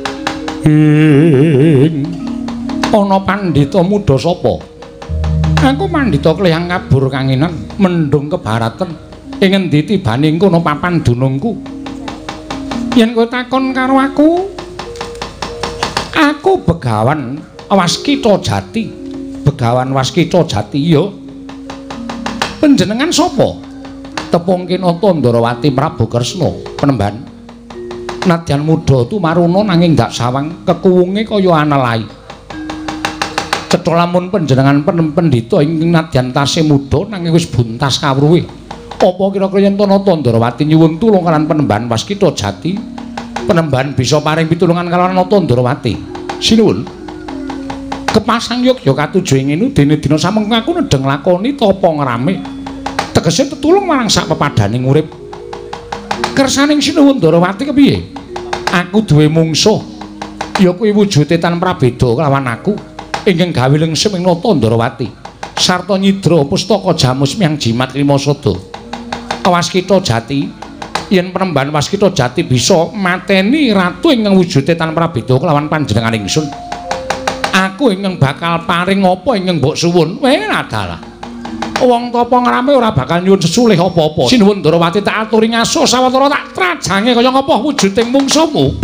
ing ana pandhita muda sapa aku pandhita kleyang kabur kanginan mendung kebaraten ing endi tibane kono papan dunungku yen kowe takon karo aku aku Begawan Waskita Jati Begawan Waskita Jati iya panjenengan sapa? Tepung Kinata Ndarawati Prabu Kresna Penemban. Nadyan muda tumaruna nanging dak sawang kekuwunge kaya anelai. Cetha lamun panjenengan pendhita ing nadyan tasih muda nanging wis buntas kawruhe. Apa kira-kira yen Kinata Ndarawati nyuwun tulung kaliyan Penemban Waskita Jati, Penemban bisa paring pitulungan kaliyan Kinata Ndarawati. Sinuwun. Kepasang Yogya katujuh ngene dene dina samengko aku nedeng lakoni tapa ngrame tegese tetulung marang sak pepadaning urip kersaning Sinuwun Ndarawati kepiye aku duwe mungsuh ya kuwi wujude tan prabeda kelawan aku ingkang gawe lengsem ing Nata Ndarawati sarta nyidra pustaka jamus miyang jimat lima sada Waskita Jati yen Penemban Waskita Jati bisa mateni ratu ingkang wujude tan prabeda kelawan panjenengan ingsun aku ingkang bakal paring apa ingkang mbok suwun weh adalah wong tapa ngrame ora bakal nyuwun sesulih apa-apa Sinuwun Ndarawati tak aturi ngaso sawetara tak trajange kaya ngapa wujuding mungsuhmu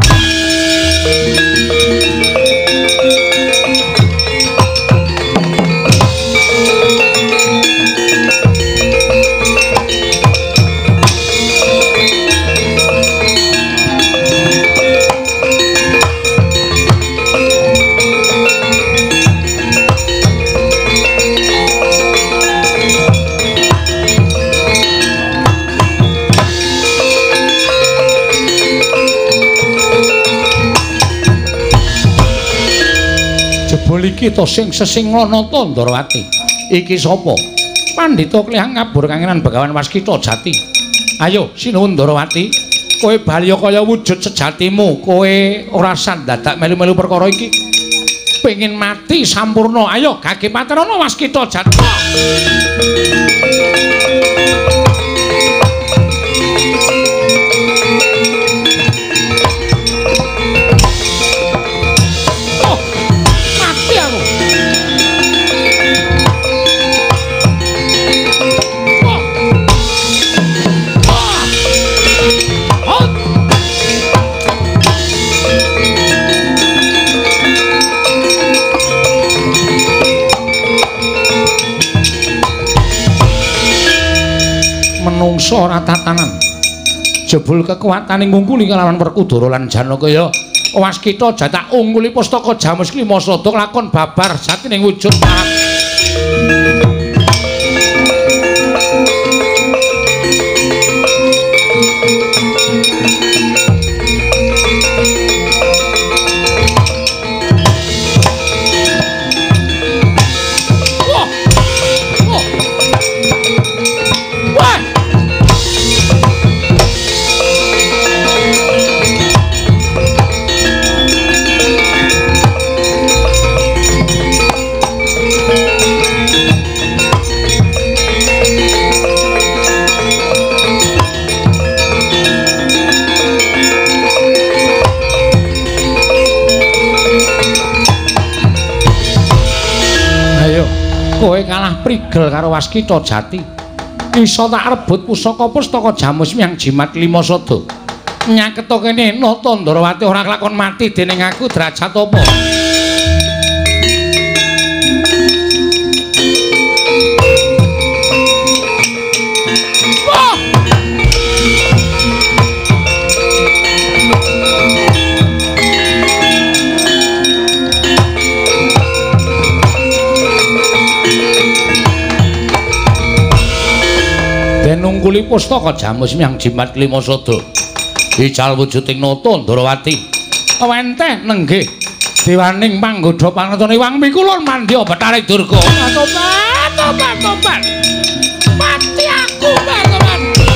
iki to sing sesingla Nata Ndarawati. Iki sapa? Pandhita kleyang ngabur kangenan Begawan Waskita Jati. Ayo Sinuwun Ndarawati, kowe bali kaya wujud sejatimu. Kowe ora sandadak melu-melu perkara iki. Pengin mati sampurna. Ayo gage paterana Waskita Jati. Menungsa ora tatanan jebul kekuwataning ngungkuli kalawan Werkudara lan Janakaya Waskita Jati ungguli pustaka jamus lima sada lakon babar jatining wujud parat kowe kalah prigel karo Waskita Jati. Isa tak rebut pusaka pustaka jamus miyang jimat lima sada. Nyaketa kene Nata Ndarawati ora kelakon mati dening aku derajat apa? ngungkuli pustaka Jamus Miang Jimat Klimasada ical wujuding nata Ndarawati wenteh nenggih dewaning panggoda pangetone Wang Mikulun Mandya Bathari Durga tobat tobat tobat pati aku teman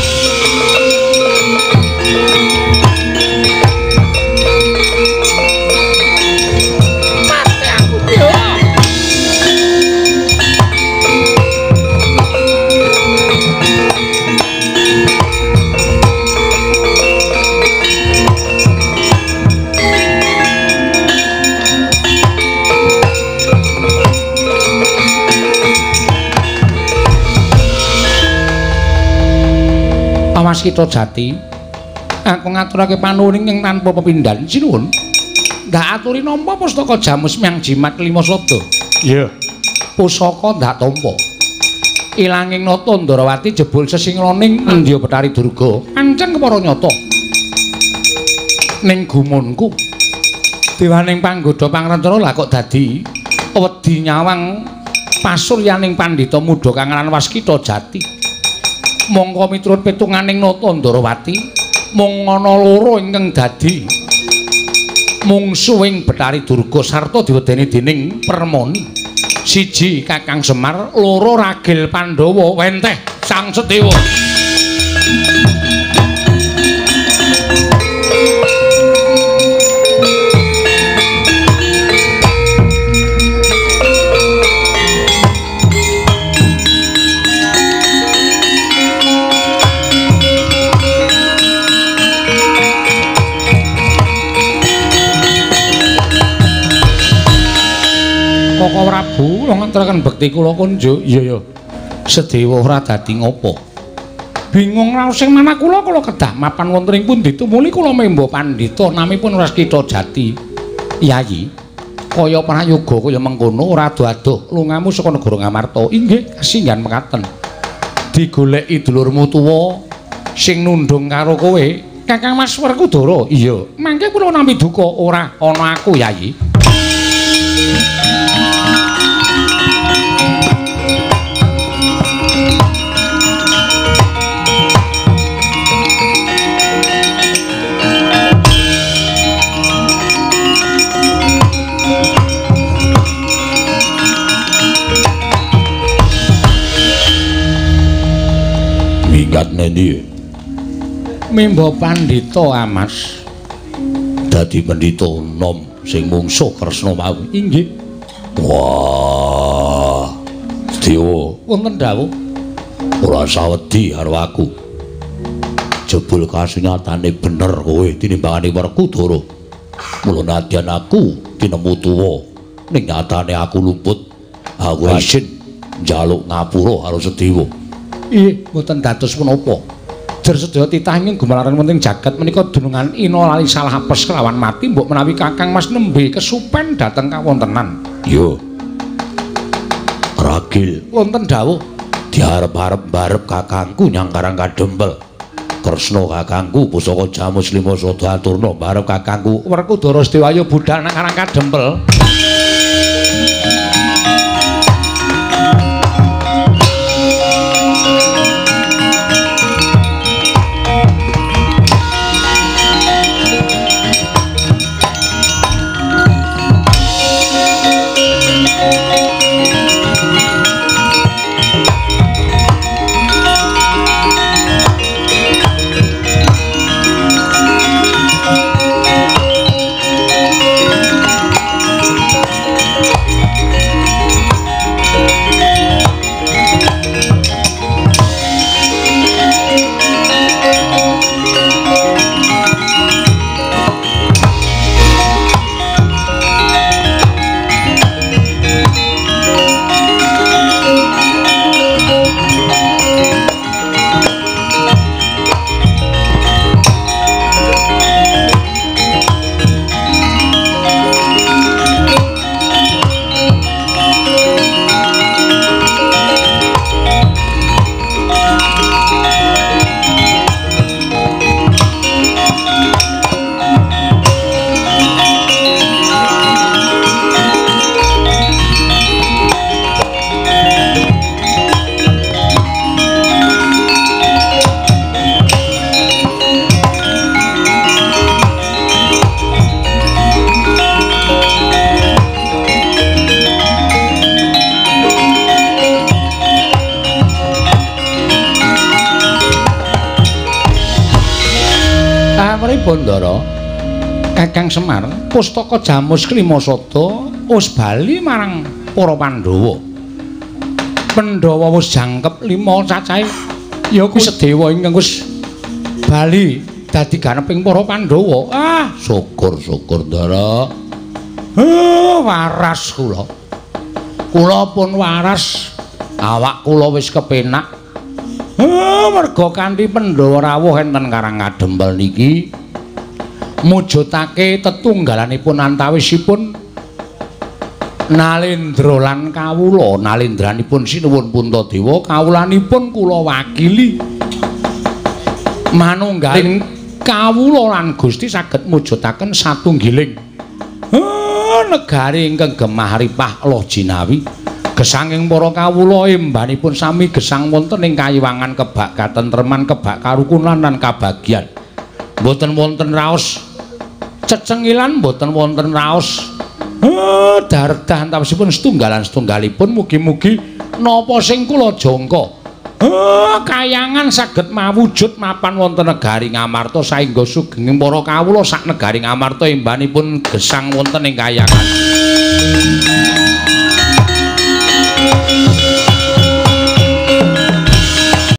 pati aku yo Waskita Jati aku ngaturake panuwuning ing tanpa pepindhan sinuwun ndak aturi nampa pustaka Jamus Miang Jimat Klimasada iya pusaka ndak tampa ilanging nata Ndarawati jebul sesingroning Mandya Bathari Durga ancen kepara nyata ning gumunku dewaning panggoda pangrencana lha kok dadi wedi nyawang pasuryaning pandhita muda kang aran Waskita Jati mongko miturut pitunganing nata Ndarawati mung ana loro ingkang dadi mungsuhing Bathari Durga sarta diwedeni dening Permoni siji Kakang Semar loro Ragil Pandhawa wenteh Sang Sedewa Koko Prabu kula ngaturaken bekti kula kunjuk. Iya ya. Sedewa ora dadi ngopo. Bingung raos sing manah kula kula kedah mapan wonten ing pundi tumuli kula memba pandhita namipun Waskita Jati. Yayi. Kaya prayoga kaya mengkono ora ado-ado lungamu saka negara Ngamarta. Inggih kasinggan mekaten. Digoleki dulurmu tuwa sing nundung karo kowe, Kakang Mas Werkudara. Iya. Mangke kula nampi duka ora ana aku, Yayi. Minggat nendi Mimba Pandhita Amas dadi pendhita nom sing mungsuh Kresna mau. Inggih. Wah. Dewa, wonten dawuh ora sawedi karo aku. Jebul kasunyatane bener kowe tinimbangane Werkudara. Mula nadyan aku tinemu tuwa ning nyatane aku luput. Aku isin njaluk ngapura karo Sedewa. Ih, mboten dados menapa. Jer sedaya titah ingkang gumalaran wonten jagat menika dunungan ina lali salah apes kelawan mati mbok menawi Kakang Mas nembe kesupen dhateng kawontenan. Yo. Ragil wonten dawuh diarep-arep barep kakangku nyang Karang Kadempel. Kresna kakangku pusaka Jamus Klimasada aturna barep kakangku Werkudara Sedewayu budhal nang Karang Kadempel. Pripun Ndara? Kakang Semar, pustaka Jamus Klimasada wis bali marang para Pandhawa. Pandhawa wis jangkep lima cacahe. Ya kuwi sedewa ingkang wis bali dadi ganeping para Pandhawa. Ah, syukur-syukur Ndara. Ah, waras kula. Kula pun waras. Awak kula wis kepenak. Ah, merga kanthi Pandhawa rawuh enten Karang Kadempel niki mujudake tetunggalanipun antawisipun Nalendra lan kawula. Nalendranipun sinuwun Puntadewa, kawulanipun kula wakili. Manunggaling kawula lan Gusti saged mujudaken satunggiling ah, negari ingkang gemah ripah loh jinawi. Gesanging para kawula embanipun sami gesang wonten ing kayiwangan kebak katentreman, kebak karukunan lan kabagyan. Mboten wonten raos cecengilan, mboten wonten raos ah, dardah antawisipun setunggalan-setunggalipun. Mugi-mugi napa sing kula jangka ah, kayangan saged mawujud mapan wonten negari Ngamarta saengga sugenging para kawula sak negari Ngamarta embanipun gesang wonten ing kayangan.